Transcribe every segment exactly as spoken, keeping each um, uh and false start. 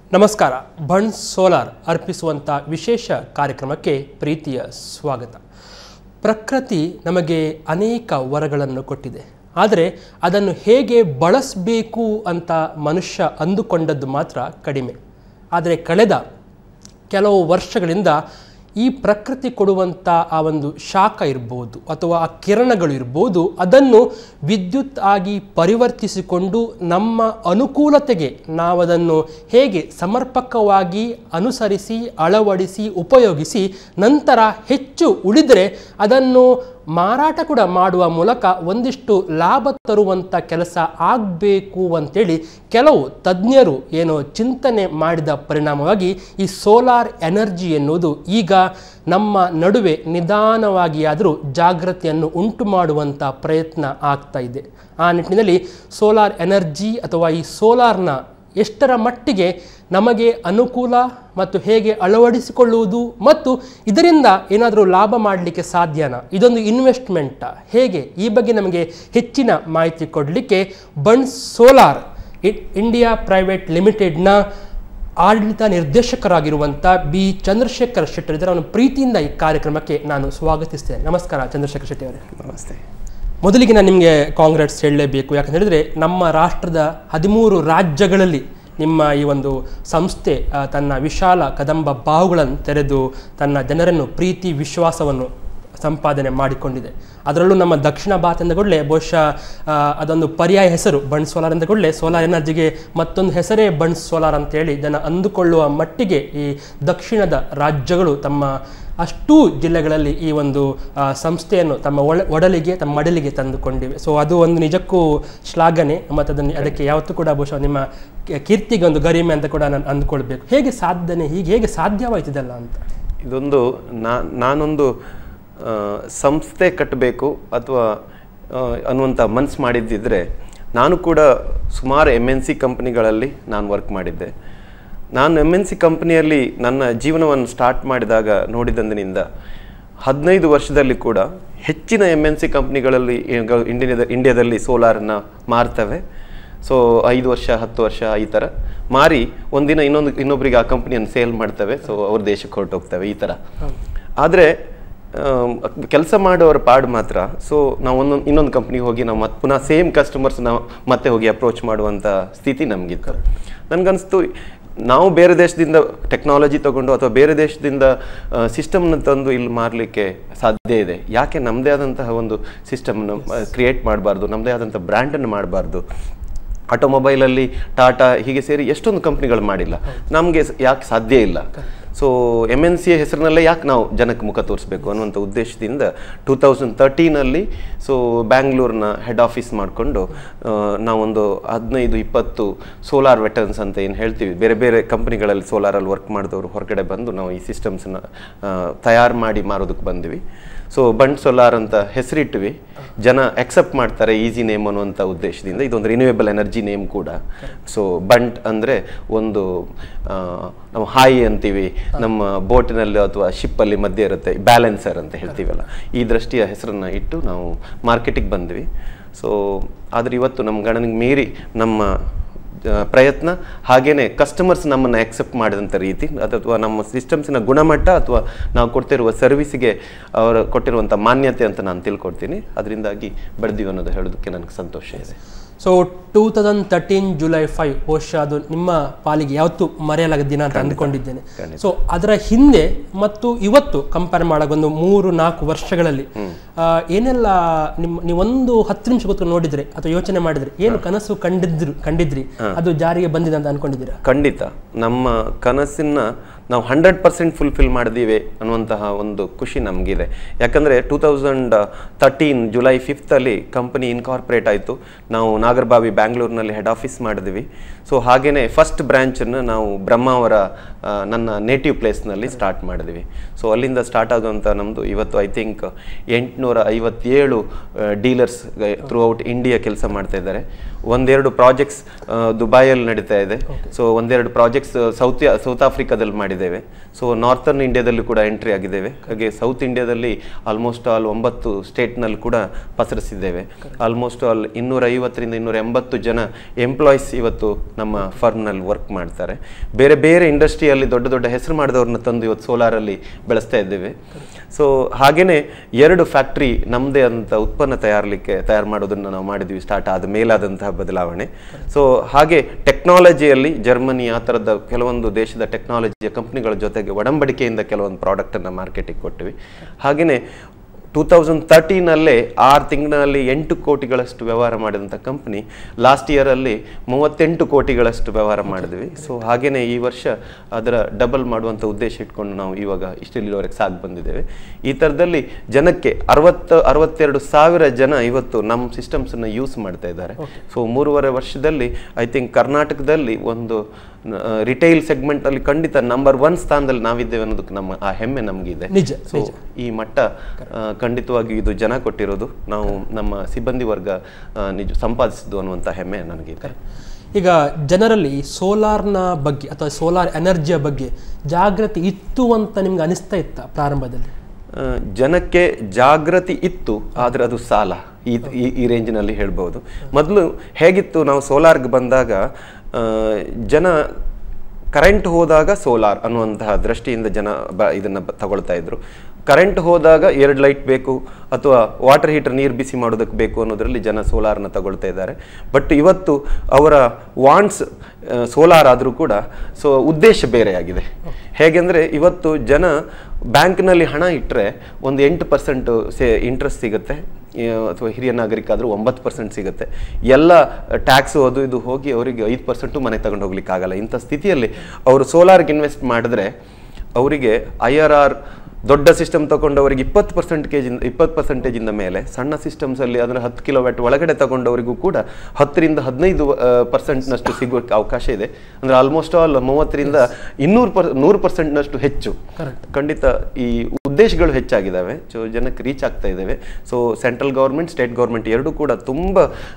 ನಮಸ್ಕಾರ. ಬಣ್ಸ್ ಸೋಲಾರ್ ಅರ್ಪಿಸುವಂಥ ವಿಶೇಷ ಕಾರ್ಯಕ್ರಮಕ್ಕೆ ಪ್ರೀತಿಯ ಸ್ವಾಗತ. ಪ್ರಕೃತಿ ನಮಗೆ ಅನೇಕ ವರಗಳನ್ನು ಕೊಟ್ಟಿದೆ, ಆದರೆ ಅದನ್ನು ಹೇಗೆ ಬಳಸಬೇಕು ಅಂತ ಮನುಷ್ಯ ಅಂದುಕೊಂಡದ್ದು ಮಾತ್ರ ಕಡಿಮೆ. ಆದರೆ ಕಳೆದ ಕೆಲವು ವರ್ಷಗಳಿಂದ ಈ ಪ್ರಕೃತಿ ಕೊಡುವಂಥ ಆ ಒಂದು ಶಾಖ ಇರ್ಬೋದು ಅಥವಾ ಆ ಕಿರಣಗಳು ಇರ್ಬೋದು, ಅದನ್ನು ವಿದ್ಯುತ್ ಆಗಿ ಪರಿವರ್ತಿಸಿಕೊಂಡು ನಮ್ಮ ಅನುಕೂಲತೆಗೆ ನಾವದನ್ನು ಹೇಗೆ ಸಮರ್ಪಕವಾಗಿ ಅನುಸರಿಸಿ ಅಳವಡಿಸಿ ಉಪಯೋಗಿಸಿ ನಂತರ ಹೆಚ್ಚು ಉಳಿದರೆ ಅದನ್ನು ಮಾರಾಟ ಕೂಡ ಮಾಡುವ ಮೂಲಕ ಒಂದಿಷ್ಟು ಲಾಭ ತರುವಂಥ ಕೆಲಸ ಆಗಬೇಕು ಅಂತೇಳಿ ಕೆಲವು ತಜ್ಞರು ಏನೋ ಚಿಂತನೆ ಮಾಡಿದ ಪರಿಣಾಮವಾಗಿ ಈ ಸೋಲಾರ್ ಎನರ್ಜಿ ಎನ್ನುವುದು ಈಗ ನಮ್ಮ ನಡುವೆ ನಿಧಾನವಾಗಿ ಆದರೂ ಜಾಗೃತಿಯನ್ನು ಉಂಟು ಮಾಡುವಂಥ ಪ್ರಯತ್ನ ಆಗ್ತಾ ಇದೆ. ಆ ನಿಟ್ಟಿನಲ್ಲಿ ಸೋಲಾರ್ ಎನರ್ಜಿ ಅಥವಾ ಈ ಸೋಲಾರ್ನ ಎಷ್ಟರ ಮಟ್ಟಿಗೆ ನಮಗೆ ಅನುಕೂಲ ಮತ್ತು ಹೇಗೆ ಅಳವಡಿಸಿಕೊಳ್ಳುವುದು ಮತ್ತು ಇದರಿಂದ ಏನಾದರೂ ಲಾಭ ಮಾಡಲಿಕ್ಕೆ ಸಾಧ್ಯನಾ, ಇದೊಂದು ಇನ್ವೆಸ್ಟ್ಮೆಂಟಾ, ಹೇಗೆ, ಈ ಬಗ್ಗೆ ನಮಗೆ ಹೆಚ್ಚಿನ ಮಾಹಿತಿ ಕೊಡಲಿಕ್ಕೆ ಬಣ್ಸ್ ಸೋಲಾರ್ ಇಂಡಿಯಾ ಪ್ರೈವೇಟ್ ಲಿಮಿಟೆಡ್ನ ಆಡಳಿತ ನಿರ್ದೇಶಕರಾಗಿರುವಂಥ ಬಿ ಚಂದ್ರಶೇಖರ್ ಶೆಟ್ಟಿ ಇದ್ದಾರೆ. ಅವನು ಪ್ರೀತಿಯಿಂದ ಈ ಕಾರ್ಯಕ್ರಮಕ್ಕೆ ನಾನು ಸ್ವಾಗತಿಸ್ತೇನೆ. ನಮಸ್ಕಾರ ಚಂದ್ರಶೇಖರ್ ಶೆಟ್ಟಿ ಅವರೇ. ನಮಸ್ತೆ. ಮೊದಲಿಗೆ ನಾನು ನಿಮಗೆ ಕಾಂಗ್ರೆಸ್ ಹೇಳಲೇಬೇಕು, ಯಾಕಂತ ಹೇಳಿದರೆ ನಮ್ಮ ರಾಷ್ಟ್ರದ ಹದಿಮೂರು ರಾಜ್ಯಗಳಲ್ಲಿ ನಿಮ್ಮ ಈ ಒಂದು ಸಂಸ್ಥೆ ತನ್ನ ವಿಶಾಲ ಕದಂಬ ಬಾಹುಗಳನ್ನು ತೆರೆದು ತನ್ನ ಜನರನ್ನು ಪ್ರೀತಿ ವಿಶ್ವಾಸವನ್ನು ಸಂಪಾದನೆ ಮಾಡಿಕೊಂಡಿದೆ. ಅದರಲ್ಲೂ ನಮ್ಮ ದಕ್ಷಿಣ ಭಾರತ ಎಂದಗೊಳ್ಳೆ ಬಹುಶಃ ಅದೊಂದು ಪರ್ಯಾಯ ಹೆಸರು ಬಣ್ಸ್ ಸೋಲಾರ್ ಎಂದಗೊಳ್ಳೆ ಸೋಲಾರ್ ಎನರ್ಜಿಗೆ ಮತ್ತೊಂದು ಹೆಸರೇ ಬಣ್ಸ್ ಸೋಲಾರ್ ಅಂತೇಳಿ ಜನ ಅಂದುಕೊಳ್ಳುವ ಮಟ್ಟಿಗೆ ಈ ದಕ್ಷಿಣದ ರಾಜ್ಯಗಳು ತಮ್ಮ ಅಷ್ಟೂ ಜಿಲ್ಲೆಗಳಲ್ಲಿ ಈ ಒಂದು ಸಂಸ್ಥೆಯನ್ನು ತಮ್ಮ ಒಳ ಒಡಲಿಗೆ ತಮ್ಮ ಮಡಲಿಗೆ ತಂದುಕೊಂಡಿವೆ. ಸೊ ಅದು ಒಂದು ನಿಜಕ್ಕೂ ಶ್ಲಾಘನೆ ಮತ್ತು ಅದನ್ನು ಅದಕ್ಕೆ ಯಾವತ್ತೂ ಕೂಡ ಬಹುಶಃ ನಿಮ್ಮ ಕೀರ್ತಿಗೆ ಒಂದು ಗರಿಮೆ ಅಂತ ಕೂಡ ನಾನು ಅಂದ್ಕೊಳ್ಬೇಕು. ಹೇಗೆ ಸಾಧನೆ, ಹೀಗೆ ಹೇಗೆ ಸಾಧ್ಯವಾಯ್ತಿದೆಲ್ಲ ಅಂತ? ಇದೊಂದು ನಾ ನಾನೊಂದು ಸಂಸ್ಥೆ ಕಟ್ಟಬೇಕು ಅಥವಾ ಅನ್ನುವಂಥ ಮನಸ್ಸು ಮಾಡಿದ್ದಿದ್ರೆ ನಾನು ಕೂಡ ಸುಮಾರು ಎಮ್ ಎನ್ ಸಿ ಕಂಪ್ನಿಗಳಲ್ಲಿ ನಾನು ವರ್ಕ್ ಮಾಡಿದ್ದೆ. ನಾನು ಎಮ್ ಎನ್ ಸಿ ಕಂಪ್ನಿಯಲ್ಲಿ ನನ್ನ ಜೀವನವನ್ನು ಸ್ಟಾರ್ಟ್ ಮಾಡಿದಾಗ ನೋಡಿದಂದಿನಿಂದ ಹದಿನೈದು ವರ್ಷದಲ್ಲಿ ಕೂಡ ಹೆಚ್ಚಿನ ಎಮ್ ಎನ್ ಸಿ ಕಂಪ್ನಿಗಳಲ್ಲಿ ಇಂಡಿಯಾದ ಇಂಡಿಯಾದಲ್ಲಿ ಸೋಲಾರನ್ನು ಮಾರ್ತವೆ. ಸೊ ಐದು ವರ್ಷ ಹತ್ತು ವರ್ಷ ಈ ಥರ ಮಾರಿ ಒಂದಿನ ಇನ್ನೊಂದು ಇನ್ನೊಬ್ಬರಿಗೆ ಆ ಕಂಪ್ನಿಯನ್ನು ಸೇಲ್ ಮಾಡ್ತವೆ. ಸೊ ಅವ್ರ ದೇಶಕ್ಕೆ ಹೊರಟೋಗ್ತವೆ ಈ ಥರ. ಆದರೆ ಕೆಲಸ ಮಾಡೋರ ಪಾಡು ಮಾತ್ರ ಸೊ ನಾವು ಒಂದೊಂದು ಇನ್ನೊಂದು ಕಂಪ್ನಿಗೆ ಹೋಗಿ ನಾವು ಮತ್ತೆ ಪುನಃ ಸೇಮ್ ಕಸ್ಟಮರ್ಸ್ ನಾವು ಮತ್ತೆ ಹೋಗಿ ಅಪ್ರೋಚ್ ಮಾಡುವಂಥ ಸ್ಥಿತಿ ನಮಗಿತ್ತು. ನನಗನ್ನಿಸ್ತು ನಾವು ಬೇರೆ ದೇಶದಿಂದ ಟೆಕ್ನಾಲಜಿ ತೊಗೊಂಡು ಅಥವಾ ಬೇರೆ ದೇಶದಿಂದ ಸಿಸ್ಟಮ್ನ ತಂದು ಇಲ್ಲಿ ಮಾರಲಿಕ್ಕೆ ಸಾಧ್ಯ ಇದೆ, ಯಾಕೆ ನಮ್ಮದೇ ಆದಂತಹ ಒಂದು ಸಿಸ್ಟಮ್ನ ಕ್ರಿಯೇಟ್ ಮಾಡಬಾರ್ದು, ನಮ್ಮದೇ ಆದಂಥ ಬ್ರ್ಯಾಂಡನ್ನು ಮಾಡಬಾರ್ದು. ಆಟೋಮೊಬೈಲಲ್ಲಿ ಟಾಟಾ ಹೀಗೆ ಸೇರಿ ಎಷ್ಟೊಂದು ಕಂಪ್ನಿಗಳು ಮಾಡಿಲ್ಲ, ನಮಗೆ ಯಾಕೆ ಸಾಧ್ಯ ಇಲ್ಲ? ಸೊ ಎಮ್ ಎನ್ ಸಿ ಹೆಸರಿನಲ್ಲೇ ಯಾಕೆ ನಾವು ಜನಕ್ಕೆ ಮುಖ ತೋರಿಸ್ಬೇಕು ಅನ್ನುವಂಥ ಉದ್ದೇಶದಿಂದ ಟೂ ತೌಸಂಡ್ ತರ್ಟೀನಲ್ಲಿ ಸೊ ಬ್ಯಾಂಗ್ಳೂರ್ನ ಹೆಡ್ ಆಫೀಸ್ ಮಾಡಿಕೊಂಡು ನಾವೊಂದು ಹದಿನೈದು ಇಪ್ಪತ್ತು ಸೋಲಾರ್ ವೆಟರ್ನ್ಸ್ ಅಂತ ಏನು ಹೇಳ್ತೀವಿ, ಬೇರೆ ಬೇರೆ ಕಂಪ್ನಿಗಳಲ್ಲಿ ಸೋಲಾರಲ್ಲಿ ವರ್ಕ್ ಮಾಡಿದವರು ಹೊರಗಡೆ ಬಂದು ನಾವು ಈ ಸಿಸ್ಟಮ್ಸನ್ನ ತಯಾರು ಮಾಡಿ ಮಾರೋದಕ್ಕೆ ಬಂದ್ವಿ. ಸೊ ಬಣ್ಸ್ ಸೋಲಾರ್ ಅಂತ ಹೆಸರಿಟ್ವಿ, ಜನ ಅಕ್ಸೆಪ್ಟ್ ಮಾಡ್ತಾರೆ ಈಸಿ ನೇಮ್ ಅನ್ನುವಂಥ ಉದ್ದೇಶದಿಂದ. ಇದೊಂದು ರಿನ್ಯೂವೇಬಲ್ ಎನರ್ಜಿ ನೇಮ್ ಕೂಡ. ಸೊ ಬಂಟ್ ಅಂದರೆ ಒಂದು ನಾವು ಹಾಯಿ ಅಂತೀವಿ, ನಮ್ಮ ಬೋಟಿನಲ್ಲಿ ಅಥವಾ ಶಿಪ್ಪಲ್ಲಿ ಮಧ್ಯೆ ಇರುತ್ತೆ, ಬ್ಯಾಲೆನ್ಸರ್ ಅಂತ ಹೇಳ್ತೀವಲ್ಲ, ಈ ದೃಷ್ಟಿಯ ಹೆಸರನ್ನು ಇಟ್ಟು ನಾವು ಮಾರ್ಕೆಟಿಗೆ ಬಂದ್ವಿ. ಸೊ ಆದರೆ ಇವತ್ತು ನಮ್ಮ ಗಣನಿಗೆ ಮೀರಿ ನಮ್ಮ ಪ್ರಯತ್ನ ಹಾಗೇನೆ ಕಸ್ಟಮರ್ಸ್ ನಮ್ಮನ್ನು ಆಕ್ಸೆಪ್ಟ್ ಮಾಡಿದಂಥ ರೀತಿ ಅಥವಾ ನಮ್ಮ ಸಿಸ್ಟಮ್ಸಿನ ಗುಣಮಟ್ಟ ಅಥವಾ ನಾವು ಕೊಡ್ತಿರುವ ಸರ್ವಿಸಿಗೆ ಅವರು ಕೊಟ್ಟಿರುವಂಥ ಮಾನ್ಯತೆ ಅಂತ ನಾನು ತಿಳ್ಕೊಡ್ತೀನಿ. ಅದರಿಂದಾಗಿ ಬೆಳೆದೀವಿ ಅನ್ನೋದು ಹೇಳೋದಕ್ಕೆ ನನಗೆ ಸಂತೋಷ ಇದೆ. So two thousand thirteen July five ಬಹುಶಃ ಅದು ನಿಮ್ಮ ಪಾಲಿಗೆ ಯಾವತ್ತೂ ಮರೆಯಲಾಗದ ದಿನ ಅಂತ ಅಂದ್ಕೊಂಡಿದ್ದೇನೆ. ಸೊ ಅದರ ಹಿಂದೆ ಮತ್ತು ಇವತ್ತು ಕಂಪೇರ್ ಮಾಡೋ ಒಂದು ಮೂರು ನಾಲ್ಕು ವರ್ಷಗಳಲ್ಲಿ ಏನೆಲ್ಲ ನಿಮ್ಮ ನೀವೊಂದು ಹತ್ತು ನಿಮಿಷ ಗೊತ್ತು ನೋಡಿದ್ರೆ ಅಥವಾ ಯೋಚನೆ ಮಾಡಿದ್ರೆ ಏನು ಕನಸು ಕಂಡಿದ್ರು ಕಂಡಿದ್ರಿ ಅದು ಜಾರಿಗೆ ಬಂದಿದೆ ಅಂತ ಅನ್ಕೊಂಡಿದ್ದೀರಾ? ಖಂಡಿತ ನಮ್ಮ ಕನಸಿನ ನಾವು ಹಂಡ್ರೆಡ್ ಪರ್ಸೆಂಟ್ ಫುಲ್ಫಿಲ್ ಮಾಡಿದೀವಿ ಅನ್ನುವಂತಹ ಒಂದು ಖುಷಿ ನಮಗಿದೆ. ಯಾಕಂದರೆ ಟೂ ತೌಸಂಡ್ ತರ್ಟೀನ್ ಜುಲೈ ಫಿಫ್ತಲ್ಲಿ ಕಂಪನಿ ಇನ್ಕಾರ್ಪೊರೇಟ್ ಆಯಿತು. ನಾವು ನಾಗರಬಾವಿ ಬ್ಯಾಂಗ್ಳೂರಿನಲ್ಲಿ ಹೆಡ್ ಆಫೀಸ್ ಮಾಡಿದ್ವಿ. ಸೊ ಹಾಗೆಯೇ ಫಸ್ಟ್ ಬ್ರ್ಯಾಂಚನ್ನು ನಾವು ಬ್ರಹ್ಮಾವರ ನನ್ನ ನೇಟಿವ್ ಪ್ಲೇಸ್ನಲ್ಲಿ ಸ್ಟಾರ್ಟ್ ಮಾಡಿದ್ವಿ. ಸೊ ಅಲ್ಲಿಂದ ಸ್ಟಾರ್ಟ್ ಆಗುವಂಥ ನಮ್ಮದು ಇವತ್ತು ಐ ಥಿಂಕ್ ಎಂಟುನೂರ ಐವತ್ತೇಳು ಡೀಲರ್ಸ್ ಥ್ರೂ ಔಟ್ ಇಂಡಿಯಾ ಕೆಲಸ ಮಾಡ್ತಾ ಇದ್ದಾರೆ. ಒಂದೆರಡು ಪ್ರಾಜೆಕ್ಟ್ಸ್ ದುಬೈಯಲ್ಲಿ ನಡೀತಾ ಇದೆ. ಸೊ ಒಂದೆರಡು ಪ್ರಾಜೆಕ್ಟ್ಸ್ ಸೌತ್ ಸೌತ್ ಆಫ್ರಿಕಾದಲ್ಲಿ ಮಾಡಿದ್ವಿ. ಮಾಡಿದ್ದೇವೆ. ಸೊ ನಾರ್ತರ್ನ್ ಇಂಡಿಯಾದಲ್ಲಿ ಕೂಡ ಎಂಟ್ರಿ ಆಗಿದ್ದೇವೆ. ಹಾಗೆ ಸೌತ್ ಇಂಡಿಯಾದಲ್ಲಿ ಆಲ್ಮೋಸ್ಟ್ ಆಲ್ ಒಂಬತ್ತು ಸ್ಟೇಟ್ನಲ್ಲಿ ಕೂಡ ಪಸರಿಸಿದ್ದೇವೆ. ಆಲ್ಮೋಸ್ಟ್ ಆಲ್ ಇನ್ನೂರ ಐವತ್ತರಿಂದ ಇನ್ನೂರ ಎಂಬತ್ತು ಜನ ಎಂಪ್ಲಾಯೀಸ್ ಇವತ್ತು ನಮ್ಮ ಫರ್ಮ್ನಲ್ಲಿ ವರ್ಕ್ ಮಾಡ್ತಾರೆ. ಬೇರೆ ಬೇರೆ ಇಂಡಸ್ಟ್ರಿಯಲ್ಲಿ ದೊಡ್ಡ ದೊಡ್ಡ ಹೆಸರು ಮಾಡಿದವ್ರನ್ನ ತಂದು ಇವತ್ತು ಸೋಲಾರಲ್ಲಿ ಬೆಳೆಸ್ತಾ ಇದ್ದೇವೆ. ಸೊ ಹಾಗೆಯೇ ಎರಡು ಫ್ಯಾಕ್ಟ್ರಿ ನಮ್ಮದೇ ಅಂತ ಉತ್ಪನ್ನ ತಯಾರಲಿಕ್ಕೆ ತಯಾರು ಮಾಡೋದನ್ನು ನಾವು ಮಾಡಿದ್ವಿ, ಸ್ಟಾರ್ಟ್ ಆದ ಮೇಲಾದಂತಹ ಬದಲಾವಣೆ. ಸೊ ಹಾಗೆ ಟೆಕ್ನಾಲಜಿಯಲ್ಲಿ ಜರ್ಮನಿ ಆ ಥರದ ಕೆಲವೊಂದು ದೇಶದ ಟೆಕ್ನಾಲಜಿಯ ಕಂಪ್ನಿಗಳ ಜೊತೆಗೆ ಒಡಂಬಡಿಕೆಯಿಂದ ಕೆಲವೊಂದು ಪ್ರಾಡಕ್ಟನ್ನು ಮಾರ್ಕೆಟಿಗೆ ಕೊಟ್ಟಿವಿ. ಹಾಗೆಯೇ ಟೂ ತೌಸಂಡ್ ತರ್ಟೀನಲ್ಲೇ ಆರು ತಿಂಗಳಲ್ಲಿ ಎಂಟು ಕೋಟಿಗಳಷ್ಟು ವ್ಯವಹಾರ ಮಾಡಿದಂಥ ಕಂಪ್ನಿ ಲಾಸ್ಟ್ ಇಯರಲ್ಲಿ ಮೂವತ್ತೆಂಟು ಕೋಟಿಗಳಷ್ಟು ವ್ಯವಹಾರ ಮಾಡಿದ್ವಿ. ಸೊ ಹಾಗೆಯೇ ಈ ವರ್ಷ ಅದರ ಡಬಲ್ ಮಾಡುವಂಥ ಉದ್ದೇಶ ಇಟ್ಕೊಂಡು ನಾವು ಇವಾಗ ಇಷ್ಟಲ್ಲಿವರೆಗೆ ಸಾಗಿ ಬಂದಿದ್ದೇವೆ. ಈ ಥರದಲ್ಲಿ ಜನಕ್ಕೆ ಅರವತ್ತು ಅರವತ್ತೆರಡು ಸಾವಿರ ಜನ ಇವತ್ತು ನಮ್ಮ ಸಿಸ್ಟಮ್ಸನ್ನು ಯೂಸ್ ಮಾಡ್ತಾ ಇದ್ದಾರೆ. ಸೊ ಮೂರುವರೆ ವರ್ಷದಲ್ಲಿ ಐ ಥಿಂಕ್ ಕರ್ನಾಟಕದಲ್ಲಿ ಒಂದು ರಿಟೈಲ್ ಸೆಗ್ಮೆಂಟ್ ಅಲ್ಲಿ ಖಂಡಿತ ನಂಬರ್ ಒನ್ ಸ್ಥಾನದಲ್ಲಿ ನಾವಿದ್ದೇವೆ ಅನ್ನೋದಕ್ಕೆ ನಮ್ಮ ಆ ಹೆಮ್ಮೆ ನಮಗಿದೆ. ಸೊ ಈ ಮಟ್ಟ ಖಂಡಿತವಾಗಿ ಇದು ಜನ ಕೊಟ್ಟಿರೋದು, ನಾವು ನಮ್ಮ ಸಿಬ್ಬಂದಿ ವರ್ಗ ನಿಜ ಸಂಪಾದಿಸಿದ್ದು ಅನ್ನುವಂಥ ಹೆಮ್ಮೆ ನನಗಿದೆ. ಈಗ ಜನರಲ್ಲಿ ಸೋಲಾರ್ನ ಬಗ್ಗೆ ಅಥವಾ ಸೋಲಾರ್ ಎನರ್ಜಿಯ ಬಗ್ಗೆ ಜಾಗೃತಿ ಇತ್ತು ಅಂತ ನಿಮ್ಗೆ ಅನಿಸ್ತಾ ಇತ್ತ ಪ್ರಾರಂಭದಲ್ಲಿ? ಜನಕ್ಕೆ ಜಾಗೃತಿ ಇತ್ತು, ಆದರೆ ಅದು ಸಾಲ ಈ ಈ ರೇಂಜಿನಲ್ಲಿ ಹೇಳ್ಬೋದು. ಮೊದಲು ಹೇಗಿತ್ತು, ನಾವು ಸೋಲಾರ್ಗೆ ಬಂದಾಗ ಜನ ಕರೆಂಟ್ ಹೋದಾಗ ಸೋಲಾರ್ ಅನ್ನುವಂತಹ ದೃಷ್ಟಿಯಿಂದ ಜನ ಬ ಇದನ್ನು ತಗೊಳ್ತಾ ಇದ್ರು. ಕರೆಂಟ್ ಹೋದಾಗ ಎರಡು ಲೈಟ್ ಬೇಕು ಅಥವಾ ವಾಟರ್ ಹೀಟರ್ ನೀರು ಬಿಸಿ ಮಾಡೋದಕ್ಕೆ ಬೇಕು ಅನ್ನೋದರಲ್ಲಿ ಜನ ಸೋಲಾರ್ನ ತಗೊಳ್ತಾ ಇದ್ದಾರೆ. ಬಟ್ ಇವತ್ತು ಅವರ ವಾಂಟ್ಸ್ ಸೋಲಾರ್ ಆದರೂ ಕೂಡ ಸೊ ಉದ್ದೇಶ ಬೇರೆಯಾಗಿದೆ. ಹೇಗೆಂದರೆ ಇವತ್ತು ಜನ ಬ್ಯಾಂಕ್ನಲ್ಲಿ ಹಣ ಇಟ್ಟರೆ ಒಂದು ಎಂಟು ಪರ್ಸೆಂಟು ಸೇ ಇಂಟ್ರೆಸ್ಟ್ ಸಿಗುತ್ತೆ, ಅಥವಾ ಹಿರಿಯ ನಾಗರಿಕ ಆದರೂ ಒಂಬತ್ತು ಪರ್ಸೆಂಟ್ ಸಿಗುತ್ತೆ. ಎಲ್ಲ ಟ್ಯಾಕ್ಸು ಅದು ಇದು ಹೋಗಿ ಅವರಿಗೆ ಐದು ಪರ್ಸೆಂಟು ಮನೆ ತಗೊಂಡು ಹೋಗ್ಲಿಕ್ಕೆ ಆಗಲ್ಲ. ಇಂಥ ಸ್ಥಿತಿಯಲ್ಲಿ ಅವರು ಸೋಲಾರ್ಗೆ ಇನ್ವೆಸ್ಟ್ ಮಾಡಿದ್ರೆ ಅವರಿಗೆ ಐ ಆರ್ ಆರ್ ದೊಡ್ಡ ಸಿಸ್ಟಮ್ ತಗೊಂಡವರಿಗೆ ಇಪ್ಪತ್ತು ಪರ್ಸೆಂಟ್ ಕೆಜಿಂದ ಇಪ್ಪತ್ತು ಪರ್ಸೆಂಟೇಜಿಂದ ಮೇಲೆ, ಸಣ್ಣ ಸಿಸ್ಟಮ್ಸಲ್ಲಿ ಅದರ ಹತ್ತು ಕಿಲೋವ್ಯಾಟ್ ಒಳಗಡೆ ತಗೊಂಡವರಿಗೂ ಕೂಡ ಹತ್ತರಿಂದ ಹದಿನೈದು ಪರ್ಸೆಂಟ್ನಷ್ಟು ಸಿಗೋಕ್ಕೆ ಅವಕಾಶ ಇದೆ. ಅಂದರೆ ಆಲ್ಮೋಸ್ಟ್ ಆಲ್ ಮೂವತ್ತರಿಂದ ಇನ್ನೂರು ಪರ್ ನೂರು ಪರ್ಸೆಂಟ್ನಷ್ಟು ಹೆಚ್ಚು. ಖಂಡಿತ ಈ ಉದ್ದೇಶಗಳು ಹೆಚ್ಚಾಗಿದ್ದಾವೆ, ಸೊ ಜನಕ್ಕೆ ರೀಚ್ ಆಗ್ತಾ ಇದ್ದಾವೆ. So central government, state government ಎರಡೂ ಕೂಡ ತುಂಬ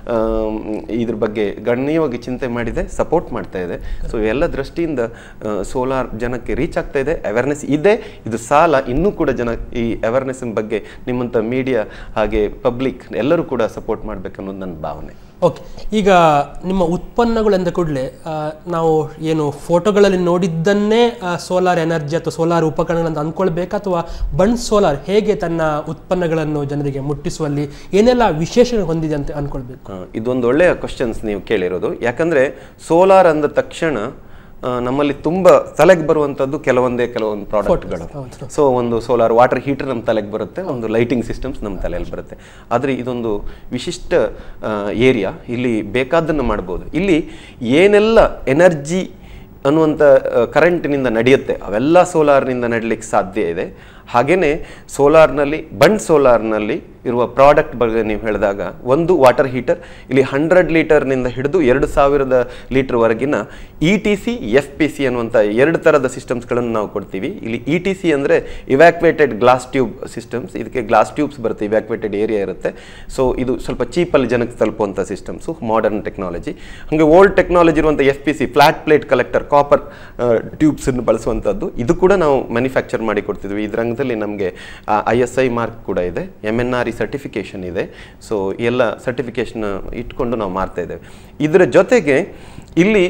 ಇದ್ರ ಬಗ್ಗೆ ಗಣನೀಯವಾಗಿ ಚಿಂತೆ ಮಾಡಿದೆ, ಸಪೋರ್ಟ್ ಮಾಡ್ತಾ ಇದೆ. ಸೊ ಎಲ್ಲ ದೃಷ್ಟಿಯಿಂದ ಸೋಲಾರ್ ಜನಕ್ಕೆ ರೀಚ್ ಆಗ್ತಾ ಇದೆ, ಅವೇರ್ನೆಸ್ ಇದೆ. ಇದು ಸಾಲ, ಇನ್ನೂ ಕೂಡ ಜನ ಈ ಅವೇರ್ನೆಸ್ ಬಗ್ಗೆ ನಿಮ್ಮಂಥ ಮೀಡಿಯಾ ಹಾಗೆ ಪಬ್ಲಿಕ್ ಎಲ್ಲರೂ ಕೂಡ ಸಪೋರ್ಟ್ ಮಾಡಬೇಕನ್ನೋದು ನನ್ನ ಭಾವನೆ. ಓಕೆ, ಈಗ ನಿಮ್ಮ ಉತ್ಪನ್ನಗಳು ಎಂದ ಕೂಡಲೇ ನಾವು ಏನು ಫೋಟೋಗಳಲ್ಲಿ ನೋಡಿದ್ದನ್ನೇ ಸೋಲಾರ್ ಎನರ್ಜಿ ಅಥವಾ ಸೋಲಾರ್ ಉಪಕರಣಗಳಂತ ಅಂದ್ಕೊಳ್ಬೇಕಾ, ಅಥವಾ ಬಣ್ ಸೋಲಾರ್ ಹೇಗೆ ತನ್ನ ಉತ್ಪನ್ನಗಳನ್ನು ಜನರಿಗೆ ಮುಟ್ಟಿಸುವಲ್ಲಿ ಏನೆಲ್ಲ ವಿಶೇಷ ಹೊಂದಿದೆ ಅಂತ ಅಂದ್ಕೊಳ್ಬೇಕು? ಇದೊಂದು ಒಳ್ಳೆಯ ಕ್ವಶನ್ಸ್ ನೀವು ಕೇಳಿರೋದು. ಯಾಕಂದರೆ ಸೋಲಾರ್ ಅಂದ ತಕ್ಷಣ ನಮ್ಮಲ್ಲಿ ತುಂಬ ತಲೆಗೆ ಬರುವಂಥದ್ದು ಕೆಲವೊಂದೇ ಕೆಲವೊಂದು ಪ್ರಾಡಕ್ಟ್ಗಳು. ಸೊ ಒಂದು ಸೋಲಾರ್ ವಾಟರ್ ಹೀಟರ್ ನಮ್ಮ ತಲೆಗೆ ಬರುತ್ತೆ, ಒಂದು ಲೈಟಿಂಗ್ ಸಿಸ್ಟಮ್ಸ್ ನಮ್ಮ ತಲೆಯಲ್ಲಿ ಬರುತ್ತೆ. ಆದರೆ ಇದೊಂದು ವಿಶಿಷ್ಟ ಏರಿಯಾ, ಇಲ್ಲಿ ಬೇಕಾದ್ದನ್ನು ಮಾಡ್ಬೋದು. ಇಲ್ಲಿ ಏನೆಲ್ಲ ಎನರ್ಜಿ ಅನ್ನುವಂಥ ಕರೆಂಟಿನಿಂದ ನಡೆಯುತ್ತೆ ಅವೆಲ್ಲ ಸೋಲಾರ್ನಿಂದ ನಡೀಲಿಕ್ಕೆ ಸಾಧ್ಯ ಇದೆ. ಹಾಗೆಯೇ ಸೋಲಾರ್ನಲ್ಲಿ ಬಂಡ್ ಸೋಲಾರ್ನಲ್ಲಿ ಇರುವ ಪ್ರಾಡಕ್ಟ್ ಬಗ್ಗೆ ನೀವು ಹೇಳಿದಾಗ, ಒಂದು ವಾಟರ್ ಹೀಟರ್, ಇಲ್ಲಿ ಹಂಡ್ರೆಡ್ ಲೀಟರ್ನಿಂದ ಹಿಡಿದು ಎರಡು ಸಾವಿರದ ಲೀಟರ್ವರೆಗಿನ E T C F P C ಅನ್ನುವಂಥ ಎರಡು ಥರದ ಸಿಸ್ಟಮ್ಸ್ಗಳನ್ನು ನಾವು ಕೊಡ್ತೀವಿ. ಇಲ್ಲಿ ಇ ಟಿ ಸಿ ಅಂದರೆ ಇವ್ಯಾಕ್ಯುವೇಟೆಡ್ ಗ್ಲಾಸ್ ಟ್ಯೂಬ್ ಸಿಸ್ಟಮ್ಸ್. ಇದಕ್ಕೆ ಗ್ಲಾಸ್ ಟ್ಯೂಬ್ಸ್ ಬರುತ್ತೆ, ಇವ್ಯಾಕ್ಯುವೇಟೆಡ್ ಏರಿಯಾ ಇರುತ್ತೆ. ಸೊ ಇದು ಸ್ವಲ್ಪ ಚೀಪಲ್ಲಿ ಜನಕ್ಕೆ ತಲುಪುವಂಥ ಸಿಸ್ಟಮ್ಸು, ಮಾಡರ್ನ್ ಟೆಕ್ನಾಲಜಿ. ಹಾಗೆ ಓಲ್ಡ್ ಟೆಕ್ನಾಲಜಿ ಇರುವಂಥ F P C flat plate collector, copper ಟ್ಯೂಬ್ಸನ್ನು ಬಳಸುವಂಥದ್ದು, ಇದು ಕೂಡ ನಾವು ಮ್ಯಾನುಫ್ಯಾಕ್ಚರ್ ಮಾಡಿ ಕೊಡ್ತಿದ್ವಿ. ಈ ರಂಗದಲ್ಲಿ ನಮಗೆ ಐ ಎಸ್ ಐ ಮಾರ್ಕ್ ಕೂಡ ಇದೆ, ಎಮ್ ಎನ್ ಆರ್ ಸರ್ಟಿಫಿಕೇಶನ್ ಇದೆ. ಸೊ ಎಲ್ಲ ಸರ್ಟಿಫಿಕೇಶನ್ ಇಟ್ಕೊಂಡು ನಾವು ಮಾಡ್ತಾ ಇದ್ದೇವೆ. ಇದರ ಜೊತೆಗೆ ಇಲ್ಲಿ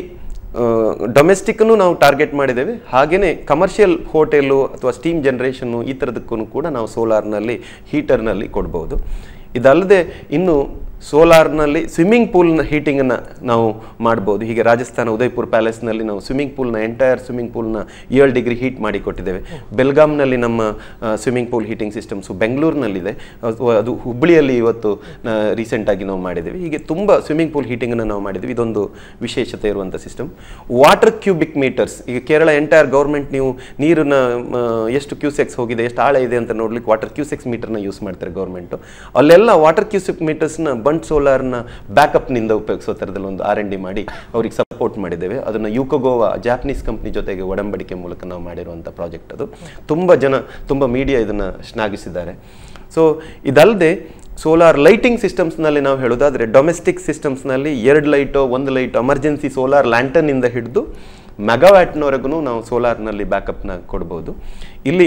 ಡೊಮೆಸ್ಟಿಕ್ನು ನಾವು ಟಾರ್ಗೆಟ್ ಮಾಡಿದ್ದೇವೆ. ಹಾಗೆಯೇ ಕಮರ್ಷಿಯಲ್ ಹೋಟೆಲು ಅಥವಾ ಸ್ಟೀಮ್ ಜನರೇಷನ್ನು ಈ ಥರದಕ್ಕೂ ಕೂಡ ನಾವು ಸೋಲಾರ್ನಲ್ಲಿ ಹೀಟರ್ನಲ್ಲಿ ಕೊಡ್ಬೋದು. ಇದಲ್ಲದೆ ಇನ್ನು ಸೋಲಾರ್ನಲ್ಲಿ ಸ್ವಿಮ್ಮಿಂಗ್ ಪೂಲ್ನ ಹೀಟಿಂಗನ್ನು ನಾವು ಮಾಡ್ಬೋದು. ಹೀಗೆ ರಾಜಸ್ಥಾನ ಉದಯ್ಪುರ್ ಪ್ಯಾಲೇಸ್ನಲ್ಲಿ ನಾವು ಸ್ವಿಮ್ಮಿಂಗ್ ಪೂಲ್ನ ಎಂಟೈರ್ ಸ್ವಿಮ್ಮಿಂಗ್ ಪೂಲ್ನ ಏಳು ಡಿಗ್ರಿ ಹೀಟ್ ಮಾಡಿ ಕೊಟ್ಟಿದ್ದೇವೆ. ಬೆಲ್ಗಾಮ್ನಲ್ಲಿ ನಮ್ಮ ಸ್ವಿಮ್ಮಿಂಗ್ ಪೂಲ್ ಹೀಟಿಂಗ್ ಸಿಸ್ಟಮ್ಸು ಬೆಂಗಳೂರಿನಲ್ಲಿದೆ, ಅದು ಹುಬ್ಬಳ್ಳಿಯಲ್ಲಿ ಇವತ್ತು ರೀಸೆಂಟಾಗಿ ನಾವು ಮಾಡಿದ್ದೇವೆ. ಹೀಗೆ ತುಂಬ ಸ್ವಿಮ್ಮಿಂಗ್ ಪೂಲ್ ಹೀಟಿಂಗನ್ನು ನಾವು ಮಾಡಿದ್ದೀವಿ. ಇದೊಂದು ವಿಶೇಷತೆ ಇರುವಂಥ ಸಿಸ್ಟಮ್. ವಾಟರ್ ಕ್ಯೂಬಿಕ್ ಮೀಟರ್ಸ್, ಈಗ ಕೇರಳ ಎಂಟೈರ್ ಗೌರ್ಮೆಂಟ್ ನೀವು ನೀರನ್ನ ಎಷ್ಟು ಕ್ಯೂಸೆಕ್ಸ್ ಹೋಗಿದೆ, ಎಷ್ಟು ಆಳ ಇದೆ ಅಂತ ನೋಡ್ಲಿಕ್ಕೆ ವಾಟರ್ ಕ್ಯೂಸೆಕ್ಸ್ ಮೀಟರ್ನ ಯೂಸ್ ಮಾಡ್ತಾರೆ ಗೌರ್ಮೆಂಟು. ಅಲ್ಲೆಲ್ಲ ವಾಟರ್ ಕ್ಯೂಸೆಕ್ ಮೀಟರ್ಸ್ನ ಬಂಡ್ ಸೋಲಾರ್ನ ಬ್ಯಾಕಪ್ನಿಂದ ಉಪಯೋಗಿಸೋ ಥರದಲ್ಲಿ ಒಂದು ಆರ್ ಎನ್ ಡಿ ಮಾಡಿ ಅವ್ರಿಗೆ ಸಪೋರ್ಟ್ ಮಾಡಿದ್ದೇವೆ. ಅದನ್ನು ಯುಕೋಗೋವಾ ಜಾಪನೀಸ್ ಕಂಪ್ನಿ ಜೊತೆಗೆ ಒಡಂಬಡಿಕೆ ಮೂಲಕ ನಾವು ಮಾಡಿರುವಂಥ ಪ್ರಾಜೆಕ್ಟ್. ಅದು ತುಂಬ ಜನ, ತುಂಬ ಮೀಡಿಯಾ ಇದನ್ನು ಶ್ಲಾಘಿಸಿದ್ದಾರೆ. ಸೊ ಇದಲ್ಲದೆ ಸೋಲಾರ್ ಲೈಟಿಂಗ್ ಸಿಸ್ಟಮ್ಸ್ನಲ್ಲಿ ನಾವು ಹೇಳೋದಾದರೆ, ಡೊಮೆಸ್ಟಿಕ್ ಸಿಸ್ಟಮ್ಸ್ನಲ್ಲಿ ಎರಡು ಲೈಟು, ಒಂದು ಲೈಟ್ ಎಮರ್ಜೆನ್ಸಿ ಸೋಲಾರ್ ಲ್ಯಾಂಟರ್ನಿಂದ ಹಿಡಿದು ಮೆಗಾವ್ಯಾಟ್ನವರೆಗೂ ನಾವು ಸೋಲಾರ್ನಲ್ಲಿ ಬ್ಯಾಕಪ್ನ ಕೊಡ್ಬೋದು. ಇಲ್ಲಿ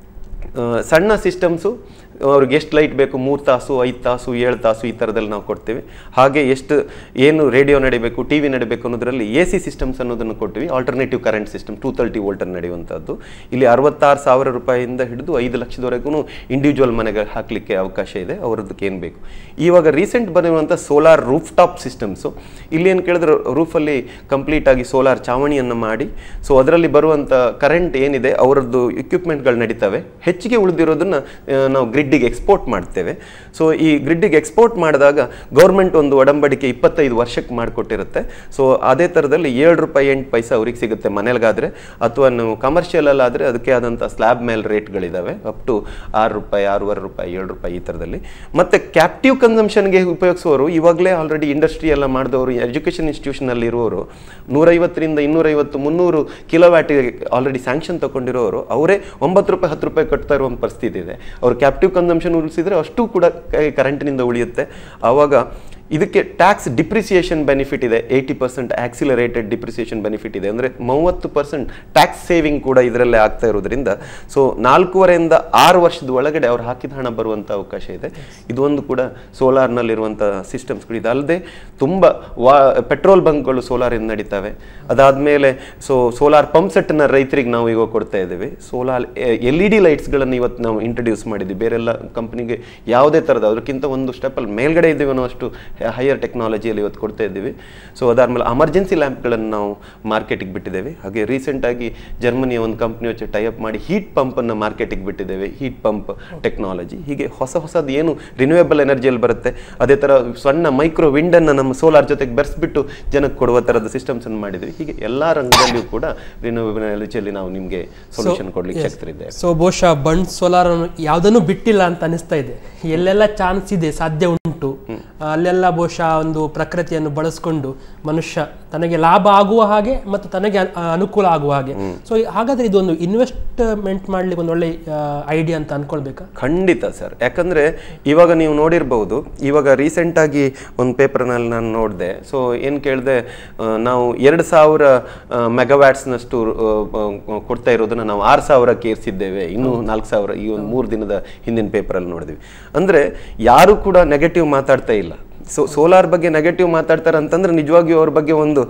ಸಣ್ಣ ಸಿಸ್ಟಮ್ಸು ಅವ್ರಿಗೆ ಎಷ್ಟು ಲೈಟ್ ಬೇಕು, ಮೂರು ತಾಸು ಐದು ತಾಸು ಏಳು ತಾಸು ಈ ಥರದಲ್ಲಿ ನಾವು ಕೊಡ್ತೀವಿ. ಹಾಗೆ ಎಷ್ಟು ಏನು ರೇಡಿಯೋ ನಡಿಬೇಕು, ಟಿ ವಿ ನಡಿಬೇಕು ಅನ್ನೋದರಲ್ಲಿ ಎ ಸಿ ಸಿಸ್ಟಮ್ಸ್ ಅನ್ನೋದನ್ನು ಕೊಡ್ತೀವಿ. Alternative current system two thirty ವೋಲ್ಟಲ್ಲಿ ನಡೆಯುವಂಥದ್ದು. ಇಲ್ಲಿ ಅರವತ್ತಾರು ಸಾವಿರ ರೂಪಾಯಿಯಿಂದ ಹಿಡಿದು ಐದು ಲಕ್ಷದವರೆಗೂ ಇಂಡಿವಿಜುವಲ್ ಮನೆಗೆ ಹಾಕಲಿಕ್ಕೆ ಅವಕಾಶ ಇದೆ, ಅವರದಕ್ಕೆ ಏನು ಬೇಕು. ಇವಾಗ ರೀಸೆಂಟ್ ಬಂದಿರುವಂಥ ಸೋಲಾರ್ ರೂಫ್ ಟಾಪ್ ಸಿಸ್ಟಮ್ಸು, ಇಲ್ಲಿ ಏನು ಕೇಳಿದ್ರೆ ರೂಫಲ್ಲಿ ಕಂಪ್ಲೀಟಾಗಿ ಸೋಲಾರ್ ಚಾವಣಿಯನ್ನು ಮಾಡಿ, ಸೊ ಅದರಲ್ಲಿ ಬರುವಂಥ ಕರೆಂಟ್ ಏನಿದೆ ಅವರದ್ದು ಇಕ್ವಿಪ್ಮೆಂಟ್ಗಳು ನಡೀತವೆ. ಹೆಚ್ಚಿಗೆ ಉಳಿದಿರೋದನ್ನು ನಾವು ಗ್ರಿಡ್ಡಿಗೆ ಎಕ್ಸ್ಪೋರ್ಟ್ ಮಾಡ್ತೇವೆ. ಸೊ ಈ ಗ್ರಿಡ್ಡಿಗೆ ಎಕ್ಸ್ಪೋರ್ಟ್ ಮಾಡಿದಾಗ ಗೌರ್ಮೆಂಟ್ ಒಂದು ಒಡಂಬಡಿಕೆ ಇಪ್ಪತ್ತೈದು ವರ್ಷಕ್ಕೆ ಮಾಡಿಕೊಟ್ಟಿರುತ್ತೆ. ಸೊ ಅದೇ ಥರದಲ್ಲಿ ಏಳು ರೂಪಾಯಿ ಎಂಟು ಪೈಸೆ ಅವ್ರಿಗೆ ಸಿಗುತ್ತೆ ಮನೇಲಿಗಾದರೆ, ಅಥವಾ ನೀವು ಕಮರ್ಷಿಯಲ್ ಆದರೆ ಅದಕ್ಕೆ ಆದಂಥ ಸ್ಲ್ಯಾಬ್ ಮೇಲೆ ರೇಟ್ಗಳಿದ್ದಾವೆ, ಅಪ್ ಟು ಆರು ರೂಪಾಯಿ ಆರೂವರೆ ರೂಪಾಯಿ ಏಳು ರೂಪಾಯಿ ಈ ಥರದಲ್ಲಿ. ಮತ್ತು ಕ್ಯಾಪ್ಟಿವ್ ಕನ್ಸಂಪ್ಷನ್ಗೆ ಉಪಯೋಗಿಸುವವರು ಇವಾಗಲೇ ಆಲ್ರೆಡಿ ಇಂಡಸ್ಟ್ರಿ ಎಲ್ಲ ಮಾಡಿದವರು, ಎಜುಕೇಷನ್ ಇನ್ಸ್ಟಿಟ್ಯೂಷನಲ್ಲಿ ಇರುವವರು, ನೂರೈವತ್ತರಿಂದ ಇನ್ನೂರೈವತ್ತು ಮುನ್ನೂರು ಕಿಲೋವ್ಯಾಟಿಗೆ ಆಲ್ರೆಡಿ ಸ್ಯಾಂಕ್ಷನ್ ತಗೊಂಡಿರೋರು ಅವರೇ ಒಂಬತ್ತು ರೂಪಾಯಿ ಹತ್ತು ರೂಪಾಯಿ ಕಟ್ತಾ ಇರೋ ಒಂದು ಪರಿಸ್ಥಿತಿ ಇದೆ. ಅವರು ಕ್ಯಾಪ್ಟಿವ್ ಕನ್ಸಂಪ್ಷನ್ ಉಳಿಸಿದ್ರೆ ಅಷ್ಟು ಕೂಡ ಕರೆಂಟಿನಿಂದ ಉಳಿಯುತ್ತೆ. ಆವಾಗ ಇದಕ್ಕೆ ಟ್ಯಾಕ್ಸ್ ಡಿಪ್ರಿಸಿಯೇಷನ್ ಬೆನಿಫಿಟ್ ಇದೆ, eighty percent accelerated depreciation benefit ಇದೆ. ಅಂದರೆ ಮೂವತ್ತು ಪರ್ಸೆಂಟ್ ಟ್ಯಾಕ್ಸ್ ಸೇವಿಂಗ್ ಕೂಡ ಇದರಲ್ಲೇ ಆಗ್ತಾ ಇರೋದ್ರಿಂದ ಸೊ ನಾಲ್ಕೂವರೆಯಿಂದ ಆರು ವರ್ಷದ ಒಳಗಡೆ ಅವ್ರು ಹಾಕಿದ ಹಣ ಬರುವಂಥ ಅವಕಾಶ ಇದೆ. ಇದು ಒಂದು ಕೂಡ ಸೋಲಾರ್ನಲ್ಲಿರುವಂಥ ಸಿಸ್ಟಮ್ಸ್ಗಳು. ಇದಲ್ಲದೆ ತುಂಬ ವಾ ಪೆಟ್ರೋಲ್ ಬಂಕ್ಗಳು ಸೋಲಾರಿಂದ ನಡೀತವೆ. ಅದಾದಮೇಲೆ ಸೊ ಸೋಲಾರ್ ಪಂಪ್ ಸೆಟ್ನ ರೈತರಿಗೆ ನಾವು ಈಗ ಕೊಡ್ತಾ ಇದ್ದೀವಿ. ಸೋಲಾರ್ ಎಲ್ ಇ ಡಿ ಲೈಟ್ಸ್ಗಳನ್ನು ಇವತ್ತು ನಾವು ಇಂಟ್ರೊಡ್ಯೂಸ್ ಮಾಡಿದ್ವಿ. ಬೇರೆಲ್ಲ ಕಂಪ್ನಿಗೆ ಯಾವುದೇ ಥರದ ಅದಕ್ಕಿಂತ ಒಂದು ಸ್ಟೆಪ್ಪಲ್ಲಿ ಮೇಲ್ಗಡೆ ಇದ್ದೀವಿ ಅನ್ನೋ ಅಷ್ಟು ಹೈಯರ್ ಟೆಕ್ನಾಲಜಿಯಲ್ಲಿ ಇವತ್ತು ಕೊಡ್ತಾ ಇದ್ದೀವಿ. ಸೊ ಅದಾದಮೇಲೆ ಎಮರ್ಜೆನ್ಸಿ ಲ್ಯಾಂಪ್ಗಳನ್ನು ನಾವು ಮಾರ್ಕೆಟಿಗೆ ಬಿಟ್ಟಿದ್ದೇವೆ. ಹಾಗೆ ರೀಸೆಂಟಾಗಿ ಜರ್ಮನಿಯ ಒಂದು ಕಂಪ್ನಿ ವಚ್ಚೆ ಟೈಅಪ್ ಮಾಡಿ ಹೀಟ್ ಪಂಪನ್ನು ಮಾರ್ಕೆಟಿಗೆ ಬಿಟ್ಟಿದ್ದೇವೆ, ಹೀಟ್ ಪಂಪ್ ಟೆಕ್ನಾಲಜಿ. ಹೀಗೆ ಹೊಸ ಹೊಸದು ಏನು ರಿನ್ಯೂವೇಬಲ್ ಎನರ್ಜಿಯಲ್ಲಿ ಬರುತ್ತೆ, ಅದೇ ಥರ ಸಣ್ಣ ಮೈಕ್ರೋ ವಿಂಡನ್ನು ನಮ್ಮ ಸೋಲಾರ್ ಜೊತೆಗೆ ಬೆರೆಸ್ಬಿಟ್ಟು ಜನಕ್ಕೆ ಕೊಡುವ ಥರದ ಸಿಸ್ಟಮ್ಸನ್ನು ಮಾಡಿದ್ವಿ. ಹೀಗೆ ಎಲ್ಲ ರಂಗದಲ್ಲಿಯೂ ಕೂಡ ರಿನ್ಯೂವೇಬಲ್ ಎನರ್ಜಿಯಲ್ಲಿ ನಾವು ನಿಮಗೆ ಸೊಲ್ಯೂಷನ್ ಕೊಡ್ಲಿಕ್ಕೆ ಶಕ್ತರಿದ್ದೇವೆ. ಸೊ ಬಹುಶಃ ಬಂಡ್ ಸೋಲಾರ್ ಯಾವುದನ್ನು ಬಿಟ್ಟಿಲ್ಲ ಅಂತ ಅನಿಸ್ತಾ ಇದೆ. ಎಲ್ಲೆಲ್ಲ ಚಾನ್ಸ್ ಇದೆ, ಸಾಧ್ಯ ಉಂಟು, ಅಲ್ಲೆಲ್ಲ ಬಹುಶಃ ಒಂದು ಪ್ರಕೃತಿಯನ್ನು ಬಳಸ್ಕೊಂಡು ಮನುಷ್ಯ ತನಗೆ ಲಾಭ ಆಗುವ ಹಾಗೆ ಮತ್ತು ತನಗೆ ಅನುಕೂಲ ಆಗುವ ಹಾಗೆ. ಸೊ ಹಾಗಾದ್ರೆ ಇದೊಂದು ಇನ್ವೆಸ್ಟ್ಮೆಂಟ್ ಮಾಡ್ಲಿಕ್ಕೆ ಒಂದು ಒಳ್ಳೆ ಐಡಿಯಾ ಅಂತ ಅನ್ಕೊಳ್ಬೇಕಾ? ಖಂಡಿತ ಸರ್. ಯಾಕಂದ್ರೆ ಇವಾಗ ನೀವು ನೋಡಿರ್ಬಹುದು, ಇವಾಗ ರೀಸೆಂಟ್ ಆಗಿ ಒಂದು ಪೇಪರ್ನಲ್ಲಿ ನಾನು ನೋಡಿದೆ. ಸೊ ಏನು ಕೇಳಿದೆ, ನಾವು ಎರಡು ಸಾವಿರ ಮೆಗಾವ್ಯಾಟ್ಸ್ನಷ್ಟು ಕೊಡ್ತಾ ಇರೋದನ್ನ ನಾವು ಆರು ಸಾವಿರಕ್ಕೆ ಏರಿಸಿದ್ದೇವೆ, ಇನ್ನೂ ನಾಲ್ಕು ಸಾವಿರ ಈ ಒಂದು ಮೂರು ದಿನದ ಹಿಂದಿನ ಪೇಪರಲ್ಲಿ ನೋಡಿದ್ವಿ. ಅಂದರೆ ಯಾರು ಕೂಡ ನೆಗೆಟಿವ್ ಮಾತಾಡ್ತಾ ಇಲ್ಲ. ಸೊ ಸೋಲಾರ್ ಬಗ್ಗೆ ನೆಗೆಟಿವ್ ಮಾತಾಡ್ತಾರೆ ಅಂತಂದ್ರೆ ನಿಜವಾಗಿಯೂ ಅವ್ರ ಬಗ್ಗೆ ಒಂದು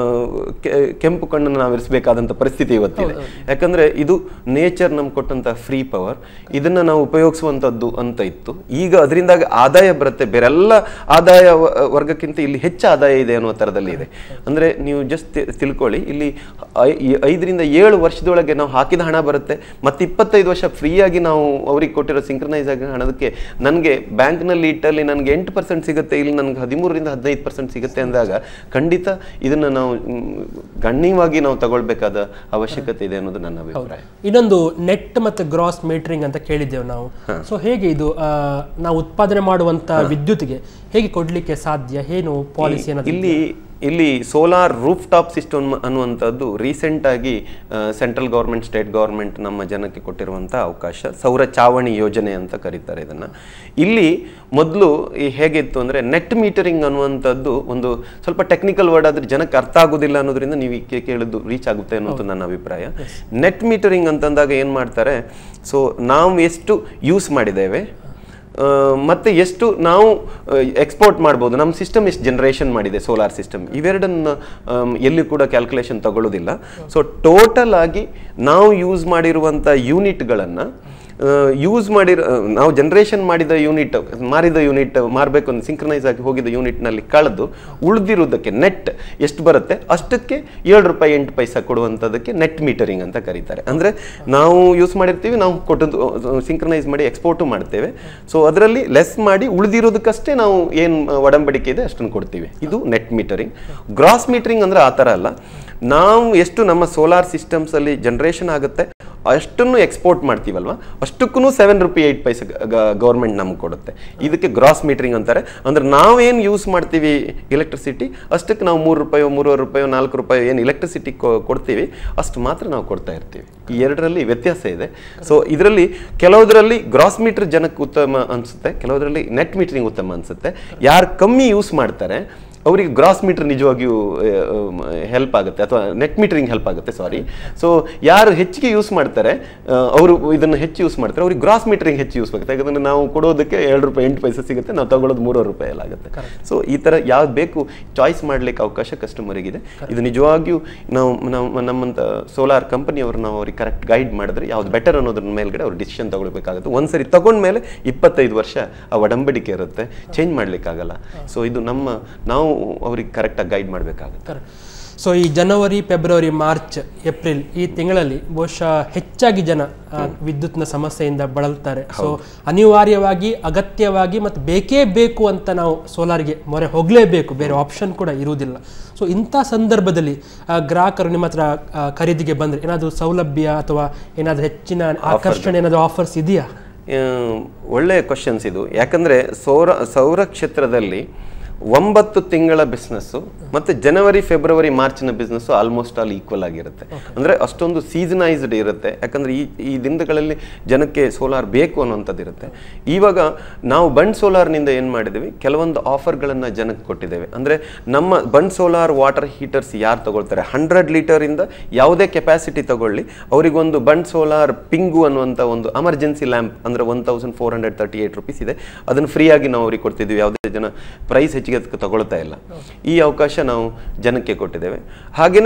ಕೆಂಪು ಕಣ್ಣನ್ನು ನಾವು ಇರಿಸಬೇಕಾದಂಥ ಪರಿಸ್ಥಿತಿ ಇವತ್ತಿದೆ. ಯಾಕಂದ್ರೆ ಇದು ನೇಚರ್ ನಮ್ಗೆ ಕೊಟ್ಟಂತ ಫ್ರೀ ಪವರ್, ಇದನ್ನ ನಾವು ಉಪಯೋಗಿಸುವಂಥದ್ದು ಅಂತ ಇತ್ತು. ಈಗ ಅದರಿಂದಾಗಿ ಆದಾಯ ಬರುತ್ತೆ, ಬೇರೆಲ್ಲ ಆದಾಯ ವರ್ಗಕ್ಕಿಂತ ಇಲ್ಲಿ ಹೆಚ್ಚು ಆದಾಯ ಇದೆ ಅನ್ನೋ ಥರದಲ್ಲಿ ಇದೆ. ಅಂದ್ರೆ ನೀವು ಜಸ್ಟ್ ತಿಳ್ಕೊಳ್ಳಿ, ಇಲ್ಲಿ ಐದರಿಂದ ಏಳು ವರ್ಷದೊಳಗೆ ನಾವು ಹಾಕಿದ ಹಣ ಬರುತ್ತೆ, ಮತ್ತೆ ಇಪ್ಪತ್ತೈದು ವರ್ಷ ಫ್ರೀಯಾಗಿ ನಾವು ಅವ್ರಿಗೆ ಕೊಟ್ಟಿರೋ ಸಿಂಕ್ರನೈಸ್ ಆಗಿ ಹಣದಕ್ಕೆ ನನಗೆ ಬ್ಯಾಂಕ್ನಲ್ಲಿ ಇಟ್ಟಲ್ಲಿ ನನಗೆ ಎಂಟು ಪರ್ಸೆಂಟ್ ಸಿಗುತ್ತೆ, ಇಲ್ಲಿ ನನಗೆ ಹದಿಮೂರರಿಂದ ಹದಿನೈದು ಪರ್ಸೆಂಟ್ ಸಿಗುತ್ತೆ ಅಂದಾಗ ಖಂಡಿತ ಇದನ್ನು ನಾವು ಗಣ್ಯವಾಗಿ ನಾವು ತಗೊಳ್ಬೇಕಾದ ಅವಶ್ಯಕತೆ ಇದೆ ಅನ್ನೋದು ನನ್ನ ಅಭಿಪ್ರಾಯ. ಇನ್ನೊಂದು ನೆಟ್ ಮತ್ತು ಗ್ರಾಸ್ ಮೀಟರಿಂಗ್ ಅಂತ ಕೇಳಿದ್ದೇವೆ ನಾವು. ಸೊ ಹೇಗೆ ಇದು ನಾವು ಉತ್ಪಾದನೆ ಮಾಡುವಂತ ವಿದ್ಯುತ್ಗೆ ಹೇಗೆ ಕೊಡ್ಲಿಕ್ಕೆ ಸಾಧ್ಯ, ಏನು ಪಾಲಿಸಿ? ಇಲ್ಲಿ ಇಲ್ಲಿ ಸೋಲಾರ್ ರೂಫ್ ಟಾಪ್ ಸಿಸ್ಟಮ್ ಅನ್ನುವಂಥದ್ದು ರೀಸೆಂಟ್ ಆಗಿ ಸೆಂಟ್ರಲ್ ಗೌರ್ಮೆಂಟ್, ಸ್ಟೇಟ್ ಗೌರ್ಮೆಂಟ್ ನಮ್ಮ ಜನಕ್ಕೆ ಕೊಟ್ಟಿರುವಂಥ ಅವಕಾಶ, ಸೌರ ಚಾವಣಿ ಯೋಜನೆ ಅಂತ ಕರೀತಾರೆ ಇದನ್ನು. ಇಲ್ಲಿ ಮೊದಲು ಹೇಗಿತ್ತು ಅಂದರೆ ನೆಟ್ ಮೀಟರಿಂಗ್ ಅನ್ನುವಂಥದ್ದು ಒಂದು ಸ್ವಲ್ಪ ಟೆಕ್ನಿಕಲ್ ವರ್ಡ್ ಆದರೆ ಜನಕ್ಕೆ ಅರ್ಥ ಆಗೋದಿಲ್ಲ ಅನ್ನೋದ್ರಿಂದ ನೀವು ಕೇಳಿದ್ದು ರೀಚ್ ಆಗುತ್ತೆ ಅನ್ನೋದು ನನ್ನ ಅಭಿಪ್ರಾಯ. ನೆಟ್ ಮೀಟರಿಂಗ್ ಅಂತಂದಾಗ ಏನು ಮಾಡ್ತಾರೆ, ಸೊ ನಾವು ಎಷ್ಟು ಯೂಸ್ ಮಾಡಿದ್ದೇವೆ ಮತ್ತು ಎಷ್ಟು ನಾವು ಎಕ್ಸ್ಪೋರ್ಟ್ ಮಾಡ್ಬೋದು, ನಮ್ಮ ಸಿಸ್ಟಮ್ ಎಷ್ಟು ಜನರೇಷನ್ ಮಾಡಿದೆ ಸೋಲಾರ್ ಸಿಸ್ಟಮ್, ಇವೆರಡನ್ನು ಎಲ್ಲಿ ಕೂಡ ಕ್ಯಾಲ್ಕುಲೇಷನ್ ತಗೊಳ್ಳೋದಿಲ್ಲ. ಸೊ ಟೋಟಲ್ ಆಗಿ ನಾವು ಯೂಸ್ ಮಾಡಿರುವಂಥ ಯೂನಿಟ್ಗಳನ್ನು ಯೂಸ್ ಮಾಡಿರೋ ನಾವು ಜನರೇಷನ್ ಮಾಡಿದ ಯೂನಿಟ್, ಮಾರಿದ ಯೂನಿಟ್ ಮಾರಬೇಕು ಅಂತ ಸಿಂಕ್ರನೈಸ್ ಆಗಿ ಹೋಗಿದ್ದ ಯೂನಿಟ್ನಲ್ಲಿ ಕಳೆದು ಉಳಿದಿರೋದಕ್ಕೆ ನೆಟ್ ಎಷ್ಟು ಬರುತ್ತೆ ಅಷ್ಟಕ್ಕೆ ಏಳು ರೂಪಾಯಿ ಎಂಟು ಪೈಸಾ ಕೊಡುವಂಥದ್ದಕ್ಕೆ ನೆಟ್ ಮೀಟರಿಂಗ್ ಅಂತ ಕರೀತಾರೆ. ಅಂದರೆ ನಾವು ಯೂಸ್ ಮಾಡಿರ್ತೀವಿ, ನಾವು ಕೊಟ್ಟದ್ದು ಸಿಂಕ್ರನೈಸ್ ಮಾಡಿ ಎಕ್ಸ್ಪೋರ್ಟು ಮಾಡ್ತೇವೆ. ಸೊ ಅದರಲ್ಲಿ ಲೆಸ್ ಮಾಡಿ ಉಳಿದಿರೋದಕ್ಕಷ್ಟೇ ನಾವು ಏನು ಒಡಂಬಡಿಕೆ ಇದೆ ಅಷ್ಟನ್ನು ಕೊಡ್ತೀವಿ. ಇದು ನೆಟ್ ಮೀಟರಿಂಗ್. ಗ್ರಾಸ್ ಮೀಟರಿಂಗ್ ಅಂದರೆ ಆ ಥರ ಅಲ್ಲ, ನಾವು ಎಷ್ಟು ನಮ್ಮ ಸೋಲಾರ್ ಸಿಸ್ಟಮ್ಸಲ್ಲಿ ಜನರೇಷನ್ ಆಗುತ್ತೆ ಅಷ್ಟನ್ನು ಎಕ್ಸ್ಪೋರ್ಟ್ ಮಾಡ್ತೀವಲ್ವ, ಅಷ್ಟಕ್ಕೂ seven rupee eight paise government ನಮ್ಗೆ ಕೊಡುತ್ತೆ. ಇದಕ್ಕೆ ಗ್ರಾಸ್ ಮೀಟರಿಂಗ್ ಅಂತಾರೆ. ಅಂದರೆ ನಾವೇನು ಯೂಸ್ ಮಾಡ್ತೀವಿ ಎಲೆಕ್ಟ್ರಿಸಿಟಿ ಅಷ್ಟಕ್ಕೆ ನಾವು ಮೂರು ರೂಪಾಯೋ ಮೂರುವರೆ ರೂಪಾಯೋ ನಾಲ್ಕು ರೂಪಾಯೋ ಏನು ಎಲೆಕ್ಟ್ರಿಸಿಟಿ ಕೊಡ್ತೀವಿ ಅಷ್ಟು ಮಾತ್ರ ನಾವು ಕೊಡ್ತಾ ಇರ್ತೀವಿ. ಈ ಎರಡರಲ್ಲಿ ವ್ಯತ್ಯಾಸ ಇದೆ. ಸೊ ಇದರಲ್ಲಿ ಕೆಲವುದರಲ್ಲಿ ಗ್ರಾಸ್ ಮೀಟರ್ ಜನಕ್ಕೆ ಉತ್ತಮ ಅನಿಸುತ್ತೆ, ಕೆಲವುದರಲ್ಲಿ ನೆಟ್ ಮೀಟರಿಂಗ್ ಉತ್ತಮ ಅನಿಸುತ್ತೆ. ಯಾರು ಕಮ್ಮಿ ಯೂಸ್ ಮಾಡ್ತಾರೆ ಅವರಿಗೆ ಗ್ರಾಸ್ ಮೀಟರ್ ನಿಜವಾಗಿಯೂ ಹೆಲ್ಪ್ ಆಗುತ್ತೆ, ಅಥವಾ ನೆಟ್ ಮೀಟರಿಂಗ್ ಹೆಲ್ಪ್ ಆಗುತ್ತೆ, ಸಾರಿ. ಸೊ ಯಾರು ಹೆಚ್ಚಿಗೆ ಯೂಸ್ ಮಾಡ್ತಾರೆ ಅವರು ಇದನ್ನು ಹೆಚ್ಚು ಯೂಸ್ ಮಾಡ್ತಾರೆ, ಅವ್ರಿಗೆ ಗ್ರಾಸ್ ಮೀಟರಿಂಗ್ ಹೆಚ್ಚು ಯೂಸ್ ಆಗುತ್ತೆ. ಯಾಕಂದ್ರೆ ನಾವು ಕೊಡೋದಕ್ಕೆ ಎರಡು ರೂಪಾಯಿ ಎಂಟು ಪೈಸೆ ಸಿಗುತ್ತೆ, ನಾವು ತಗೊಳ್ಳೋದು ಮೂರುವರೆ ರೂಪಾಯಿ ಎಲ್ಲ ಆಗುತ್ತೆ. ಸೊ ಈ ಥರ ಯಾವ್ದು ಬೇಕು ಚಾಯ್ಸ್ ಮಾಡಲಿಕ್ಕೆ ಅವಕಾಶ ಕಸ್ಟಮರಿಗಿದೆ. ಇದು ನಿಜವಾಗಿಯೂ ನಾವು ನಾವು ನಮ್ಮಂಥ ಸೋಲಾರ್ ಕಂಪನಿಯವರು ನಾವು ಅವ್ರಿಗೆ ಕರೆಕ್ಟ್ ಗೈಡ್ ಮಾಡಿದ್ರೆ ಯಾವ್ದು ಬೆಟರ್ ಅನ್ನೋದ್ರ ಮೇಲ್ಗಡೆ ಅವ್ರು ಡಿಸಿಷನ್ ತಗೊಳ್ಬೇಕಾಗುತ್ತೆ. ಒಂದ್ಸರಿ ತಗೊಂಡ್ಮೇಲೆ ಇಪ್ಪತ್ತೈದು ವರ್ಷ ಆ ಒಡಂಬಡಿಕೆ ಇರುತ್ತೆ, ಚೇಂಜ್ ಮಾಡ್ಲಿಕ್ಕಾಗಲ್ಲ. ಸೊ ಇದು ನಮ್ಮ ನಾವು ಅವ್ರಿಗೆ ಕರೆಕ್ಟಾಗಿ ಗೈಡ್ ಮಾಡಬೇಕಾಗುತ್ತೆ. ಸೊ ಈ ಜನವರಿ, ಫೆಬ್ರವರಿ, ಮಾರ್ಚ್, ಏಪ್ರಿಲ್ ಈ ತಿಂಗಳಲ್ಲಿ ಬಹುಶಃ ಹೆಚ್ಚಾಗಿ ಜನ ವಿದ್ಯುತ್ನ ಸಮಸ್ಯೆಯಿಂದ ಬಳಲ್ತಾರೆ. ಸೊ ಅನಿವಾರ್ಯವಾಗಿ, ಅಗತ್ಯವಾಗಿ ಮತ್ತು ಬೇಕೇ ಬೇಕು ಅಂತ ನಾವು ಸೋಲಾರ್ಗೆ ಮೊರೆ ಹೋಗಲೇಬೇಕು, ಬೇರೆ ಆಪ್ಷನ್ ಕೂಡ ಇರುವುದಿಲ್ಲ. ಸೊ ಇಂಥ ಸಂದರ್ಭದಲ್ಲಿ ಗ್ರಾಹಕರು ನಿಮ್ಮ ಹತ್ರ ಖರೀದಿಗೆ ಬಂದರೆ ಏನಾದರೂ ಸೌಲಭ್ಯ ಅಥವಾ ಏನಾದರೂ ಹೆಚ್ಚಿನ ಆಕರ್ಷಣೆ ಏನಾದರೂ ಆಫರ್ಸ್ ಇದೆಯಾ? ಒಳ್ಳೆಯ ಕ್ವಶನ್ಸ್ ಇದು. ಯಾಕಂದರೆ ಸೌರ ಸೌರ ಕ್ಷೇತ್ರದಲ್ಲಿ ಒಂಬತ್ತು ತಿಂಗಳ ಬಿಸ್ನೆಸ್ಸು ಮತ್ತು ಜನವರಿ, ಫೆಬ್ರವರಿ, ಮಾರ್ಚ್ನ ಬಿಸ್ನೆಸ್ಸು ಆಲ್ಮೋಸ್ಟ್ ಆಲ್ ಈಕ್ವಲ್ ಆಗಿರುತ್ತೆ. ಅಂದರೆ ಅಷ್ಟೊಂದು ಸೀಸನೈಸ್ಡ್ ಇರುತ್ತೆ. ಯಾಕಂದರೆ ಈ ಈ ದಿನಗಳಲ್ಲಿ ಜನಕ್ಕೆ ಸೋಲಾರ್ ಬೇಕು ಅನ್ನೋಂಥದ್ದು ಇರುತ್ತೆ. ಇವಾಗ ನಾವು ಬಂಡ್ ಸೋಲಾರ್ನಿಂದ ಏನು ಮಾಡಿದ್ದೀವಿ, ಕೆಲವೊಂದು ಆಫರ್ಗಳನ್ನು ಜನಕ್ಕೆ ಕೊಟ್ಟಿದ್ದೇವೆ. ಅಂದರೆ ನಮ್ಮ ಬಂಡ್ ಸೋಲಾರ್ ವಾಟರ್ ಹೀಟರ್ಸ್ ಯಾರು ತಗೊಳ್ತಾರೆ, ಹಂಡ್ರೆಡ್ ಲೀಟರಿಂದ ಯಾವುದೇ ಕೆಪಾಸಿಟಿ ತಗೊಳ್ಳಿ, ಅವರಿಗೊಂದು ಬಂಡ್ ಸೋಲಾರ್ ಪಿಂಗು ಅನ್ನುವಂಥ ಒಂದು ಎಮರ್ಜೆನ್ಸಿ ಲ್ಯಾಂಪ್ ಅಂದರೆ one thousand four hundred thirty eight rupees ಇದೆ, ಅದನ್ನು ಫ್ರೀಯಾಗಿ ನಾವು ಅವ್ರಿಗೆ ಕೊಡ್ತಿದ್ದೀವಿ. ಯಾವುದೇ ಜನ ಪ್ರೈಸ್ ಹೆಚ್ಚಿಗೆ ಅದಕ್ಕೆ ತಗೊಳ್ತಾ ಇಲ್ಲ. ಈ ಅವಕಾಶ ನಾವು ಜನಕ್ಕೆ ಕೊಟ್ಟಿದ್ದೇವೆ. ಹಾಗೆಯೇ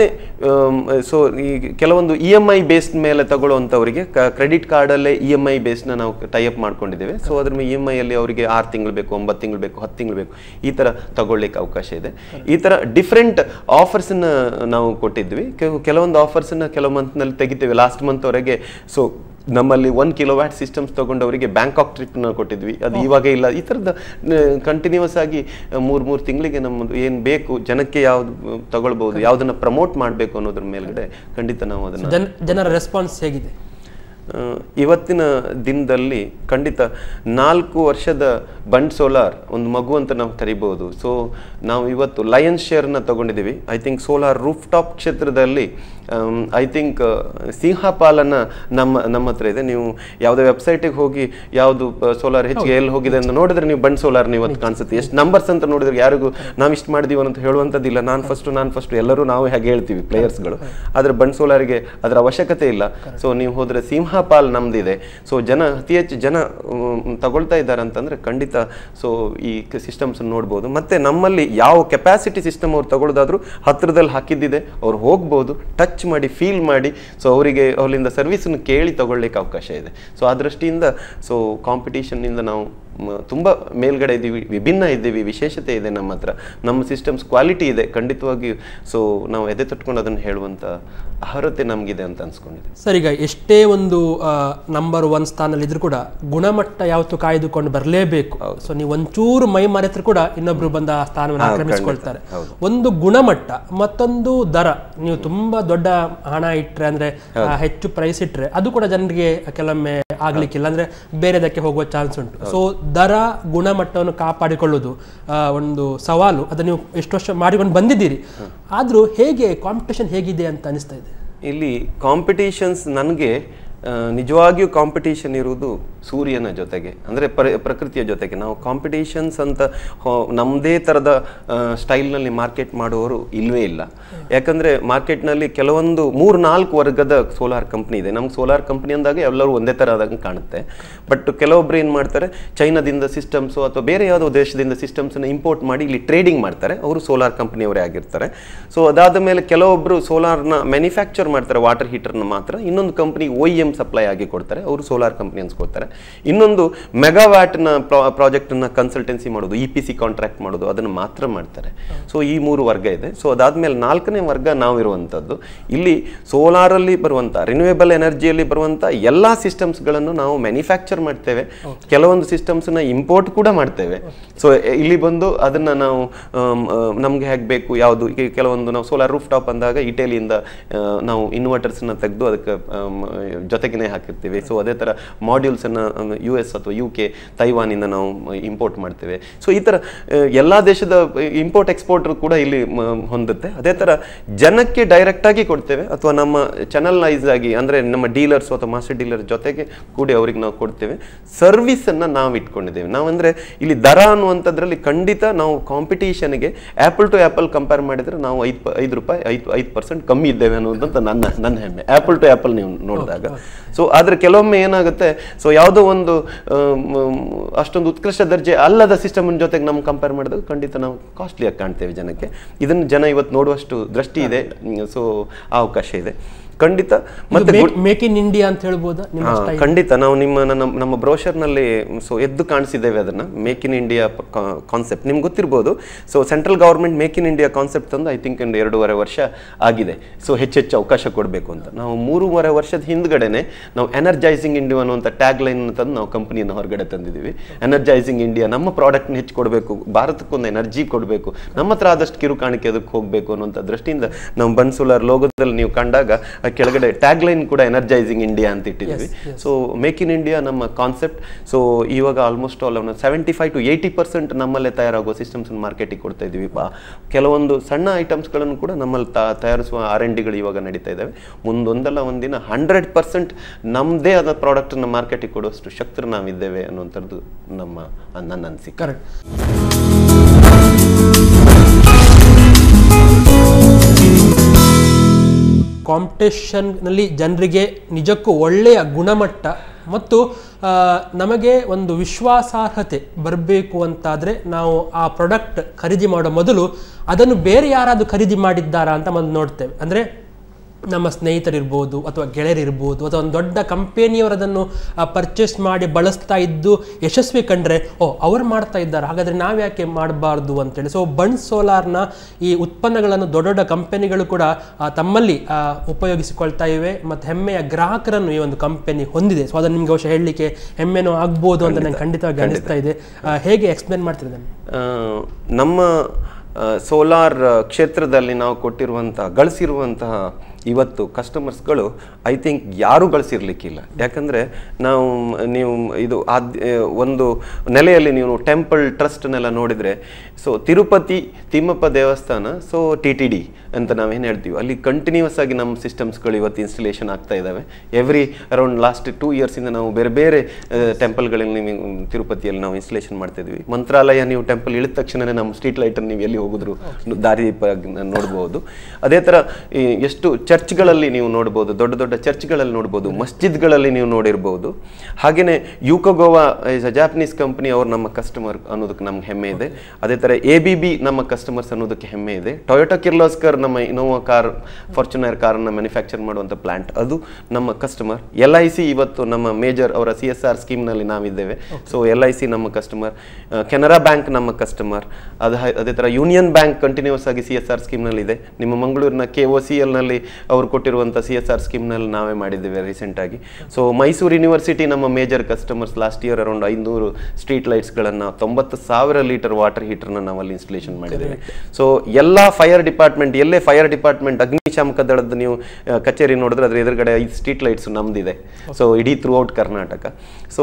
ಸೊ ಈ ಕೆಲವೊಂದು ಇ ಎಮ್ ಐ ಬೇಸ್ಡ್ ಮೇಲೆ ತಗೊಳ್ಳುವಂಥವರಿಗೆ ಕ್ರೆಡಿಟ್ ಕಾರ್ಡಲ್ಲೇ ಇ ಎಮ್ ಐ ಬೇಸ್ನ ನಾವು ಟೈಅಪ್ ಮಾಡ್ಕೊಂಡಿದ್ದೇವೆ. ಸೊ ಅದ್ರ ಮೇಲೆ ಇ ಎಮ್ ಐಯಲ್ಲಿ ಅವರಿಗೆ ಆರು ತಿಂಗಳು ಬೇಕು, ಒಂಬತ್ತು ತಿಂಗಳು ಬೇಕು, ಹತ್ತು ತಿಂಗಳು ಬೇಕು, ಈ ಥರ ತಗೊಳ್ಳಿಕ್ಕೆ ಅವಕಾಶ ಇದೆ. ಈ ಥರ ಡಿಫ್ರೆಂಟ್ ಆಫರ್ಸನ್ನು ನಾವು ಕೊಟ್ಟಿದ್ವಿ. ಕೆಲವೊಂದು ಆಫರ್ಸನ್ನು ಕೆಲವು ಮಂತ್ನಲ್ಲಿ ತೆಗಿತೇವೆ, ಲಾಸ್ಟ್ ಮಂತ್ವರೆಗೆ. ಸೊ ನಮ್ಮಲ್ಲಿ ಒನ್ ಕಿಲೋ ವ್ಯಾಟ್ ಸಿಸ್ಟಮ್ಸ್ ತೊಗೊಂಡವರಿಗೆ ಬ್ಯಾಂಕಾಕ್ ಟ್ರಿಪ್ನ ಕೊಟ್ಟಿದ್ವಿ, ಅದು ಇವಾಗ ಇಲ್ಲ. ಈ ಥರದ ಕಂಟಿನ್ಯೂಸ್ ಆಗಿ ಮೂರು ಮೂರು ತಿಂಗಳಿಗೆ ನಮ್ಮದು ಏನು ಬೇಕು, ಜನಕ್ಕೆ ಯಾವ್ದು ತಗೊಳ್ಬೋದು, ಯಾವುದನ್ನು ಪ್ರಮೋಟ್ ಮಾಡಬೇಕು ಅನ್ನೋದ್ರ ಮೇಲ್ಗಡೆ ಖಂಡಿತ ನಾವು ಅದನ್ನು. ಜನರ ರೆಸ್ಪಾನ್ಸ್ ಹೇಗಿದೆ ಇವತ್ತಿನ ದಿನದಲ್ಲಿ? ಖಂಡಿತ ನಾಲ್ಕು ವರ್ಷದ ಬಂಡ್ ಸೋಲಾರ್ ಒಂದು ಮಗು ಅಂತ ನಾವು ಕರಿಬಹುದು. ಸೊ ನಾವು ಇವತ್ತು ಲಯನ್ಸ್ ಶೇರ್ನ ತಗೊಂಡಿದ್ದೀವಿ. I think solar rooftop ಕ್ಷೇತ್ರದಲ್ಲಿ ಐ ಥಿಂಕ್ ಸಿಂಹಪಾಲನ ನಮ್ಮ ನಮ್ಮ ಹತ್ರ ಇದೆ. ನೀವು ಯಾವುದೇ ವೆಬ್ಸೈಟಿಗೆ ಹೋಗಿ ಯಾವುದು ಸೋಲಾರ್ ಹೆಚ್ಚಿಗೆ ಎಲ್ಲಿ ಹೋಗಿದೆ ಅಂತ ನೋಡಿದ್ರೆ ನೀವು ಬಂಡ್ ಸೋಲಾರ್ನ ಇವತ್ತು ಕಾಣಿಸುತ್ತೆ. ಎಷ್ಟು ನಂಬರ್ಸ್ ಅಂತ ನೋಡಿದ್ರೆ ಯಾರಿಗೂ ನಾವು ಇಷ್ಟು ಮಾಡಿದೀವಿ ಅಂತ ಹೇಳುವಂಥದ್ದಿಲ್ಲ. ನಾನು ಫಸ್ಟು ನಾನು ಫಸ್ಟು ಎಲ್ಲರೂ ನಾವು ಹೇಗೆ ಹೇಳ್ತೀವಿ ಪ್ಲೇಯರ್ಸ್ಗಳು, ಆದರೆ ಬಂಡ್ ಸೋಲಾರಿಗೆ ಅದರ ಅವಶ್ಯಕತೆ ಇಲ್ಲ. ಸೊ ನೀವು ಹೋದರೆ ಸಿಂಹಪಾಲ್ ನಮ್ದಿದೆ. ಸೊ ಜನ ಅತಿ ಹೆಚ್ಚು ಜನ ತಗೊಳ್ತಾ ಇದ್ದಾರೆ ಅಂತಂದರೆ ಖಂಡಿತ ಸೊ ಈ ಸಿಸ್ಟಮ್ಸ್ ನೋಡ್ಬೋದು. ಮತ್ತು ನಮ್ಮಲ್ಲಿ ಯಾವ ಕೆಪಾಸಿಟಿ ಸಿಸ್ಟಮ್ ಅವ್ರು ತಗೊಳ್ಳೋದಾದ್ರೂ ಹತ್ತಿರದಲ್ಲಿ ಹಾಕಿದ್ದಿದೆ, ಅವ್ರು ಹೋಗ್ಬೋದು, ಟಚ್ ಮಾಡಿ ಫೀಲ್ ಮಾಡಿ, ಸೊ ಅವರಿಗೆ ಅವರಿಂದ ಸರ್ವಿಸನ್ನು ಕೇಳಿ ತಗೊಳ್ಳಿಕ್ಕೆ ಅವಕಾಶ ಇದೆ. ಸೊ ಆ ದೃಷ್ಟಿಯಿಂದ ಸೊ ಕಾಂಪಿಟೇಷನ್ನಿಂದ ನಾವು ತುಂಬ ಮೇಲ್ಗಡೆ ಇದ್ದೀವಿ, ವಿಭಿನ್ನ ಇದ್ದೀವಿ, ವಿಶೇಷತೆ ಇದೆ ನಮ್ಮ ಹತ್ರ, ನಮ್ಮ ಸಿಸ್ಟಮ್ಸ್ ಕ್ವಾಲಿಟಿ ಇದೆ ಖಂಡಿತವಾಗಿಯೂ. ಸೊ ನಾವು ಎದೆ ತಟ್ಕೊಂಡು ಅದನ್ನು ಹೇಳುವಂಥ ಅರ್ಹತೆ ನಮಗಿದೆ ಅಂತ ಅನ್ಸ್ಕೊಂಡಿದೆ. ಸರ್, ಈಗ ಎಷ್ಟೇ ಒಂದು ನಂಬರ್ ಒನ್ ಸ್ಥಾನದಲ್ಲಿದ್ರೂ ಕೂಡ ಗುಣಮಟ್ಟ ಯಾವತ್ತೂ ಕಾಯ್ದುಕೊಂಡು ಬರಲೇಬೇಕು. ಸೊ ನೀವು ಒಂಚೂರು ಮೈ ಮರೆತರೂ ಕೂಡ ಇನ್ನೊಬ್ರು ಬಂದ ಆ ಸ್ಥಾನವನ್ನು ಆಕ್ರಮಿಸಿಕೊಳ್ತಾರೆ. ಒಂದು ಗುಣಮಟ್ಟ, ಮತ್ತೊಂದು ದರ. ನೀವು ತುಂಬಾ ದೊಡ್ಡ ಹಣ ಇಟ್ಟರೆ ಅಂದ್ರೆ ಹೆಚ್ಚು ಪ್ರೈಸ್ ಇಟ್ಟರೆ ಅದು ಕೂಡ ಜನರಿಗೆ ಕೆಲವೊಮ್ಮೆ ಆಗ್ಲಿಕ್ಕಿಲ್ಲ, ಅಂದ್ರೆ ಬೇರೆದಕ್ಕೆ ಹೋಗುವ ಚಾನ್ಸ್ ಉಂಟು. ಸೊ ದರ, ಗುಣಮಟ್ಟವನ್ನು ಕಾಪಾಡಿಕೊಳ್ಳುವುದು ಒಂದು ಸವಾಲು. ಅದನ್ನು ನೀವು ಎಷ್ಟು ವರ್ಷ ಮಾಡಿಕೊಂಡು ಬಂದಿದ್ದೀರಿ. ಆದರೂ ಹೇಗೆ ಕಾಂಪಿಟೇಷನ್ ಹೇಗಿದೆ ಅಂತ ಅನಿಸ್ತಾ ಇದೆ? ಇಲ್ಲಿ ಕಾಂಪಿಟೇಷನ್ಸ್ ನನಗೆ ನಿಜವಾಗಿಯೂ ಕಾಂಪಿಟೇಷನ್ ಇರುವುದು ಸೂರ್ಯನ ಜೊತೆಗೆ, ಅಂದರೆ ಪ್ರ ಪ್ರಕೃತಿಯ ಜೊತೆಗೆ. ನಾವು ಕಾಂಪಿಟೇಷನ್ಸ್ ಅಂತ ನಮ್ಮದೇ ಥರದ ಸ್ಟೈಲ್ನಲ್ಲಿ ಮಾರ್ಕೆಟ್ ಮಾಡುವವರು ಇಲ್ಲವೇ ಇಲ್ಲ. ಯಾಕಂದರೆ ಮಾರ್ಕೆಟ್ನಲ್ಲಿ ಕೆಲವೊಂದು ಮೂರು ನಾಲ್ಕು ವರ್ಗದ ಸೋಲಾರ್ ಕಂಪ್ನಿ ಇದೆ. ನಮ್ಗೆ ಸೋಲಾರ್ ಕಂಪ್ನಿ ಅಂದಾಗ ಎಲ್ಲರೂ ಒಂದೇ ಥರದಂಗೆ ಕಾಣುತ್ತೆ. ಬಟ್ ಕೆಲವೊಬ್ರು ಏನು ಮಾಡ್ತಾರೆ, ಚೈನಾದಿಂದ ಸಿಸ್ಟಮ್ಸು ಅಥವಾ ಬೇರೆ ಯಾವುದೋ ದೇಶದಿಂದ ಸಿಸ್ಟಮ್ಸನ್ನು ಇಂಪೋರ್ಟ್ ಮಾಡಿ ಇಲ್ಲಿ ಟ್ರೇಡಿಂಗ್ ಮಾಡ್ತಾರೆ, ಅವರು ಸೋಲಾರ್ ಕಂಪ್ನಿಯವರೇ ಆಗಿರ್ತಾರೆ. ಸೊ ಅದಾದ ಮೇಲೆ ಕೆಲವೊಬ್ಬರು ಸೋಲಾರ್ನ ಮ್ಯಾನುಫ್ಯಾಕ್ಚರ್ ಮಾಡ್ತಾರೆ, ವಾಟರ್ ಹೀಟರ್ನ ಮಾತ್ರ. ಇನ್ನೊಂದು company O E M supply ಆಗಿ ಕೊಡ್ತಾರೆ, ಅವರು ಸೋಲಾರ್ ಕಂಪ್ನಿ ಅನ್ಸ್ಕೊಳ್ತಾರೆ. ಇನ್ನೊಂದು ಮೆಗಾವ್ಯಾಟ್ನ ಪ್ರಾಜೆಕ್ಟನ್ನು ಕನ್ಸಲ್ಟೆನ್ಸಿ ಮಾಡೋದು, ಇ ಪಿ ಸಿ ಕಾಂಟ್ರಾಕ್ಟ್ ಮಾಡೋದು, ಅದನ್ನು ಮಾತ್ರ ಮಾಡ್ತಾರೆ. ಸೊ ಈ ಮೂರು ವರ್ಗ ಇದೆ. ಸೊ ಅದಾದ್ಮೇಲೆ ನಾಲ್ಕನೇ ವರ್ಗ ನಾವಿರುವಂಥದ್ದು. ಇಲ್ಲಿ ಸೋಲಾರಲ್ಲಿ ಬರುವಂಥ, ರಿನ್ಯೂವೇಬಲ್ ಎನರ್ಜಿಯಲ್ಲಿ ಬರುವಂಥ ಎಲ್ಲ ಸಿಸ್ಟಮ್ಸ್ಗಳನ್ನು ನಾವು ಮ್ಯಾನುಫ್ಯಾಕ್ಚರ್ ಮಾಡ್ತೇವೆ, ಕೆಲವೊಂದು ಸಿಸ್ಟಮ್ಸನ್ನ ಇಂಪೋರ್ಟ್ ಕೂಡ ಮಾಡ್ತೇವೆ. ಸೊ ಇಲ್ಲಿ ಬಂದು ಅದನ್ನು ನಾವು ನಮಗೆ ಹೇಗೆ ಬೇಕು ಯಾವುದು, ಕೆಲವೊಂದು ನಾವು ಸೋಲಾರ್ ರೂಫ್ ಟಾಪ್ ಅಂದಾಗ ಇಟಲಿಯಿಂದ ನಾವು ಇನ್ವರ್ಟರ್ಸ್ನ ತೆಗೆದು ಅದಕ್ಕೆ ಜೊತೆಗೇ ಹಾಕಿರ್ತೀವಿ. ಸೊ ಅದೇ ಥರ ಮಾಡ್ಯೂಲ್ಸನ್ನು ಯು ಎಸ್ ಅಥವಾ ಯು ಕೆ ತೈವಾನಿಂದ ನಾವು ಇಂಪೋರ್ಟ್ ಮಾಡ್ತೇವೆ. ಸೊ ಈ ಥರ ಎಲ್ಲ ದೇಶದ ಇಂಪೋರ್ಟ್ ಎಕ್ಸ್ಪೋರ್ಟ್ ಕೂಡ ಇಲ್ಲಿ ಹೊಂದುತ್ತೆ. ಅದೇ ಥರ ಜನಕ್ಕೆ ಡೈರೆಕ್ಟಾಗಿ ಕೊಡ್ತೇವೆ ಅಥವಾ ನಮ್ಮ ಚಾನಲೈಸ್ ಆಗಿ ಅಂದರೆ ನಮ್ಮ ಡೀಲರ್ಸ್ ಅಥವಾ ಮಾಸ್ಟರ್ ಡೀಲರ್ ಜೊತೆಗೆ ಕೂಡಿ ಅವ್ರಿಗೆ ನಾವು ಕೊಡ್ತೇವೆ. ಸರ್ವಿಸನ್ನು ನಾವು ಇಟ್ಕೊಂಡಿದ್ದೇವೆ. ನಾವು ಅಂದರೆ ಇಲ್ಲಿ ದರ ಅನ್ನುವಂಥದ್ರಲ್ಲಿ ಖಂಡಿತ ನಾವು ಕಾಂಪಿಟೇಷನ್ಗೆ ಆ್ಯಪಲ್ ಟು ಆ್ಯಪಲ್ ಕಂಪೇರ್ ಮಾಡಿದರೆ ನಾವು ಐದು ಐದು ರೂಪಾಯಿ ಐದು ಐದು ಪರ್ಸೆಂಟ್ ಕಮ್ಮಿ ಇದ್ದೇವೆ ಅನ್ನೋದಂತ ನನ್ನ ನನ್ನ ಹೆಮ್ಮೆ ಆ್ಯಪಲ್ ಟು ಆ್ಯಪಲ್ ನೀವು ನೋಡಿದಾಗ. ಸೊ ಆದರೆ ಕೆಲವೊಮ್ಮೆ ಏನಾಗುತ್ತೆ, ಸೊ ಯಾವುದೋ ಒಂದು ಅಷ್ಟೊಂದು ಉತ್ಕೃಷ್ಟ ದರ್ಜೆ ಅಲ್ಲದ ಸಿಸ್ಟಮ್ ಜೊತೆಗೆ ನಮ್ಮ ಕಂಪೇರ್ ಮಾಡಿದಾಗ ಖಂಡಿತ ನಾವು ಕಾಸ್ಟ್ಲಿಯಾಗಿ ಕಾಣ್ತೇವೆ ಜನಕ್ಕೆ. ಇದನ್ನು ಜನ ಇವತ್ತು ನೋಡುವಷ್ಟು ದೃಷ್ಟಿ ಇದೆ. ಸೊ ಆ ಅವಕಾಶ ಇದೆ ಖಂಡಿತ. ಮತ್ತೆ ಮೇಕ್ ಇನ್ ಇಂಡಿಯಾ ಅಂತ ಹೇಳ್ಬೋದಾ? ಖಂಡಿತ ನಾವು ನಿಮ್ಮ ನಮ್ಮ ಬ್ರೋಷರ್ನಲ್ಲಿ ಸೊ ಎದ್ದು ಕಾಣಿಸಿದ್ದೇವೆ ಅದನ್ನ ಮೇಕ್ ಇನ್ ಇಂಡಿಯಾ ಕಾನ್ಸೆಪ್ಟ್. ನಿಮ್ಗೆ ಗೊತ್ತಿರ್ಬೋದು, so central government make in India concept ತಂದು ಐ ಥಿಂಕ್ ಒಂದು ಎರಡೂವರೆ ವರ್ಷ ಆಗಿದೆ. ಸೊ ಹೆಚ್ಚೆಚ್ಚು ಅವಕಾಶ ಕೊಡಬೇಕು ಅಂತ ನಾವು ಮೂರುವರೆ ವರ್ಷದ ಹಿಂದ್ಗಡೆನೆ ನಾವು ಎನರ್ಜೈಸಿಂಗ್ ಇಂಡಿಯಾ ಅನ್ನುವಂಥ ಟ್ಯಾಗ್ ಲೈನ್ ತಂದು ನಾವು ಕಂಪನಿಯನ್ನು ಹೊರಗಡೆ ತಂದಿದ್ದೀವಿ. ಎನರ್ಜೈಸಿಂಗ್ ಇಂಡಿಯಾ, ನಮ್ಮ ಪ್ರಾಡಕ್ಟ್ನ ಹೆಚ್ಚು ಕೊಡಬೇಕು, ಭಾರತಕ್ಕೊಂದು ಎನರ್ಜಿ ಕೊಡಬೇಕು, ನಮ್ಮ ಹತ್ರ ಆದಷ್ಟು ಕಿರು ಕಾಣಿಕೆ ಅದಕ್ಕೆ ಹೋಗಬೇಕು ಅನ್ನುವಂಥ ದೃಷ್ಟಿಯಿಂದ ನಾವು ಬನ್ಸೋಲಾರ್ ಲೋಗೋದಲ್ಲಿ ನೀವು ಕಂಡಾಗ ಕೆಳಗಡೆ ಟ್ಯಾಗ್ ಲೈನ್ ಕೂಡ ಎನರ್ಜೈಸಿಂಗ್ ಇಂಡಿಯಾ ಅಂತ ಇಟ್ಟಿದ್ದೀವಿ. ಸೊ ಮೇಕ್ ಇನ್ ಇಂಡಿಯಾ ನಮ್ಮ ಕಾನ್ಸೆಪ್ಟ್. ಸೊ ಇವಾಗ almost all seventy five to eighty percent ನಮ್ಮಲ್ಲೇ ತಯಾರಾಗುವ ಸಿಸ್ಟಮ್ಸ್ ಮಾರ್ಕೆಟಿಗೆ ಕೊಡ್ತಾ ಇದ್ದೀವಿ. ಕೆಲವೊಂದು ಸಣ್ಣ ಐಟಮ್ಸ್ಗಳನ್ನು ಕೂಡ ನಮ್ಮಲ್ಲಿ ತಯಾರಿಸುವ ಆರ್ ಎನ್ ಡಿಗಳು ಇವಾಗ ನಡೀತಾ ಇದ್ದಾವೆ. ಮುಂದೊಂದಲ್ಲ ಒಂದಿನ ಹಂಡ್ರೆಡ್ ಪರ್ಸೆಂಟ್ ನಮ್ಮದೇ ಆದ ಪ್ರಾಡಕ್ಟನ್ನು ಮಾರ್ಕೆಟಿಗೆ ಕೊಡುವಷ್ಟು ಶಕ್ತರು ನಾವಿದ್ದೇವೆ ಅನ್ನುವಂಥದ್ದು ನಮ್ಮ ನನ್ನ ಅನಿಸಿಕೆ. ಕರೆಕ್ಟ್. ಕಾಂಪಿಟೇಷನ್ನಲ್ಲಿ ಜನರಿಗೆ ನಿಜಕ್ಕೂ ಒಳ್ಳೆಯ ಗುಣಮಟ್ಟ ಮತ್ತು ನಮಗೆ ಒಂದು ವಿಶ್ವಾಸಾರ್ಹತೆ ಬರಬೇಕು ಅಂತಾದರೆ ನಾವು ಆ ಪ್ರಾಡಕ್ಟ್ ಖರೀದಿ ಮಾಡೋ ಮೊದಲು ಅದನ್ನು ಬೇರೆ ಯಾರಾದರೂ ಖರೀದಿ ಮಾಡಿದ್ದಾರಾ ಅಂತ ಮೊದಲು ನೋಡ್ತೇವೆ. ಅಂದರೆ ನಮ್ಮ ಸ್ನೇಹಿತರಿರ್ಬೋದು ಅಥವಾ ಗೆಳೆಯರಿರ್ಬೋದು ಅಥವಾ ಒಂದು ದೊಡ್ಡ ಕಂಪನಿಯವರು ಅದನ್ನು ಪರ್ಚೇಸ್ ಮಾಡಿ ಬಳಸ್ತಾ ಇದ್ದು ಯಶಸ್ವಿ ಕಂಡ್ರೆ, ಓ ಅವ್ರು ಮಾಡ್ತಾ ಇದ್ದಾರೆ, ಹಾಗಾದರೆ ನಾವು ಯಾಕೆ ಮಾಡಬಾರ್ದು ಅಂತೇಳಿ. ಸೊ ಬನ್ಸ್ ಸೋಲಾರ್ನ ಈ ಉತ್ಪನ್ನಗಳನ್ನು ದೊಡ್ಡ ದೊಡ್ಡ ಕಂಪನಿಗಳು ಕೂಡ ತಮ್ಮಲ್ಲಿ ಉಪಯೋಗಿಸಿಕೊಳ್ತಾ ಇವೆ ಮತ್ತು ಹೆಮ್ಮೆಯ ಗ್ರಾಹಕರನ್ನು ಈ ಒಂದು ಕಂಪನಿ ಹೊಂದಿದೆ. ಸೊ ಅದನ್ನು ನಿಮಗೆ ಅವಶ್ಯ ಹೇಳಲಿಕ್ಕೆ ಹೆಮ್ಮೆನೂ ಆಗ್ಬೋದು ಅಂತ ನಂಗೆ ಖಂಡಿತವಾಗಿ ಅನಿಸ್ತಾ ಇದೆ. ಹೇಗೆ ಎಕ್ಸ್ಪ್ಲೇನ್ ಮಾಡ್ತಿದ್ದಾರೆ? ನಮ್ಮ ಸೋಲಾರ್ ಕ್ಷೇತ್ರದಲ್ಲಿ ನಾವು ಕೊಟ್ಟಿರುವಂತಹ ಗಳಿಸಿರುವಂತಹ ಇವತ್ತು ಕಸ್ಟಮರ್ಸ್ಗಳು ಐ ಥಿಂಕ್ ಯಾರೂ ಗಳಿಸಿರ್ಲಿಕ್ಕಿಲ್ಲ. ಯಾಕಂದರೆ ನಾವು ನೀವು ಇದು ಆದ್ಯ ಒಂದು ನೆಲೆಯಲ್ಲಿ ನೀವು ಟೆಂಪಲ್ ಟ್ರಸ್ಟ್ನೆಲ್ಲ ನೋಡಿದರೆ, ಸೊ ತಿರುಪತಿ ತಿಮ್ಮಪ್ಪ ದೇವಸ್ಥಾನ, ಸೊ ಟಿ ಟಿ ಡಿ ಅಂತ ನಾವೇನು ಹೇಳ್ತೀವಿ, ಅಲ್ಲಿ ಕಂಟಿನ್ಯೂಸ್ ಆಗಿ ನಮ್ಮ ಸಿಸ್ಟಮ್ಸ್ಗಳು ಇವತ್ತು ಇನ್ಸ್ಟಲೇಷನ್ ಆಗ್ತಾ ಇದ್ದಾವೆ. ಎವ್ರಿ ಅರೌಂಡ್ ಲಾಸ್ಟ್ ಟೂ ಇಯರ್ಸಿಂದ ನಾವು ಬೇರೆ ಬೇರೆ ಟೆಂಪಲ್ಗಳಲ್ಲಿ ನೀವು ತಿರುಪತಿಯಲ್ಲಿ ನಾವು ಇನ್ಸ್ಟಲೇಷನ್ ಮಾಡ್ತಾ ಇದ್ವಿ. ಮಂತ್ರಾಲಯ ನೀವು ಟೆಂಪಲ್ ಇಳಿದ ತಕ್ಷಣವೇ ನಮ್ಮ ಸ್ಟ್ರೀಟ್ ಲೈಟನ್ನು ನೀವು ಎಲ್ಲಿ ಹೋಗಿದ್ರು ದಾರಿದೀಪ ನೋಡ್ಬೋದು. ಅದೇ ಥರ ಎಷ್ಟು ಚರ್ಚ್ಗಳಲ್ಲಿ ನೀವು ನೋಡ್ಬೋದು, ದೊಡ್ಡ ದೊಡ್ಡ ಚರ್ಚ್ಗಳಲ್ಲಿ ನೋಡ್ಬೋದು, ಮಸ್ಜಿದ್ಗಳಲ್ಲಿ ನೀವು ನೋಡಿರ್ಬೋದು. ಹಾಗೆಯೇ Yokogawa is a Japanese company, ಅವ್ರು ನಮ್ಮ ಕಸ್ಟಮರ್ ಅನ್ನೋದಕ್ಕೆ ನಮ್ಗೆ ಹೆಮ್ಮೆ ಇದೆ. ಅದೇ ಥರ ಎ ಬಿ ಬಿ ನಮ್ಮ ಕಸ್ಟಮರ್ಸ್ ಅನ್ನೋದಕ್ಕೆ ಹೆಮ್ಮೆ ಇದೆ. ಟೊಯೋಟಾ ಕಿರ್ಲೋಸ್ಕರ್ ನಮ್ಮ ಇನೋವಾ ಕಾರ್, ಫಾರ್ಚುನರ್ ಕಾರನ್ನು ಮ್ಯಾನುಫ್ಯಾಕ್ಚರ್ ಮಾಡುವಂಥ ಪ್ಲಾಂಟ್, ಅದು ನಮ್ಮ ಕಸ್ಟಮರ್. ಎಲ್ ಐ ಸಿ ಇವತ್ತು ನಮ್ಮ ಮೇಜರ್ ಅವರ ಸಿ ಎಸ್ ಆರ್ ಸ್ಕೀಮ್ನಲ್ಲಿ ನಾವಿದ್ದೇವೆ. ಸೊ ಎಲ್ ಐ ಸಿ ನಮ್ಮ ಕಸ್ಟಮರ್, ಕೆನರಾ ಬ್ಯಾಂಕ್ ನಮ್ಮ ಕಸ್ಟಮರ್. ಅದು ಅದೇ ಥರ ಯೂನಿಯನ್ ಬ್ಯಾಂಕ್ ಕಂಟಿನ್ಯೂಸ್ ಆಗಿ ಸಿ ಎಸ್ ಆರ್ ಸ್ಕೀಮ್ನಲ್ಲಿ ಇದೆ. ನಿಮ್ಮ ಮಂಗಳೂರಿನ ಕೆ ಒ ಸಿ ಎಲ್ನಲ್ಲಿ ಅವರು ಕೊಟ್ಟಿರುವಂಥ ಸಿ ಎಸ್ ಆರ್ ಸ್ಕೀಮ್ನಲ್ಲಿ ನಾವೇ ಮಾಡಿದ್ದೇವೆ ರೀಸೆಂಟಾಗಿ. ಸೊ ಮೈಸೂರು ಯೂನಿವರ್ಸಿಟಿ ನಮ್ಮ major customers. Last year around ಐನೂರು ಸ್ಟ್ರೀಟ್ ಲೈಟ್ಸ್ಗಳನ್ನು, ತೊಂಬತ್ತು ಸಾವಿರ ಲೀಟರ್ ವಾಟರ್ ಹೀಟರ್ನ ನಾವಲ್ಲಿ ಇನ್ಸ್ಟಲೇಷನ್ ಮಾಡಿದ್ದೇವೆ. ಸೊ ಎಲ್ಲ ಫೈರ್ ಡಿಪಾರ್ಟ್ಮೆಂಟ್, ಎಲ್ಲೇ ಫೈರ್ ಡಿಪಾರ್ಟ್ಮೆಂಟ್ ಅಗ್ನಿಶಾಮಕ ದಳದ ನೀವು ಕಚೇರಿ ನೋಡಿದ್ರೆ ಅದ್ರ ಎದುರುಗಡೆ ಐದು ಸ್ಟ್ರೀಟ್ ಲೈಟ್ಸ್ ನಮ್ದಿದೆ. ಸೊ ಇಡೀ ಥ್ರೂ ಔಟ್ ಕರ್ನಾಟಕ. ಸೊ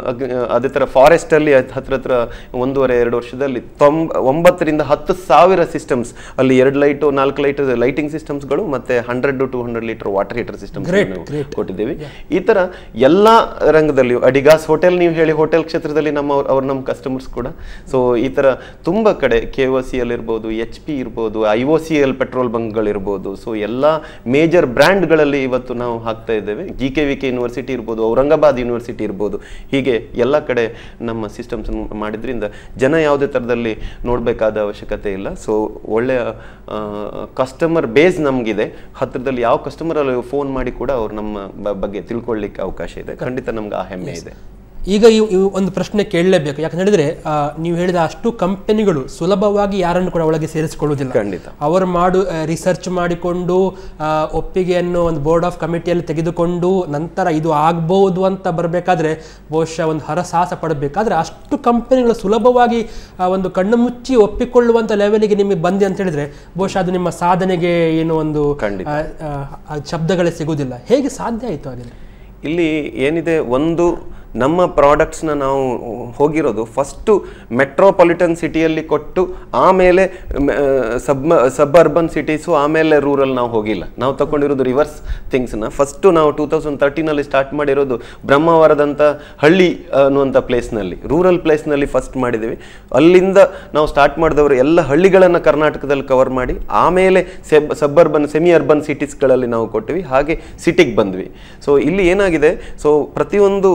ಅದೇ ಥರ ಫಾರೆಸ್ಟಲ್ಲಿ ಹತ್ರ ಹತ್ರ ಒಂದೂವರೆ ಎರಡು ವರ್ಷದಲ್ಲಿ ತೊಂಬ ಒಂಬತ್ತರಿಂದ ಹತ್ತು ಸಾವಿರ ಸಿಸ್ಟಮ್ಸ್, ಅಲ್ಲಿ ಎರಡು ಲೈಟು ನಾಲ್ಕು ಲೈಟ್ ಲೈಟಿಂಗ್ ಸಿಸ್ಟಮ್ಸ್ಗಳು ಮತ್ತು hundred to two hundred litre water heater system ಕೊಟ್ಟಿದ್ದೀವಿ. ಈ ಥರ ಎಲ್ಲ ರಂಗದಲ್ಲಿಯೂ ಅಡಿಗಾಸ್ ಹೋಟೆಲ್ ನೀವು ಹೇಳಿ, ಹೋಟೆಲ್ ಕ್ಷೇತ್ರದಲ್ಲಿ ನಮ್ಮ ಅವ್ರು ನಮ್ಮ ಕಸ್ಟಮರ್ಸ್ ಕೂಡ. ಸೊ ಈ ಥರ ತುಂಬ ಕಡೆ ಕೆ ಒ ಸಿ ಎಲ್ ಇರ್ಬೋದು, ಎಚ್ ಪಿ ಇರ್ಬೋದು, I O C L petrol ಬಂಕ್ಗಳಿರ್ಬೋದು. ಸೊ ಎಲ್ಲ ಮೇಜರ್ ಬ್ರ್ಯಾಂಡ್ಗಳಲ್ಲಿ ಇವತ್ತು ನಾವು ಹಾಕ್ತಾ ಇದ್ದೇವೆ. G K V K university ಇರ್ಬೋದು, ಔರಂಗಾಬಾದ್ ಯೂನಿವರ್ಸಿಟಿ ಇರ್ಬೋದು, ಹೀಗೆ ಎಲ್ಲ ಕಡೆ ನಮ್ಮ ಸಿಸ್ಟಮ್ಸ್ ಮಾಡಿದ್ರಿಂದ ಜನ ಯಾವುದೇ ಥರದಲ್ಲಿ ನೋಡಬೇಕಾದ ಅವಶ್ಯಕತೆ ಇಲ್ಲ. ಸೊ ಒಳ್ಳೆಯ ಕಸ್ಟಮರ್ ಬೇಸ್ ನಮಗಿದೆ. ಹತ್ತಿರದಲ್ಲಿ ಯಾವ ಕಸ್ಟಮರ್ ಅಲ್ಲಿ ಫೋನ್ ಮಾಡಿ ಕೂಡ ಅವ್ರು ನಮ್ಮ ಬಗ್ಗೆ ತಿಳ್ಕೊಳ್ಳಿಕ್ಕೆ ಅವಕಾಶ ಇದೆ. ಖಂಡಿತ ನಮ್ಗೆ ಆ ಹೆಮ್ಮೆ ಇದೆ. ಈಗ ಈ ಒಂದು ಪ್ರಶ್ನೆ ಕೇಳಲೇಬೇಕು. ಯಾಕಂತ ಹೇಳಿದ್ರೆ ನೀವು ಹೇಳಿದ ಅಷ್ಟು ಕಂಪನಿಗಳು ಸುಲಭವಾಗಿ ಯಾರನ್ನು ಕೂಡ ಒಳಗೆ ಸೇರಿಸಿಕೊಳ್ಳುವುದಿಲ್ಲ. ಖಂಡಿತ ಅವರು ಮಾಡು ರಿಸರ್ಚ್ ಮಾಡಿಕೊಂಡು ಒಪ್ಪಿಗೆಯನ್ನು ಒಂದು ಬೋರ್ಡ್ ಆಫ್ ಕಮಿಟಿಯಲ್ಲಿ ತೆಗೆದುಕೊಂಡು ನಂತರ ಇದು ಆಗ್ಬಹುದು ಅಂತ ಬರಬೇಕಾದ್ರೆ ಬಹುಶಃ ಒಂದು ಹರಸಾಹಸ ಪಡಬೇಕಾದ್ರೆ ಅಷ್ಟು ಕಂಪನಿಗಳು ಸುಲಭವಾಗಿ ಒಂದು ಕಣ್ಣು ಮುಚ್ಚಿ ಒಪ್ಪಿಕೊಳ್ಳುವಂಥ ಲೆವೆಲಿಗೆ ನಿಮಗೆ ಬಂದೆ ಅಂತ ಹೇಳಿದ್ರೆ ಬಹುಶಃ ಅದು ನಿಮ್ಮ ಸಾಧನೆಗೆ ಏನು ಒಂದು ಶಬ್ದಗಳೇ ಸಿಗುವುದಿಲ್ಲ. ಹೇಗೆ ಸಾಧ್ಯ ಆಯಿತು ಹಾಗೆ? ಇಲ್ಲಿ ಏನಿದೆ, ಒಂದು ನಮ್ಮ ಪ್ರಾಡಕ್ಟ್ಸ್ನ ನಾವು ಹೋಗಿರೋದು ಫಸ್ಟು ಮೆಟ್ರೋಪಾಲಿಟನ್ ಸಿಟಿಯಲ್ಲಿ ಕೊಟ್ಟು ಆಮೇಲೆ ಸಬ್ ಸಬ್ ಅರ್ಬನ್ ಸಿಟೀಸು ಆಮೇಲೆ ರೂರಲ್ ನಾವು ಹೋಗಿಲ್ಲ. ನಾವು ತಗೊಂಡಿರೋದು ರಿವರ್ಸ್ ಥಿಂಗ್ಸ್ನ. ಫಸ್ಟು ನಾವು ಟೂ ತೌಸಂಡ್ ತರ್ಟೀನಲ್ಲಿ ಸ್ಟಾರ್ಟ್ ಮಾಡಿರೋದು ಬ್ರಹ್ಮಾವರದಂಥ ಹಳ್ಳಿ ಅನ್ನುವಂಥ ಪ್ಲೇಸ್ನಲ್ಲಿ, ರೂರಲ್ ಪ್ಲೇಸ್ನಲ್ಲಿ ಫಸ್ಟ್ ಮಾಡಿದ್ದೀವಿ. ಅಲ್ಲಿಂದ ನಾವು ಸ್ಟಾರ್ಟ್ ಮಾಡಿದವರು ಎಲ್ಲ ಹಳ್ಳಿಗಳನ್ನು ಕರ್ನಾಟಕದಲ್ಲಿ ಕವರ್ ಮಾಡಿ ಆಮೇಲೆ sub sub urban semi urban ಸಿಟೀಸ್ಗಳಲ್ಲಿ ನಾವು ಕೊಟ್ಟಿವಿ, ಹಾಗೆ ಸಿಟಿಗೆ ಬಂದ್ವಿ. ಸೊ ಇಲ್ಲಿ ಏನಾಗಿದೆ, ಸೊ ಪ್ರತಿಯೊಂದು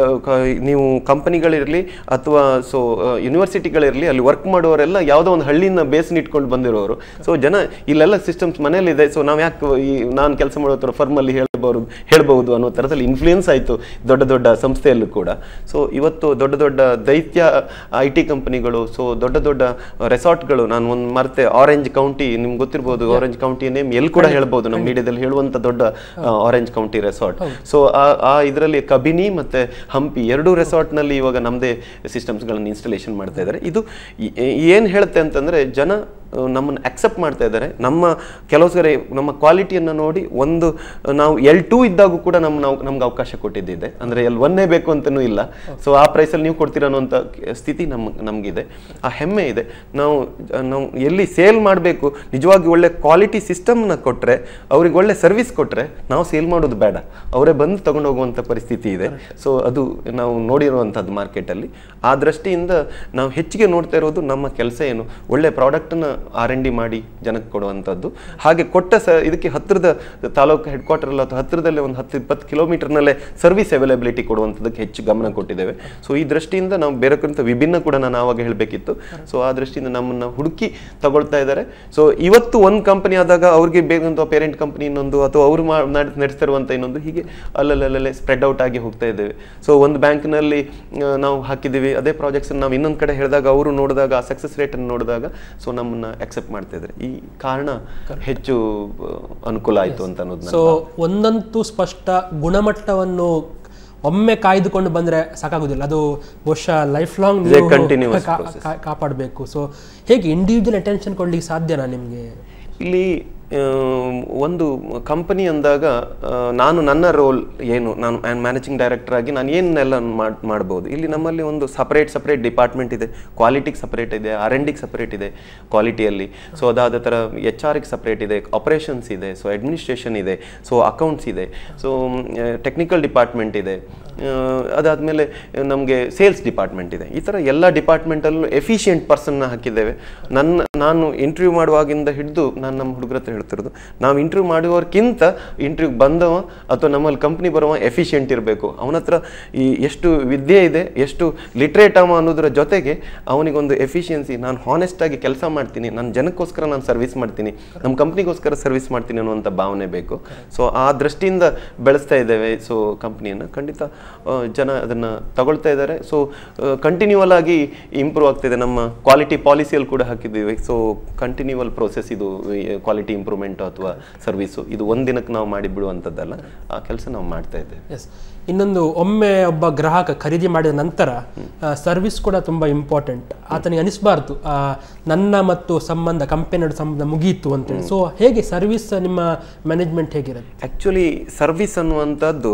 ನೀವು ಕಂಪನಿಗಳಿರಲಿ ಅಥವಾ ಸೊ ಯೂನಿವರ್ಸಿಟಿಗಳಿರಲಿ, ಅಲ್ಲಿ ವರ್ಕ್ ಮಾಡೋರೆಲ್ಲ ಯಾವುದೋ ಒಂದು ಹಳ್ಳಿನ ಬೇಸ್ನ ಇಟ್ಕೊಂಡು ಬಂದಿರೋರು. ಸೊ ಜನ ಇಲ್ಲೆಲ್ಲ ಸಿಸ್ಟಮ್ಸ್ ಮನೇಲಿದೆ, ಸೊ ನಾವು ಯಾಕೆ ಈ ನಾನು ಕೆಲಸ ಮಾಡೋ ಥರ ಫರ್ಮಲ್ಲಿ ಹೇಳ್ಬೋದು ಹೇಳ್ಬೋದು ಅನ್ನೋ ಥರದಲ್ಲಿ ಇನ್ಫ್ಲೂಯೆನ್ಸ್ ಆಯಿತು ದೊಡ್ಡ ದೊಡ್ಡ ಸಂಸ್ಥೆಯಲ್ಲೂ ಕೂಡ. ಸೊ ಇವತ್ತು ದೊಡ್ಡ ದೊಡ್ಡ ದೈತ್ಯ ಐ ಟಿ ಕಂಪನಿಗಳು, ಸೊ ದೊಡ್ಡ ದೊಡ್ಡ ರೆಸಾರ್ಟ್ಗಳು, ನಾನು ಒಂದು ಮರ್ತೆ ಆರೆಂಜ್ ಕೌಂಟಿ, ನಿಮ್ಗೆ ಗೊತ್ತಿರ್ಬೋದು ಆರೆಂಜ್ ಕೌಂಟಿ ನೇಮ್ ಎಲ್ಲಿ ಕೂಡ ಹೇಳ್ಬೋದು, ನಮ್ಮ ಮೀಡಿಯಾದಲ್ಲಿ ಹೇಳುವಂಥ ದೊಡ್ಡ ಆರೆಂಜ್ ಕೌಂಟಿ ರೆಸಾರ್ಟ್. ಸೊ ಆ ಇದರಲ್ಲಿ ಕಬಿನಿ ಮತ್ತು ಹಂಪಿ ಎರಡು ರೆಸಾರ್ಟ್ನಲ್ಲಿ ಇವಾಗ ನಮ್ಮದೇ ಸಿಸ್ಟಮ್ಸ್ಗಳನ್ನು ಇನ್ಸ್ಟಾಲೇಷನ್ ಮಾಡ್ತಾ ಇದ್ದಾರೆ. ಇದು ಏನು ಹೇಳುತ್ತೆ ಅಂತಂದರೆ, ಜನ ನಮ್ಮನ್ನು ಅಕ್ಸೆಪ್ಟ್ ಮಾಡ್ತಾ ಇದ್ದಾರೆ. ನಮ್ಮ ಕೆಲವು ಸರಿ ನಮ್ಮ ಕ್ವಾಲಿಟಿಯನ್ನು ನೋಡಿ ಒಂದು ನಾವು ಎಲ್ ಟೂ ಇದ್ದಾಗೂ ಕೂಡ ನಮ್ಮ ನಾವು ನಮ್ಗೆ ಅವಕಾಶ ಕೊಟ್ಟಿದ್ದಿದೆ. ಅಂದರೆ ಎಲ್ ಒನ್ನೇ ಬೇಕು ಅಂತಲೂ ಇಲ್ಲ. ಸೊ ಆ ಪ್ರೈಸಲ್ಲಿ ನೀವು ಕೊಡ್ತೀರ ಅನ್ನೋಂಥ ಸ್ಥಿತಿ ನಮ್ಮ ನಮಗಿದೆ. ಆ ಹೆಮ್ಮೆ ಇದೆ. ನಾವು ನಾವು ಎಲ್ಲಿ ಸೇಲ್ ಮಾಡಬೇಕು, ನಿಜವಾಗಿ ಒಳ್ಳೆ ಕ್ವಾಲಿಟಿ ಸಿಸ್ಟಮ್ನ ಕೊಟ್ಟರೆ, ಅವ್ರಿಗೆ ಒಳ್ಳೆ ಸರ್ವಿಸ್ ಕೊಟ್ಟರೆ ನಾವು ಸೇಲ್ ಮಾಡೋದು ಬೇಡ, ಅವರೇ ಬಂದು ತಗೊಂಡು ಹೋಗುವಂಥ ಪರಿಸ್ಥಿತಿ ಇದೆ. ಸೊ ಅದು ನಾವು ನೋಡಿರುವಂಥದ್ದು ಮಾರ್ಕೆಟಲ್ಲಿ. ಆ ದೃಷ್ಟಿಯಿಂದ ನಾವು ಹೆಚ್ಚಿಗೆ ನೋಡ್ತಾ ಇರೋದು ನಮ್ಮ ಕೆಲಸ ಏನು, ಒಳ್ಳೆ ಪ್ರಾಡಕ್ಟನ್ನು ಆರ್ ಎನ್ ಡಿ ಮಾಡಿ ಜನಕ್ಕೆ ಕೊಡುವಂಥದ್ದು. ಹಾಗೆ ಕೊಟ್ಟ ಸ ಇದಕ್ಕೆ ಹತ್ತಿರದ ತಾಲೂಕು ಹೆಡ್ ಕ್ವಾರ್ಟರ್ ಅಲ್ಲ ಅಥವಾ ಹತ್ತಿರದಲ್ಲೇ ಒಂದು ಹತ್ತು ಇಪ್ಪತ್ತು ಕಿಲೋಮೀಟರ್ನಲ್ಲೇ ಸರ್ವಿಸ್ ಅವೈಲಬಿಲಿಟಿ ಕೊಡುವಂಥದ್ದಕ್ಕೆ ಹೆಚ್ಚು ಗಮನ ಕೊಟ್ಟಿದ್ದೇವೆ. ಸೊ ಈ ದೃಷ್ಟಿಯಿಂದ ನಾವು ಬೇರೆಕ್ಕಿಂತ ವಿಭಿನ್ನ ಕೂಡ ನಾನು ಆವಾಗ ಹೇಳಬೇಕಿತ್ತು. ಸೊ ಆ ದೃಷ್ಟಿಯಿಂದ ನಮ್ಮನ್ನು ಹುಡುಕಿ ತಗೊಳ್ತಾ ಇದ್ದಾರೆ. ಸೊ ಇವತ್ತು ಒಂದು ಕಂಪನಿ ಆದಾಗ ಅವ್ರಿಗೆ ಬೇಕಂತ ಪೇರೆಂಟ್ ಕಂಪನಿ ಇನ್ನೊಂದು, ಅಥವಾ ಅವರು ನಡೆಸ್ತಿರುವಂಥ ಇನ್ನೊಂದು, ಹೀಗೆ ಅಲ್ಲಲ್ಲೇ ಸ್ಪ್ರೆಡ್ ಔಟ್ ಆಗಿ ಹೋಗ್ತಾ ಇದ್ದೇವೆ. ಸೊ ಒಂದು ಬ್ಯಾಂಕ್ನಲ್ಲಿ ನಾವು ಹಾಕಿದ್ದೀವಿ, ಅದೇ ಪ್ರಾಜೆಕ್ಟ್ಸ್ ನಾವು ಇನ್ನೊಂದು ಕಡೆ ಹೇಳಿದಾಗ ಅವರು ನೋಡಿದಾಗ ಆ ಸಕ್ಸಸ್ ರೇಟನ್ನು ನೋಡಿದಾಗ ಸೊ ನಮ್ಮನ್ನು ಅಕ್ಸೆಪ್ಟ್ ಮಾಡ್ತಾ ಇದ್ದಾರೆ. ಈ ಕಾರಣ ಹೆಚ್ಚು ಅನುಕೂಲ ಆಯಿತು ಅಂತ ಅನ್ನೋದು. ಸೊ ಒಂದಂತೂ ಸ್ಪಷ್ಟ, ಗುಣಮಟ್ಟವನ್ನು ಒಮ್ಮೆ ಕಾಯ್ದುಕೊಂಡು ಬಂದರೆ ಸಾಕಾಗೋದಿಲ್ಲ, ಅದು ಬಹುಶಃ ಲೈಫ್ ಲಾಂಗ್ ಕಾಪಾಡಬೇಕು. ಸೊ ಹೇಗೆ ಇಂಡಿವಿಜುವಲ್ ಅಟೆನ್ಷನ್ ಕೊಡ್ಲಿಕ್ಕೆ ಸಾಧ್ಯನಾ ನಿಮಗೆ? ಇಲ್ಲಿ ಒಂದು ಕಂಪನಿ ಅಂದಾಗ ನಾನು ನನ್ನ ರೋಲ್ ಏನು, ನಾನು ಮ್ಯಾನೇಜಿಂಗ್ ಡೈರೆಕ್ಟರ್ ಆಗಿ ನಾನು ಏನೆಲ್ಲ ಮಾಡಿ ಮಾಡ್ಬೋದು. ಇಲ್ಲಿ ನಮ್ಮಲ್ಲಿ ಒಂದು ಸಪ್ರೇಟ್ ಸಪ್ರೇಟ್ ಡಿಪಾರ್ಟ್ಮೆಂಟ್ ಇದೆ. ಕ್ವಾಲಿಟಿಗೆ ಸಪ್ರೇಟ್ ಇದೆ, ಆರ್ ಎನ್ ಡಿಗೆ ಸಪ್ರೇಟ್ ಇದೆ ಕ್ವಾಲಿಟಿಯಲ್ಲಿ. ಸೊ ಅದಾದ ಥರ ಎಚ್ ಆರ್ಗೆ ಸಪ್ರೇಟ್ ಇದೆ, ಆಪರೇಷನ್ಸ್ ಇದೆ, ಸೊ ಅಡ್ಮಿನಿಸ್ಟ್ರೇಷನ್ ಇದೆ, ಸೊ ಅಕೌಂಟ್ಸ್ ಇದೆ, ಸೊ ಟೆಕ್ನಿಕಲ್ ಡಿಪಾರ್ಟ್ಮೆಂಟ್ ಇದೆ, ಅದಾದಮೇಲೆ ನಮಗೆ ಸೇಲ್ಸ್ ಡಿಪಾರ್ಟ್ಮೆಂಟ್ ಇದೆ. ಈ ಥರ ಎಲ್ಲ ಡಿಪಾರ್ಟ್ಮೆಂಟಲ್ಲೂ ಎಫಿಷಿಯೆಂಟ್ ಪರ್ಸನ್ನ ಹಾಕಿದ್ದೇವೆ. ನನ್ನ ನಾನು ಇಂಟರ್ವ್ಯೂ ಮಾಡುವಾಗಿಂದ ಹಿಡಿದು ನಾನು ನಮ್ಮ ಹುಡುಗರ ಹತ್ರ ಹೇಳ್ತಿರೋದು, ನಾವು ಇಂಟರ್ವ್ಯೂ ಮಾಡುವವರ್ಕಿಂತ ಇಂಟರ್ವ್ಯೂಗೆ ಬಂದವ ಅಥವಾ ನಮ್ಮಲ್ಲಿ ಕಂಪ್ನಿ ಬರುವ ಎಫಿಷಿಯೆಂಟ್ ಇರಬೇಕು. ಅವನ ಹತ್ರ ಈ ಎಷ್ಟು ವಿದ್ಯೆ ಇದೆ, ಎಷ್ಟು ಲಿಟ್ರೇಟ್ ಅವ ಅನ್ನೋದ್ರ ಜೊತೆಗೆ ಅವನಿಗೊಂದು ಎಫಿಷಿಯನ್ಸಿ, ನಾನು ಹಾನೆಸ್ಟಾಗಿ ಕೆಲಸ ಮಾಡ್ತೀನಿ, ನನ್ನ ಜನಕ್ಕೋಸ್ಕರ ನಾನು ಸರ್ವಿಸ್ ಮಾಡ್ತೀನಿ, ನಮ್ಮ ಕಂಪ್ನಿಗೋಸ್ಕರ ಸರ್ವಿಸ್ ಮಾಡ್ತೀನಿ ಅನ್ನುವಂಥ ಭಾವನೆ ಬೇಕು. ಸೊ ಆ ದೃಷ್ಟಿಯಿಂದ ಬೆಳೆಸ್ತಾ ಇದ್ದೇವೆ ಸೊ ಕಂಪ್ನಿಯನ್ನು. ಖಂಡಿತ ಜನ ಅದನ್ನು ತಗೊಳ್ತಾ ಇದ್ದಾರೆ. ಸೊ ಕಂಟಿನ್ಯೂವಲ್ ಆಗಿ ಇಂಪ್ರೂವ್ ಆಗ್ತಿದೆ. ನಮ್ಮ ಕ್ವಾಲಿಟಿ ಪಾಲಿಸಿಯಲ್ಲಿ ಕೂಡ ಹಾಕಿದ್ದೀವಿ. ಸೊ ಕಂಟಿನ್ಯೂವಲ್ ಪ್ರೋಸೆಸ್ ಇದು ಕ್ವಾಲಿಟಿ ಇಂಪ್ರೂವ್ಮೆಂಟ್ ಅಥವಾ ಸರ್ವಿಸು, ಇದು ಒಂದಿನಕ್ಕೆ ನಾವು ಮಾಡಿ ಬಿಡುವಂಥದ್ದಲ್ಲ, ಆ ಕೆಲಸ ನಾವು ಮಾಡ್ತಾ ಇದ್ದೇವೆ. ಎಸ್. ಇನ್ನೊಂದು, ಒಮ್ಮೆ ಒಬ್ಬ ಗ್ರಾಹಕ ಖರೀದಿ ಮಾಡಿದ ನಂತರ ಸರ್ವಿಸ್ ಕೂಡ ತುಂಬ ಇಂಪಾರ್ಟೆಂಟ್. ಆತನಿಗೆ ಅನಿಸಬಾರ್ದು ನನ್ನ ಮತ್ತು ಸಂಬಂಧ ಕಂಪನಿ ಸಂಬಂಧ ಮುಗಿಯಿತು ಅಂತೇಳಿ. ಸೊ ಹೇಗೆ ಸರ್ವಿಸ್ ನಿಮ್ಮ ಮ್ಯಾನೇಜ್ಮೆಂಟ್ ಹೇಗಿರುತ್ತೆ? ಆ್ಯಕ್ಚುಲಿ ಸರ್ವಿಸ್ ಅನ್ನುವಂಥದ್ದು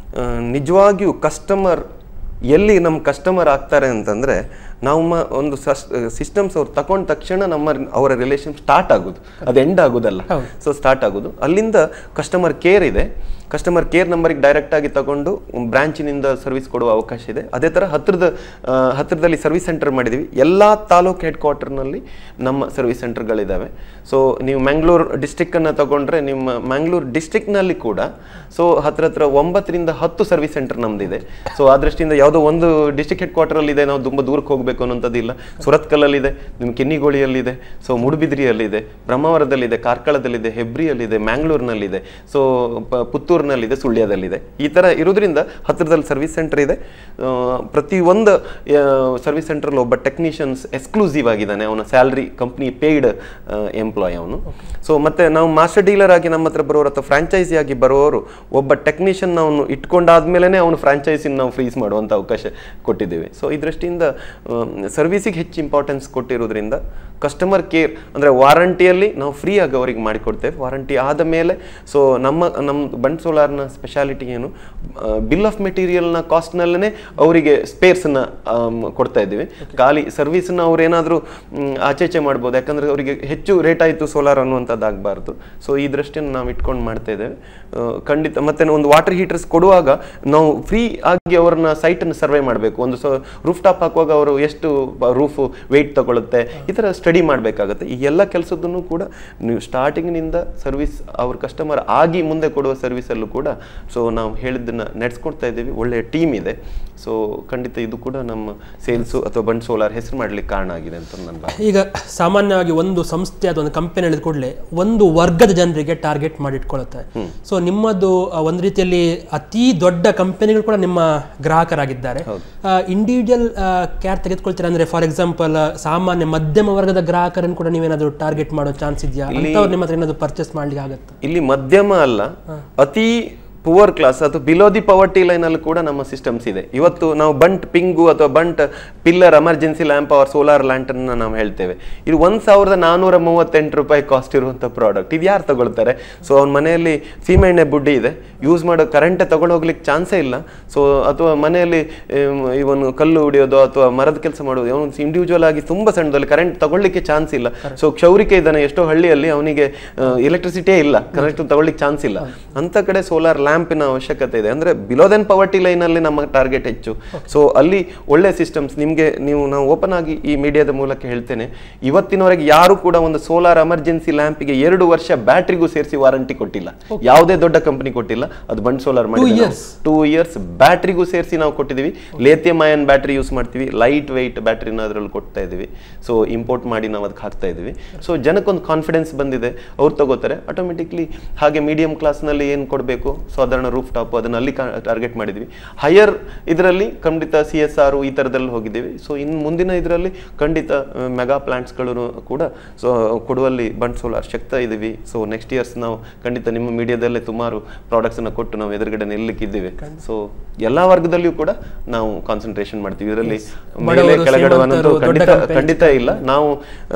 ನಿಜವಾಗಿಯೂ ಕಸ್ಟಮರ್ ಎಲ್ಲಿ ನಮ್ಮ ಕಸ್ಟಮರ್ ಆಗ್ತಾರೆ ಅಂತಂದರೆ, ನಮ್ಮ ಒಂದು ಸಿಸ್ಟಮ್ಸ್ ಅವ್ರು ತಗೊಂಡ ತಕ್ಷಣ ನಮ್ಮ ಅವರ ರಿಲೇಷನ್ ಸ್ಟಾರ್ಟ್ ಆಗೋದು, ಅದು ಎಂಡ್ ಆಗೋದಲ್ಲ. ಸೊ ಸ್ಟಾರ್ಟ್ ಆಗೋದು ಅಲ್ಲಿಂದ. ಕಸ್ಟಮರ್ ಕೇರ್ ಇದೆ, ಕಸ್ಟಮರ್ ಕೇರ್ ನಂಬರಿಗೆ ಡೈರೆಕ್ಟಾಗಿ ತಗೊಂಡು ಬ್ರಾಂಚಿನಿಂದ ಸರ್ವಿಸ್ ಕೊಡುವ ಅವಕಾಶ ಇದೆ. ಅದೇ ಥರ ಹತ್ತಿರದ ಹತ್ತಿರದಲ್ಲಿ ಸರ್ವಿಸ್ ಸೆಂಟರ್ ಮಾಡಿದ್ದೀವಿ. ಎಲ್ಲ ತಾಲೂಕು ಹೆಡ್ ಕ್ವಾರ್ಟರ್ನಲ್ಲಿ ನಮ್ಮ ಸರ್ವಿಸ್ ಸೆಂಟರ್ಗಳಿದ್ದಾವೆ. ಸೊ ನೀವು ಮ್ಯಾಂಗ್ಳೂರು ಡಿಸ್ಟಿಕ್ಕನ್ನು ತಗೊಂಡ್ರೆ, ನಿಮ್ಮ ಮ್ಯಾಂಗ್ಳೂರು ಡಿಸ್ಟಿಕ್ನಲ್ಲಿ ಕೂಡ ಸೊ ಹತ್ರ ಹತ್ರ ಒಂಬತ್ತರಿಂದ ಹತ್ತು ಸರ್ವಿಸ್ ಸೆಂಟರ್ ನಮ್ಮದಿದೆ. ಸೊ ಆ ದೃಷ್ಟಿಯಿಂದ ಯಾವುದೋ ಒಂದು ಡಿಸ್ಟಿಕ್ ಹೆಡ್ ಕ್ವಾರ್ಟರಲ್ಲಿದೆ, ನಾವು ತುಂಬ ದೂರಕ್ಕೆ ಹೋಗಬೇಕು ಅನ್ನೋಂಥದ್ದಿಲ್ಲ. ಸುರತ್ಕಲ್ಲಲ್ಲಿದೆ, ನಿಮ್ಮ ಕಿನ್ನಿಗೋಳಿಯಲ್ಲಿದೆ, ಸೊ ಮೂಡುಬಿದ್ರಿಯಲ್ಲಿದೆ, ಬ್ರಹ್ಮಾವರದಲ್ಲಿದೆ, ಕಾರ್ಕಳದಲ್ಲಿದೆ, ಹೆಬ್ರಿಯಲ್ಲಿದೆ, ಮ್ಯಾಂಗ್ಳೂರಿನಲ್ಲಿದೆ, ಸೊ ಪುತ್ತೂರಿನಲ್ಲಿದೆ, ಸುಳ್ಯದಲ್ಲಿದೆ. ಈ ಥರ ಇರೋದ್ರಿಂದ ಹತ್ತಿರದಲ್ಲಿ ಸರ್ವಿಸ್ ಸೆಂಟರ್ ಇದೆ. ಪ್ರತಿಯೊಂದು ಸರ್ವಿಸ್ ಸೆಂಟ್ರಲ್ಲಿ ಒಬ್ಬ ಟೆಕ್ನಿಷಿಯನ್ಸ್ ಎಕ್ಸ್ಕ್ಲೂಸಿವ್ ಆಗಿದ್ದಾನೆ, ಅವನ ಸ್ಯಾಲ್ರಿ ಕಂಪ್ನಿ ಪೇಯ್ಡ್ ಎಂಪ್ಲಾಯ್ ಅವನು. ಸೊ ಮತ್ತೆ ನಾವು ಮಾಸ್ಟರ್ ಡೀಲರ್ ಆಗಿ ನಮ್ಮ ಹತ್ರ ಬರೋರು ಅಥವಾ ಫ್ರಾಂಚೈಸಿ ಆಗಿ ಬರೋರು, ಒಬ್ಬ ಟೆಕ್ನಿಷಿಯನ್ ಅವನು ಇಟ್ಕೊಂಡಾದ್ಮೇಲೆ ಅವನು ಫ್ರಾಂಚೈಸಿನ ನಾವು ಫ್ರೀಸ್ ಮಾಡುವಂಥ ಅವಕಾಶ ಕೊಟ್ಟಿದ್ದೇವೆ. ಸೊ ಈ ದೃಷ್ಟಿಯಿಂದ ಸರ್ವಿಸಿಗೆ ಹೆಚ್ಚು ಇಂಪಾರ್ಟೆನ್ಸ್ ಕೊಟ್ಟಿರೋದ್ರಿಂದ ಕಸ್ಟಮರ್ ಕೇರ್ ಅಂದರೆ ವಾರಂಟಿಯಲ್ಲಿ ನಾವು ಫ್ರೀ ಆಗಿ ಅವರಿಗೆ ಮಾಡಿಕೊಡ್ತೇವೆ. ವಾರಂಟಿ ಆದ ಮೇಲೆ ಸೊ ನಮ್ಮ ನಮ್ಮ ಬಂಡ್ ಸೋಲಾರ್ನ ಸ್ಪೆಷಾಲಿಟಿ ಏನು, ಬಿಲ್ ಆಫ್ ಮೆಟೀರಿಯಲ್ನ ಕಾಸ್ಟ್ನಲ್ಲೇ ಅವರಿಗೆ ಸ್ಪೇರ್ಸನ್ನ ಕೊಡ್ತಾ ಇದ್ದೀವಿ. ಖಾಲಿ ಸರ್ವಿಸ್ನ ಅವ್ರು ಏನಾದರೂ ಆಚೆಚೆ ಮಾಡ್ಬೋದು, ಯಾಕಂದರೆ ಅವರಿಗೆ ಹೆಚ್ಚು ರೇಟ್ ಆಯಿತು ಸೋಲಾರ್ ಅನ್ನುವಂಥದ್ದು ಆಗಬಾರ್ದು. ಸೊ ಈ ದೃಷ್ಟಿಯನ್ನು ನಾವು ಇಟ್ಕೊಂಡು ಮಾಡ್ತಾ ಇದ್ದೇವೆ ಖಂಡಿತ. ಮತ್ತು ಒಂದು ವಾಟರ್ ಹೀಟರ್ಸ್ ಕೊಡುವಾಗ ನಾವು ಫ್ರೀ ಆಗಿ ಅವ್ರನ್ನ ಸೈಟನ್ನು ಸರ್ವೆ ಮಾಡಬೇಕು. ಒಂದು ಸೊ ರೂಫ್ ಟಾಪ್ ಹಾಕುವಾಗ ಅವರು ಎಷ್ಟು ರೂಫ್ ವೆಯ್ಟ್ ತಗೊಳುತ್ತೆ ಈ ಥರ ಸ್ಟಡಿ ಮಾಡಬೇಕಾಗತ್ತೆ. ಈ ಎಲ್ಲ ಕೆಲಸದನ್ನು ಕೂಡ ನೀವು ಸ್ಟಾರ್ಟಿಂಗ್ನಿಂದ ಸರ್ವಿಸ್ ಅವ್ರ ಕಸ್ಟಮರ್ ಆಗಿ ಮುಂದೆ ಕೊಡುವ ಸರ್ವಿಸಲ್ಲೂ ಕೂಡ ಸೊ ನಾವು ಹೇಳಿದ್ದನ್ನು ನಡೆಸ್ಕೊಡ್ತಾ ಇದ್ದೀವಿ. ಒಳ್ಳೆಯ ಟೀಮ್ ಇದೆ. ಸೊ ಖಂಡಿತ ಇದು ಕೂಡ ನಮ್ಮ ಸೇಲ್ಸು ಅಥವಾ ಬಂಡ್ ಸೋಲಾರ್ ಹೆಸರು ಮಾಡಲಿಕ್ಕೆ ಕಾರಣ ಆಗಿದೆ ಅಂತ ನನ್ನ ಭಾವನೆ. ಈಗ ಸಾಮಾನ್ಯವಾಗಿ ಒಂದು ಸಂಸ್ಥೆ ಅಥವಾ ಒಂದು ಕಂಪನಿ ಹೇಳಿದ ಕೂಡಲೇ ಒಂದು ವರ್ಗದ ಜನರಿಗೆ ಟಾರ್ಗೆಟ್ ಮಾಡಿಟ್ಕೊಳ್ಳುತ್ತೆ. ಸೊ ನಿಮ್ಮದು ಒಂದು ರೀತಿಯಲ್ಲಿ ಅತಿ ದೊಡ್ಡ ಕಂಪನಿಗಳು ಕೂಡ ನಿಮ್ಮ ಗ್ರಾಹಕರಾಗಿದ್ದಾರೆ. ಇಂಡಿವಿಜುವಲ್ ಕೇರ್ ತೆಗೆದುಕೊಳ್ತೀರಾ ಅಂದ್ರೆ ಫಾರ್ ಎಕ್ಸಾಂಪಲ್ ಸಾಮಾನ್ಯ ಮಧ್ಯಮ ವರ್ಗದ ಗ್ರಾಹಕರನ್ನು ಕೂಡ ನೀವೇನಾದರೂ ಟಾರ್ಗೆಟ್ ಮಾಡೋ ಚಾನ್ಸ್ ಇದೆಯಾ? ಅಂತವ್ರು ನಿಮ್ಮ ಹತ್ರ ಏನಾದರೂ ಪರ್ಚೇಸ್ ಮಾಡ್ಲಿಕ್ಕೆ ಆಗುತ್ತೆ? ಇಲ್ಲಿ ಮಧ್ಯಮ ಅಲ್ಲ, ಅತಿ ಪುವರ್ ಕ್ಲಾಸ್ ಅಥವಾ ಬಿಲೋ ದಿ ಪವರ್ಟಿ ಲೈನ್ ಅಲ್ಲಿ ಕೂಡ ನಮ್ಮ ಸಿಸ್ಟಮ್ಸ್ ಇದೆ. ಇವತ್ತು ನಾವು ಬಂಟ್ ಪಿಂಗು ಅಥವಾ Bund pillar emergency lamp or solar ಲ್ಯಾಂಟರ್ನ ನಾವು ಹೇಳ್ತೇವೆ. ಇದು ಒಂದ್ ಸಾವಿರದ ನಾನೂರ ಮೂವತ್ತೆಂಟು ರೂಪಾಯಿ ಕಾಸ್ಟ್ ಇರುವಂಥ ಪ್ರಾಡಕ್ಟ್. ಇದು ಯಾರು ತಗೊಳ್ತಾರೆ? ಸೊ ಅವ್ನ ಮನೆಯಲ್ಲಿ ಸೀಮೆಎಣ್ಣೆ ಬುಡ್ಡಿ ಇದೆ, ಯೂಸ್ ಮಾಡೋ ಕರೆಂಟ್ ತಗೊಂಡು ಹೋಗ್ಲಿಕ್ಕೆ ಚಾನ್ಸೇ ಇಲ್ಲ. ಸೊ ಅಥವಾ ಮನೆಯಲ್ಲಿ ಇವನು ಕಲ್ಲು ಹೊಡಿಯೋದು ಅಥವಾ ಮರದ ಕೆಲಸ ಮಾಡೋದು, ಅವನು ಇಂಡಿವಿಜುವಲ್ ಆಗಿ ತುಂಬಾ ಸಣ್ಣದಲ್ಲಿ ಕರೆಂಟ್ ತಗೊಳ್ಳಿಕ್ಕೆ ಚಾನ್ಸ್ ಇಲ್ಲ. ಸೊ ಕ್ಷೌರಿಕೆ ಇದ್ದಾನೆ ಎಷ್ಟೋ ಹಳ್ಳಿಯಲ್ಲಿ, ಅವನಿಗೆ ಎಲೆಕ್ಟ್ರಿಸಿಟಿಯೇ ಇಲ್ಲ, ಕರೆಂಟ್ ತಗೊಳ್ಳಿಕ್ಕೆ ಚಾನ್ಸ್ ಇಲ್ಲ. ಅಂತ ಕಡೆ ಸೋಲಾರ್ ಲ್ಯಾಂಪಿನ ಅವಶ್ಯಕತೆ ಇದೆ. ಅಂದ್ರೆ ಬಿಲೋ ದೆನ್ ಪವರ್ಟಿ ಲೈನ್ ಅಲ್ಲಿ ನಮ್ಮ ಟಾರ್ಗೆಟ್ ಹೆಚ್ಚು. ಸೊ ಅಲ್ಲಿ ಒಳ್ಳೆ ಸಿಸ್ಟಮ್ಸ್ ನಿಮಗೆ ನೀವು ನಾವು ಓಪನ್ ಆಗಿ ಈ ಮೀಡಿಯಾದ ಮೂಲಕ ಹೇಳ್ತೇನೆ, ಇವತ್ತಿನವರೆಗೆ ಯಾರು ಕೂಡ ಒಂದು ಸೋಲಾರ್ ಎಮರ್ಜೆನ್ಸಿ ಲ್ಯಾಂಪಿಗೆ ಎರಡು ವರ್ಷ ಬ್ಯಾಟ್ರಿಗೂ ಸೇರಿಸಿ ವಾರಂಟಿ ಕೊಟ್ಟಿಲ್ಲ. ಯಾವುದೇ ದೊಡ್ಡ ಕಂಪನಿ ಕೊಟ್ಟಿಲ್ಲ. ಅದು ಬಂಡ್ ಸೋಲಾರ್ ಮಾಡಿ ಟೂ ಇಯರ್ಸ್ ಬ್ಯಾಟ್ರಿಗೂ ಸೇರಿಸಿ ನಾವು ಕೊಟ್ಟಿದ್ದೀವಿ. ಲಿಥಿಯಂ ಅಯಾನ್ ಬ್ಯಾಟ್ರಿ ಯೂಸ್ ಮಾಡ್ತೀವಿ, ಲೈಟ್ ವೆಯ್ಟ್ ಬ್ಯಾಟ್ರಿನ ಅದರಲ್ಲಿ ಕೊಡ್ತಾ ಇದೀವಿ. ಸೊ ಇಂಪೋರ್ಟ್ ಮಾಡಿ ನಾವು ಅದಕ್ಕೆ ಹಾಕ್ತಾ ಇದೀವಿ. ಸೊ ಜನಕ್ಕೊಂದು ಕಾನ್ಫಿಡೆನ್ಸ್ ಬಂದಿದೆ, ಅವ್ರು ತಗೋತಾರೆ ಆಟೋಮೆಟಿಕ್ಲಿ. ಹಾಗೆ ಮೀಡಿಯಂ ಕ್ಲಾಸ್ನಲ್ಲಿ ಏನು ಕೊಡಬೇಕು ಸಾಧಾರಣ ರೂಫ್ ಟಾಪ್ ಅದನ್ನ ಅಲ್ಲಿ ಟಾರ್ಗೆಟ್ ಮಾಡಿದ್ವಿ. ಹೈಯರ್ ಇದರಲ್ಲಿ ಖಂಡಿತ ಸಿ ಎಸ್ ಆರ್ ಈ ಥರದಲ್ಲಿ ಹೋಗಿದ್ದೀವಿ. ಸೊ ಇನ್ನು ಮುಂದಿನ ಇದರಲ್ಲಿ ಖಂಡಿತ ಮೆಗಾ ಪ್ಲಾಂಟ್ಸ್ಗಳು ಕೂಡ ಸೊ ಕೊಡುವಲ್ಲಿ ಬಂಡ್ ಸೋಲಾರ್ ಶಕ್ತ ಇದ್ದೀವಿ. ಸೊ ನೆಕ್ಸ್ಟ್ ಇಯರ್ಸ್ ನಾವು ಖಂಡಿತ ನಿಮ್ಮ ಮೀಡಿಯಾದಲ್ಲೇ ಸುಮಾರು ಪ್ರಾಡಕ್ಟ್ಸನ್ನು ಕೊಟ್ಟು ನಾವು ಎದುರುಗಡೆ ನಿಲ್ಲಕ್ಕಿದ್ದೀವಿ. ಸೊ ಎಲ್ಲ ವರ್ಗದಲ್ಲಿಯೂ ಕೂಡ ನಾವು ಕಾನ್ಸಂಟ್ರೇಷನ್ ಮಾಡ್ತೀವಿ. ಇದರಲ್ಲಿ ಮೇಲೆ ಕೆಳಗಡೆ ಅನ್ನೋದು ಖಂಡಿತ ಖಂಡಿತ ಇಲ್ಲ. ನಾವು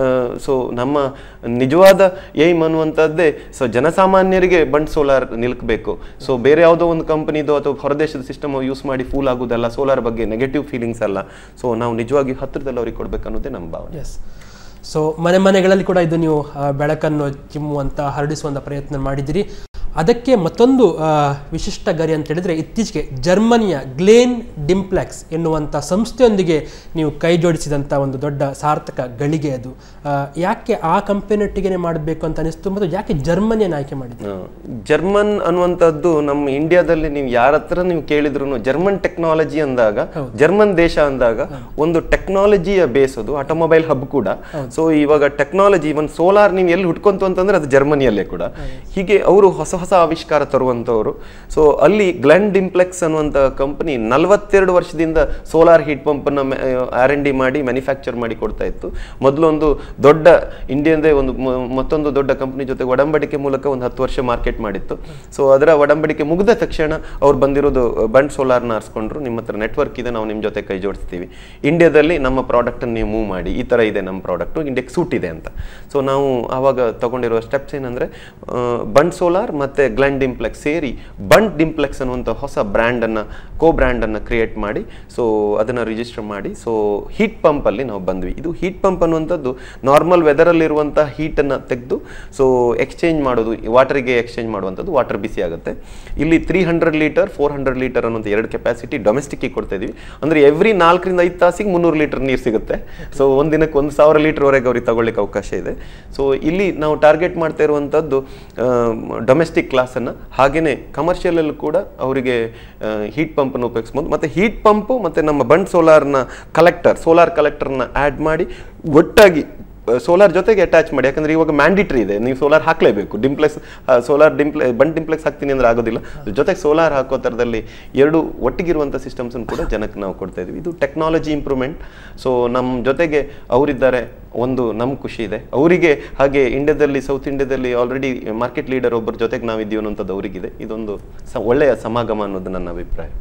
ಸೊ ನಮ್ಮ ನಿಜವಾದ ಏಮ್ ಅನ್ನುವಂಥದ್ದೇ ಸೊ ಜನಸಾಮಾನ್ಯರಿಗೆ ಬಂಡ್ ಸೋಲಾರ್ ನಿಲ್ಕಬೇಕು. ಸೊ ಬೇರೆ ಯಾವುದೋ ಒಂದು ಕಂಪನಿದು ಅಥವಾ ಹೊರದೇಶದ ಸಿಸ್ಟಮ್ ಯೂಸ್ ಮಾಡಿ ಫೂಲ್ ಆಗುವುದಲ್ಲ, ಸೋಲಾರ್ ಬಗ್ಗೆ ನೆಗೆಟಿವ್ ಫೀಲಿಂಗ್ಸ್ ಅಲ್ಲ. ಸೊ ನಾವು ನಿಜವಾಗಿ ಹತ್ತಿರದಲ್ಲಿ ಅವ್ರಿಗೆ ಕೊಡ್ಬೇಕು ಅನ್ನೋದೇ ನಮ್ಮ ಭಾವನೆ. ಎಸ್. ಸೊ ಮನೆ ಮನೆಗಳಲ್ಲಿ ಕೂಡ ಇದು ನೀವು ಬೆಳಕನ್ನು ಚಿಮ್ಮುವಂಥ ಹರಡಿಸುವಂಥ ಪ್ರಯತ್ನ ಮಾಡಿದ್ದೀರಿ. ಅದಕ್ಕೆ ಮತ್ತೊಂದು ವಿಶಿಷ್ಟ ಗರಿ ಅಂತ ಹೇಳಿದರೆ ಇತ್ತೀಚೆಗೆ ಜರ್ಮನಿಯ ಗ್ಲೇನ್ ಡಿಂಪ್ಲೆಕ್ಸ್ ಎನ್ನುವಂಥ ಸಂಸ್ಥೆಯೊಂದಿಗೆ ನೀವು ಕೈ ಜೋಡಿಸಿದಂಥ ಒಂದು ದೊಡ್ಡ ಸಾರ್ಥಕ ಗಳಿಗೆ ಅದು. ಯಾಕೆ ಆ ಕಂಪನಿಯೊಟ್ಟಿಗೆ ಮಾಡಬೇಕು ಅಂತ ಅನಿಸ್ತು ಮತ್ತು ಯಾಕೆ ಜರ್ಮನಿಯನ್ನು ಆಯ್ಕೆ ಮಾಡಿದ್ರು? ಜರ್ಮನ್ ಅನ್ನುವಂಥದ್ದು ನಮ್ಮ ಇಂಡಿಯಾದಲ್ಲಿ ನೀವು ಯಾರ ಹತ್ರ ನೀವು ಕೇಳಿದ್ರು ಜರ್ಮನ್ ಟೆಕ್ನಾಲಜಿ ಅಂದಾಗ, ಜರ್ಮನ್ ದೇಶ ಅಂದಾಗ ಒಂದು ಟೆಕ್ನಾಲಜಿಯ ಬೇಸ್ ಅದು, ಆಟೋಮೊಬೈಲ್ ಹಬ್ ಕೂಡ. ಸೊ ಇವಾಗ ಟೆಕ್ನಾಲಜಿ ಇವನ್ ಸೋಲಾರ್ ನೀವು ಎಲ್ಲಿ ಹುಟ್ಕೊಂತು ಅಂತಂದ್ರೆ ಅದು ಜರ್ಮನಿಯಲ್ಲೇ ಕೂಡ. ಹೀಗೆ ಅವರು ಹೊಸ ಹೊಸ ಆವಿಷ್ಕಾರ ತರುವಂಥವ್ರು. ಸೊ ಅಲ್ಲಿ ಗ್ಲೆನ್ ಡಿಂಪ್ಲೆಕ್ಸ್ ಅನ್ನುವಂಥ ಕಂಪನಿ ನಲವತ್ತೆರಡು ವರ್ಷದಿಂದ ಸೋಲಾರ್ ಹೀಟ್ ಪಂಪನ್ನು ಆರ್ ಎನ್ ಡಿ ಮಾಡಿ ಮ್ಯಾನುಫ್ಯಾಕ್ಚರ್ ಮಾಡಿ ಕೊಡ್ತಾ ಇತ್ತು. ಮೊದಲೊಂದು ದೊಡ್ಡ ಇಂಡಿಯನ್ದೇ ಒಂದು ಮತ್ತೊಂದು ದೊಡ್ಡ ಕಂಪನಿ ಜೊತೆ ಒಡಂಬಡಿಕೆ ಮೂಲಕ ಒಂದು ಹತ್ತು ವರ್ಷ ಮಾರ್ಕೆಟ್ ಮಾಡಿತ್ತು. ಸೊ ಅದರ ಒಡಂಬಡಿಕೆ ಮುಗಿದ ತಕ್ಷಣ ಅವ್ರು ಬಂದಿರೋದು ಬಂಡ್ ಸೋಲಾರ್ನ ಆರಿಸ್ಕೊಂಡ್ರು. ನಿಮ್ಮ ಹತ್ರ ನೆಟ್ವರ್ಕ್ ಇದೆ, ನಾವು ನಿಮ್ಮ ಜೊತೆ ಕೈ ಜೋಡಿಸ್ತೀವಿ, ಇಂಡಿಯಾದಲ್ಲಿ ನಮ್ಮ ಪ್ರಾಡಕ್ಟನ್ನು ನೀವು ಮೂವ್ ಮಾಡಿ, ಈ ಥರ ಇದೆ ನಮ್ಮ ಪ್ರಾಡಕ್ಟು, ಇಂಡಿಯಾಕ್ಕೆ ಸೂಟ್ ಇದೆ ಅಂತ. ಸೊ ನಾವು ಆವಾಗ ತಗೊಂಡಿರೋ ಸ್ಟೆಪ್ಸ್ ಏನಂದರೆ ಬಂಡ್ ಸೋಲಾರ್ ಮತ್ತು ಗ್ಲೆನ್ ಡಿಂಪ್ಲೆಕ್ಸ್ ಸೇರಿ ಬಂಡ್ ಡಿಂಪ್ಲೆಕ್ಸ್ ಅನ್ನುವಂಥ ಹೊಸ ಬ್ರ್ಯಾಂಡನ್ನು ಕೋ ಬ್ರ್ಯಾಂಡನ್ನು ಕ್ರಿಯೇಟ್ ಮಾಡಿ ಸೊ ಅದನ್ನು ರಿಜಿಸ್ಟರ್ ಮಾಡಿ ಸೊ ಹೀಟ್ ಪಂಪಲ್ಲಿ ನಾವು ಬಂದ್ವಿ. ಇದು ಹೀಟ್ ಪಂಪ್ ಅನ್ನುವಂಥದ್ದು ನಾರ್ಮಲ್ ವೆದರಲ್ಲಿರುವಂಥ ಹೀಟನ್ನು ತೆಗೆದು ಸೊ ಎಕ್ಸ್ಚೇಂಜ್ ಮಾಡೋದು, ವಾಟರಿಗೆ ಎಕ್ಸ್ಚೇಂಜ್ ಮಾಡುವಂಥದ್ದು. ವಾಟರ್ ಬಿಸಿ ಆಗುತ್ತೆ. ಇಲ್ಲಿ three hundred litre four hundred litre ಅನ್ನೋಂಥ ಎರಡು ಕೆಪಾಸಿಟಿ ಡೊಮೆಸ್ಟಿಕ್ಕಿಗೆ ಕೊಡ್ತಾ ಇದೀವಿ. ಅಂದರೆ ಎವ್ರಿ ನಾಲ್ಕರಿಂದ ಐದು ತಾಸಿಗೆ ಮುನ್ನೂರು ಲೀಟರ್ ನೀರು ಸಿಗುತ್ತೆ. ಸೊ ಒಂದು ದಿನಕ್ಕೆ ಒಂದು ಸಾವಿರ ಲೀಟರ್ವರೆಗೆ ಅವ್ರಿಗೆ ತಗೊಳ್ಳಿಕ್ಕೆ ಅವಕಾಶ ಇದೆ. ಸೊ ಇಲ್ಲಿ ನಾವು ಟಾರ್ಗೆಟ್ ಮಾಡ್ತಾ ಇರುವಂಥದ್ದು ಡೊಮೆಸ್ಟಿಕ್ ಕ್ಲಾಸನ್ನು, ಹಾಗೆಯೇ ಕಮರ್ಷಿಯಲಲ್ಲೂ ಕೂಡ ಅವರಿಗೆ ಹೀಟ್ ಪಂಪನ್ನು ಉಪಯೋಗಿಸ್ಬೋದು. ಮತ್ತು ಹೀಟ್ ಪಂಪು ಮತ್ತು ನಮ್ಮ ಬಂಡ್ ಸೋಲಾರ್ನ ಕಲೆಕ್ಟರ್ ಸೋಲಾರ್ ಕಲೆಕ್ಟರ್ನ ಆ್ಯಡ್ ಮಾಡಿ ಒಟ್ಟಾಗಿ ಸೋಲಾರ್ ಜೊತೆಗೆ ಅಟ್ಯಾಚ್ ಮಾಡಿ. ಯಾಕಂದರೆ ಇವಾಗ ಮ್ಯಾಂಡಿಟ್ರಿ ಇದೆ, ನೀವು ಸೋಲಾರ್ ಹಾಕಲೇಬೇಕು. ಡಿಂಪ್ಲೆಕ್ಸ್ ಸೋಲಾರ್ ಡಿಂಪ್ಲೆ ಬಂಡ್ ಡಿಂಪ್ಲೆಕ್ಸ್ ಹಾಕ್ತೀನಿ ಅಂದರೆ ಆಗೋದಿಲ್ಲ. ಜೊತೆಗೆ ಸೋಲಾರ್ ಹಾಕೋ ಥರದಲ್ಲಿ ಎರಡು ಒಟ್ಟಿಗಿರುವಂಥ ಸಿಸ್ಟಮ್ಸನ್ನು ಕೂಡ ಜನಕ್ಕೆ ನಾವು ಕೊಡ್ತಾ ಇದ್ದೀವಿ. ಇದು ಟೆಕ್ನಾಲಜಿ ಇಂಪ್ರೂವ್ಮೆಂಟ್. ಸೊ ನಮ್ಮ ಜೊತೆಗೆ ಅವರಿದ್ದಾರೆ, ಒಂದು ನಮ್ಗೆ ಖುಷಿ ಇದೆ. ಅವರಿಗೆ ಹಾಗೆ ಇಂಡಿಯಾದಲ್ಲಿ ಸೌತ್ ಇಂಡಿಯಾದಲ್ಲಿ ಆಲ್ರೆಡಿ ಮಾರ್ಕೆಟ್ ಲೀಡರ್ ಒಬ್ಬರ ಜೊತೆಗೆ ನಾವಿದ್ದೀವಿ ಅನ್ನೋಂಥದ್ದು ಅವರಿಗಿದೆ. ಇದೊಂದು ಸ ಒಳ್ಳೆಯ ಸಮಾಗಮ ಅನ್ನೋದು ನನ್ನ ಅಭಿಪ್ರಾಯ.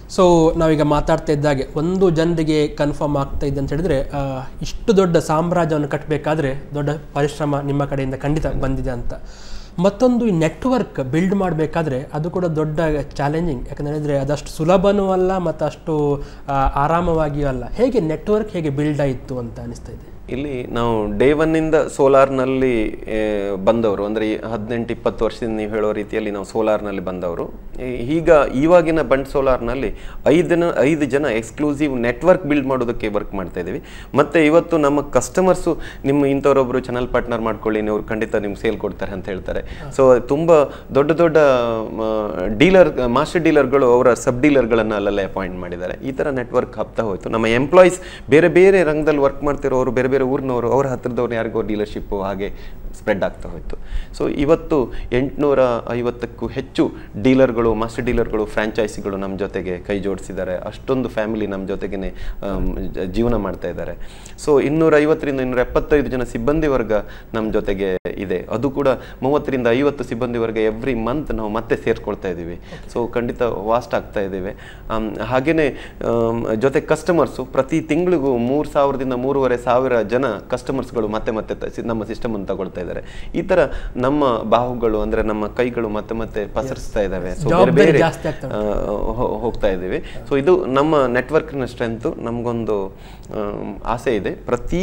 ಸೊ ನಾವೀಗ ಮಾತಾಡ್ತಾ ಇದ್ದಾಗೆ ಒಂದು ಜನರಿಗೆ ಕನ್ಫರ್ಮ್ ಆಗ್ತಾ ಇದೆ ಅಂತ ಹೇಳಿದ್ರೆ ಇಷ್ಟು ದೊಡ್ಡ ಸಾಮ್ರಾಜ್ಯವನ್ನು ಕಟ್ಟಬೇಕಾದ್ರೆ ದೊಡ್ಡ ಪರಿಶ್ರಮ ನಿಮ್ಮ ಕಡೆಯಿಂದ ಖಂಡಿತ ಬಂದಿದೆ ಅಂತ. ಮತ್ತೊಂದು ಈ ನೆಟ್ವರ್ಕ್ ಬಿಲ್ಡ್ ಮಾಡಬೇಕಾದ್ರೆ ಅದು ಕೂಡ ದೊಡ್ಡ ಚಾಲೆಂಜಿಂಗ್, ಯಾಕಂತ ಹೇಳಿದ್ರೆ ಅದಷ್ಟು ಸುಲಭನೂ ಅಲ್ಲ ಮತ್ತು ಅಷ್ಟು ಆರಾಮವಾಗಿಯೂ ಅಲ್ಲ. ಹೇಗೆ ನೆಟ್ವರ್ಕ್ ಹೇಗೆ ಬಿಲ್ಡ್ ಆಯಿತು ಅಂತ ಅನಿಸ್ತಾ ಇದೆ? ಇಲ್ಲಿ ನಾವು ಡೇ ಒನ್ನಿಂದ ಸೋಲಾರ್ನಲ್ಲಿ ಬಂದವರು, ಅಂದರೆ ಹದಿನೆಂಟು ಇಪ್ಪತ್ತು ವರ್ಷದಿಂದ ನೀವು ಹೇಳೋ ರೀತಿಯಲ್ಲಿ ನಾವು ಸೋಲಾರ್ನಲ್ಲಿ ಬಂದವರು. ಈಗ ಇವಾಗಿನ ಬಂಡ್ ಸೋಲಾರ್ನಲ್ಲಿ ಐದು ಐದು ಜನ ಎಕ್ಸ್ಕ್ಲೂಸಿವ್ ನೆಟ್ವರ್ಕ್ ಬಿಲ್ಡ್ ಮಾಡೋದಕ್ಕೆ ವರ್ಕ್ ಮಾಡ್ತಾ ಇದ್ದೀವಿ. ಮತ್ತು ಇವತ್ತು ನಮ್ಮ ಕಸ್ಟಮರ್ಸು ನಿಮ್ಮ ಇಂಥವರೊಬ್ಬರು ಚಾನಲ್ ಪಾರ್ಟ್ನರ್ ಮಾಡ್ಕೊಳ್ಳಿ, ನೀವು ಖಂಡಿತ ನಿಮ್ಗೆ ಸೇಲ್ ಕೊಡ್ತಾರೆ ಅಂತ ಹೇಳ್ತಾರೆ. ಸೊ ತುಂಬ ದೊಡ್ಡ ದೊಡ್ಡ ಡೀಲರ್ ಮಾಸ್ಟರ್ ಡೀಲರ್ಗಳು ಅವರ ಸಬ್ ಡೀಲರ್ಗಳನ್ನು ಅಲ್ಲಲ್ಲೇ ಅಪಾಯಿಂಟ್ ಮಾಡಿದ್ದಾರೆ. ಈ ಥರ ನೆಟ್ವರ್ಕ್ ಹಬ್ತಾ ಹೋಯಿತು. ನಮ್ಮ ಎಂಪ್ಲಾಯೀಸ್ ಬೇರೆ ಬೇರೆ ರಂಗದಲ್ಲಿ ವರ್ಕ್ ಮಾಡ್ತಿರೋರು, ಬೇರೆ ಬೇರೆ ಊರಿನವರು, ಅವರ ಹತ್ತಿರದವ್ರು ಯಾರಿಗೋ ಡೀಲರ್ಶಿಪ್ಪು ಹಾಗೆ ಸ್ಪ್ರೆಡ್ ಆಗ್ತಾ ಹೋಯಿತು. ಸೊ ಇವತ್ತು ಎಂಟುನೂರ ಐವತ್ತಕ್ಕೂ ಹೆಚ್ಚು ಡೀಲರ್ಗಳು, ಮಾಸ್ಟರ್ ಡೀಲರ್ಗಳು, ಫ್ರಾಂಚೈಸಿಗಳು ನಮ್ಮ ಜೊತೆಗೆ ಕೈ ಜೋಡಿಸಿದ್ದಾರೆ. ಅಷ್ಟೊಂದು ಫ್ಯಾಮಿಲಿ ನಮ್ಮ ಜೊತೆಗೇ ಜೀವನ ಮಾಡ್ತಾ ಇದ್ದಾರೆ. ಸೊ ಇನ್ನೂರ ಐವತ್ತರಿಂದ ಇನ್ನೂರ ಎಪ್ಪತ್ತೈದು ಜನ ಸಿಬ್ಬಂದಿ ವರ್ಗ ನಮ್ಮ ಜೊತೆಗೆ ಇದೆ. ಅದು ಕೂಡ ಮೂವತ್ತರಿಂದ ಐವತ್ತು ಸಿಬ್ಬಂದಿ ವರ್ಗ ಎವ್ರಿ ಮಂತ್ ನಾವು ಮತ್ತೆ ಸೇರಿಸ್ಕೊಳ್ತಾ ಇದ್ದೀವಿ. ಸೊ ಖಂಡಿತ ವಾಸ್ಟ್ ಆಗ್ತಾ ಇದ್ದೇವೆ. ಹಾಗೆಯೇ ಜೊತೆ ಕಸ್ಟಮರ್ಸು ಪ್ರತಿ ತಿಂಗಳಿಗೂ ಮೂರು ಸಾವಿರದಿಂದ ಮೂರುವರೆ ಸಾವಿರ ಜನ ಕಸ್ಟಮರ್ಸ್ಗಳು ಮತ್ತೆ ಮತ್ತೆ ನಮ್ಮ ಸಿಸ್ಟಮ್ ಅನ್ನು ತಗೊಳ್ತಾ ಇದ್ದಾರೆ. ಈ ತರ ನಮ್ಮ ಬಾಹುಗಳು ಅಂದ್ರೆ ನಮ್ಮ ಕೈಗಳು ಮತ್ತೆ ಮತ್ತೆ ಪಸರಿಸ್ತಾ ಇದ್ದಾವೆ. ಸೊ ಬೇರೆ ಬೇರೆ ಹೋಗ್ತಾ ಇದ್ದೀವಿ. ಸೊ ಇದು ನಮ್ಮ ನೆಟ್ವರ್ಕ್ನ ಸ್ಟ್ರೆಂತ್. ನಮಗೊಂದು ಆಸೆ ಇದೆ, ಪ್ರತಿ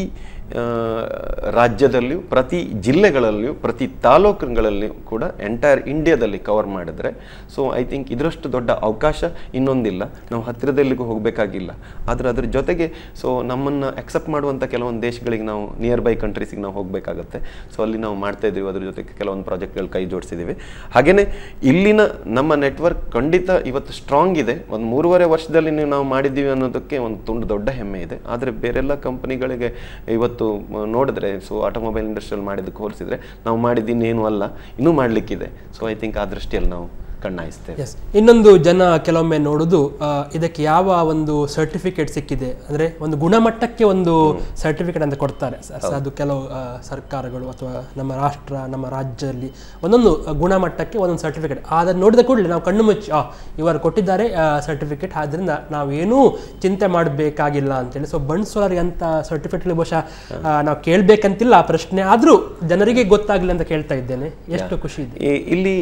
ರಾಜ್ಯದಲ್ಲಿಯೂ ಪ್ರತಿ ಜಿಲ್ಲೆಗಳಲ್ಲಿಯೂ ಪ್ರತಿ ತಾಲೂಕುಗಳಲ್ಲಿಯೂ ಕೂಡ ಎಂಟೈರ್ ಇಂಡಿಯಾದಲ್ಲಿ ಕವರ್ ಮಾಡಿದ್ರೆ, ಸೊ ಐ ಥಿಂಕ್ ಇದರಷ್ಟು ದೊಡ್ಡ ಅವಕಾಶ ಇನ್ನೊಂದಿಲ್ಲ. ನಾವು ಹತ್ತಿರದಲ್ಲಿಗೂ ಹೋಗಬೇಕಾಗಿಲ್ಲ. ಆದರೆ ಅದ್ರ ಜೊತೆಗೆ ಸೊ ನಮ್ಮನ್ನು ಅಕ್ಸೆಪ್ಟ್ ಮಾಡುವಂಥ ಕೆಲವೊಂದು ದೇಶಗಳಿಗೆ ನಾವು ನಿಯರ್ ಬೈ ಕಂಟ್ರೀಸಿಗೆ ನಾವು ಹೋಗಬೇಕಾಗತ್ತೆ. ಸೊ ಅಲ್ಲಿ ನಾವು ಮಾಡ್ತಾ ಇದ್ದೀವಿ. ಅದ್ರ ಜೊತೆಗೆ ಕೆಲವೊಂದು ಪ್ರಾಜೆಕ್ಟ್ಗಳು ಕೈ ಜೋಡಿಸಿದ್ದೀವಿ. ಹಾಗೆಯೇ ಇಲ್ಲಿನ ನಮ್ಮ ನೆಟ್ವರ್ಕ್ ಖಂಡಿತ ಇವತ್ತು ಸ್ಟ್ರಾಂಗ್ ಇದೆ. ಒಂದು ಮೂರುವರೆ ವರ್ಷದಲ್ಲಿ ನಾವು ಮಾಡಿದ್ದೀವಿ ಅನ್ನೋದಕ್ಕೆ ಒಂದು ತುಂಡು ದೊಡ್ಡ ಹೆಮ್ಮೆ ಇದೆ. ಆದರೆ ಬೇರೆಲ್ಲ ಕಂಪನಿಗಳಿಗೆ ಇವತ್ತು ನೋಡಿದ್ರೆ, ಸೊ ಆಟೋಮೊಬೈಲ್ ಇಂಡಸ್ಟ್ರಿಯಲ್ಲಿ ಮಾಡಿದ್ದಕ್ಕೆ ಹೋಲಿಸಿದ್ರೆ ನಾವು ಮಾಡಿದ್ದೀನೇನು ಅಲ್ಲ, ಇನ್ನೂ ಮಾಡಲಿಕ್ಕಿದೆ. ಸೊ ಐ ಥಿಂಕ್ ಆ ದೃಷ್ಟಿಯಲ್ಲಿ ನಾವು ಕಣ್ಣಾಯಿಸ್ತೇವೆ. ಇನ್ನೊಂದು ಜನ ಕೆಲವೊಮ್ಮೆ ನೋಡುದು ಇದಕ್ಕೆ ಯಾವ ಒಂದು ಸರ್ಟಿಫಿಕೇಟ್ ಸಿಕ್ಕಿದೆ ಅಂದ್ರೆ ಒಂದು ಗುಣಮಟ್ಟಕ್ಕೆ ಒಂದು ಸರ್ಟಿಫಿಕೇಟ್ ಅಂತ ಕೊಡ್ತಾರೆ. ಅದು ಕೆಲವು ಸರ್ಕಾರಗಳು ಅಥವಾ ನಮ್ಮ ರಾಷ್ಟ್ರ ನಮ್ಮ ರಾಜ್ಯದಲ್ಲಿ ಒಂದೊಂದು ಗುಣಮಟ್ಟಕ್ಕೆ ಒಂದೊಂದು ಸರ್ಟಿಫಿಕೇಟ್. ಅದನ್ನು ನೋಡಿದ ಕೂಡಲೇ ನಾವು ಕಣ್ಣು ಮುಚ್ಚಿ ಆ ಇವರು ಕೊಟ್ಟಿದ್ದಾರೆ ಸರ್ಟಿಫಿಕೇಟ್, ಆದ್ರಿಂದ ನಾವೇನೂ ಚಿಂತೆ ಮಾಡಬೇಕಾಗಿಲ್ಲ ಅಂತೇಳಿ. ಸೊ ಬಂಡ್ ಸೋಲಾರ್ಗೆ ಅಂತ ಸರ್ಟಿಫಿಕೇಟ್ ಬಹುಶಃ ನಾವು ಕೇಳಬೇಕಂತಿಲ್ಲ ಆ ಪ್ರಶ್ನೆ, ಆದರೂ ಜನರಿಗೆ ಗೊತ್ತಾಗಲಿ ಅಂತ ಕೇಳ್ತಾ ಇದ್ದೇನೆ. ಎಷ್ಟು ಖುಷಿ ಇದೆ. ಇಲ್ಲಿ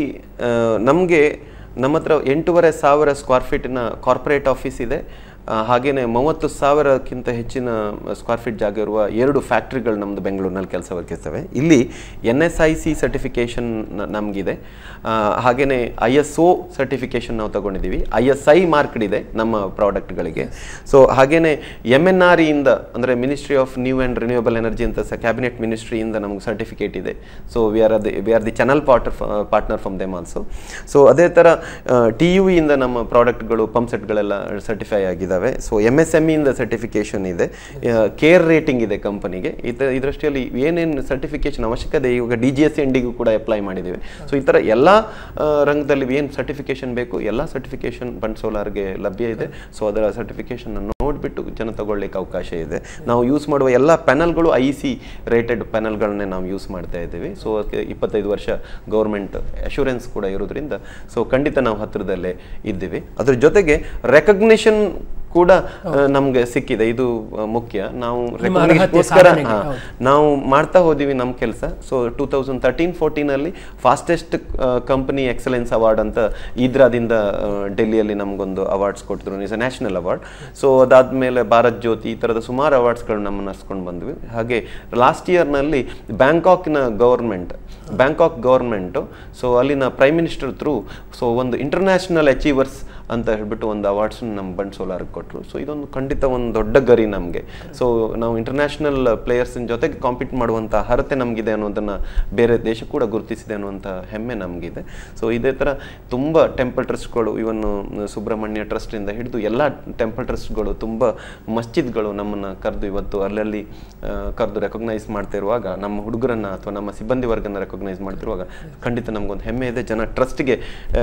ನಮಗೆ ನಮ್ಮ ಹತ್ರ ಎಂಟೂವರೆ ಸಾವಿರ ಸ್ಕ್ವೇರ್ ಫೀಟಿನ ಕಾರ್ಪೊರೇಟ್ ಆಫೀಸ್ ಇದೆ. ಹಾಗೆಯೇ ಮೂವತ್ತು ಸಾವಿರಕ್ಕಿಂತ ಹೆಚ್ಚಿನ ಸ್ಕ್ವೇರ್ ಫೀಟ್ ಜಾಗ ಇರುವ ಎರಡು ಫ್ಯಾಕ್ಟ್ರಿಗಳು ನಮ್ಮದು ಬೆಂಗಳೂರಿನಲ್ಲಿ ಕೆಲಸ ವರ್ಕಿಸ್ತವೆ. ಇಲ್ಲಿ N S I C certification ನಮಗಿದೆ. ಹಾಗೆಯೇ ಐ ಎಸ್ ಒ ಸರ್ಟಿಫಿಕೇಷನ್ ನಾವು ತಗೊಂಡಿದ್ದೀವಿ. ಐ ಎಸ್ ಐ ಮಾರ್ಕ್ಡ್ ಇದೆ ನಮ್ಮ ಪ್ರಾಡಕ್ಟ್ಗಳಿಗೆ. ಸೊ ಹಾಗೆಯೇ ಎಮ್ ಎನ್ ಆರ್ ಇಯಿಂದ ಅಂದರೆ ministry of new and renewable energy ಅಂತ ಸ ಕ್ಯಾಬಿನೆಟ್ ಮಿನಿಸ್ಟ್ರಿಯಿಂದ ನಮಗೆ ಸರ್ಟಿಫಿಕೇಟ್ ಇದೆ. So we are the we are the channel partner partner from them also. So ಅದೇ ಥರ ಟಿ ಯು ಇಂದ ನಮ್ಮ ಪ್ರಾಡಕ್ಟ್ಗಳು ಪಂಪ್ ಸೆಟ್ಗಳೆಲ್ಲ ಸರ್ಟಿಫೈ ಆಗಿದೆ. ಸೊ ಎಮ್ ಎಸ್ ಎಮ್ ಇಂದ ಸರ್ಟಿಫಿಕೇಶನ್ ಇದೆ. ಕೇರ್ ರೇಟಿಂಗ್ ಇದೆ ಕಂಪನಿಗೆ. ಇದರಷ್ಟರಲ್ಲಿ ಏನೇನು ಸರ್ಟಿಫಿಕೇಶನ್ ಅವಶ್ಯಕತೆ ಇವಾಗ ಡಿ ಜಿ ಎಸ್ ಎನ್ ಡಿಗೂ ಕೂಡ ಅಪ್ಲೈ ಮಾಡಿದ್ದೀವಿ. ಸೊ ಈ ಥರ ಎಲ್ಲ ರಂಗದಲ್ಲಿ ಏನು ಸರ್ಟಿಫಿಕೇಶನ್ ಬೇಕು ಎಲ್ಲ ಸರ್ಟಿಫಿಕೇಶನ್ ಬಂಡ್ ಸೋಲಾರ್ಗೆ ಲಭ್ಯ ಇದೆ. ಸೊ ಅದರ ಸರ್ಟಿಫಿಕೇಶನ್ ನೋಡಿಬಿಟ್ಟು ಜನ ತಗೊಳ್ಳಿಕ್ಕೆ ಅವಕಾಶ ಇದೆ. ನಾವು ಯೂಸ್ ಮಾಡುವ ಎಲ್ಲ ಪ್ಯಾನಲ್ಗಳು ಐ ಸಿ ರೇಟೆಡ್ ಪ್ಯಾನಲ್ಗಳನ್ನೇ ನಾವು ಯೂಸ್ ಮಾಡ್ತಾ ಇದ್ದೀವಿ. ಸೊ ಅದಕ್ಕೆ ಇಪ್ಪತ್ತೈದು ವರ್ಷ ಗೌರ್ಮೆಂಟ್ ಅಶ್ಯೂರೆನ್ಸ್ ಕೂಡ ಇರೋದ್ರಿಂದ ಸೊ ಖಂಡಿತ ನಾವು ಹತ್ತಿರದಲ್ಲೇ ಇದ್ದೀವಿ. ಅದ್ರ ಜೊತೆಗೆ ರೆಕಗ್ನಿಷನ್ ಕೂಡ ನಮ್ಗೆ ಸಿಕ್ಕಿದೆ. ಇದು ಮುಖ್ಯ. ನಾವು ರೆಕಗ್ನಿಷನ್ಗೋಸ್ಕರ ನಾವು ಮಾಡ್ತಾ ಹೋದಿವಿ ನಮ್ಮ ಕೆಲಸ. So two thousand thirteen fourteen ಅಲ್ಲಿ ಫಾಸ್ಟೆಸ್ಟ್ ಕಂಪನಿ ಎಕ್ಸಲೆನ್ಸ್ ಅವಾರ್ಡ್ ಅಂತ ಇದ್ರಾದಿಂದ ಡೆಲ್ಲಿಯಲ್ಲಿ ನಮಗೊಂದು ಅವಾರ್ಡ್ಸ್ ಕೊಟ್ಟಿದ್ರು, is a national award. So ಅದಾದ್ಮೇಲೆ ಭಾರತ್ ಜ್ಯೋತಿ ಈ ಥರದ ಸುಮಾರು ಅವಾರ್ಡ್ಸ್ಗಳು ನಮ್ಮನ್ನು ನರ್ಸ್ಕೊಂಡು ಬಂದ್ವಿ. ಹಾಗೆ ಲಾಸ್ಟ್ ಇಯರ್ನಲ್ಲಿ ಬ್ಯಾಂಕಾಕ್ನ ಗೌರ್ಮೆಂಟ್ ಬ್ಯಾಂಕಾಕ್ ಗೌರ್ಮೆಂಟು ಸೊ ಅಲ್ಲಿನ ಪ್ರೈಮ್ ಮಿನಿಸ್ಟರ್ ಥ್ರೂ ಸೊ ಒಂದು ಇಂಟರ್ನ್ಯಾಷನಲ್ ಅಚೀವರ್ಸ್ ಅಂತ ಹೇಳ್ಬಿಟ್ಟು ಒಂದು ಅವಾರ್ಡ್ಸ್ ನಮ್ಮ ಬಂಡ್ ಸೋಲಾರ್ಗೆ ಕೊಟ್ಟರು. ಸೊ ಇದೊಂದು ಖಂಡಿತ ಒಂದು ದೊಡ್ಡ ಗರಿ ನಮಗೆ. ಸೊ ನಾವು ಇಂಟರ್ನ್ಯಾಷನಲ್ ಪ್ಲೇಯರ್ಸಿನ ಜೊತೆಗೆ ಕಾಂಪೀಟ್ ಮಾಡುವಂಥ ಅರ್ಹತೆ ನಮಗಿದೆ ಅನ್ನೋದನ್ನು ಬೇರೆ ದೇಶ ಕೂಡ ಗುರುತಿಸಿದೆ ಅನ್ನುವಂಥ ಹೆಮ್ಮೆ ನಮಗಿದೆ. ಸೊ ಇದೇ ಥರ ತುಂಬ ಟೆಂಪಲ್ ಟ್ರಸ್ಟ್ಗಳು, ಇವನ್ನು ಸುಬ್ರಹ್ಮಣ್ಯ ಟ್ರಸ್ಟಿಂದ ಹಿಡಿದು ಎಲ್ಲ ಟೆಂಪಲ್ ಟ್ರಸ್ಟ್ಗಳು, ತುಂಬ ಮಸ್ಜಿದ್ಗಳು ನಮ್ಮನ್ನು ಕರೆದು ಇವತ್ತು ಅಲ್ಲಲ್ಲಿ ಕರೆದು ರೆಕಗ್ನೈಸ್ ಮಾಡ್ತಿರುವಾಗ, ನಮ್ಮ ಹುಡುಗರನ್ನು ಅಥವಾ ನಮ್ಮ ಸಿಬ್ಬಂದಿ ವರ್ಗನ ರೆಕಗ್ನೈಸ್ ಮಾಡ್ತಿರುವಾಗ ಖಂಡಿತ ನಮಗೊಂದು ಹೆಮ್ಮೆ ಇದೆ. ಜನ ಟ್ರಸ್ಟ್ಗೆ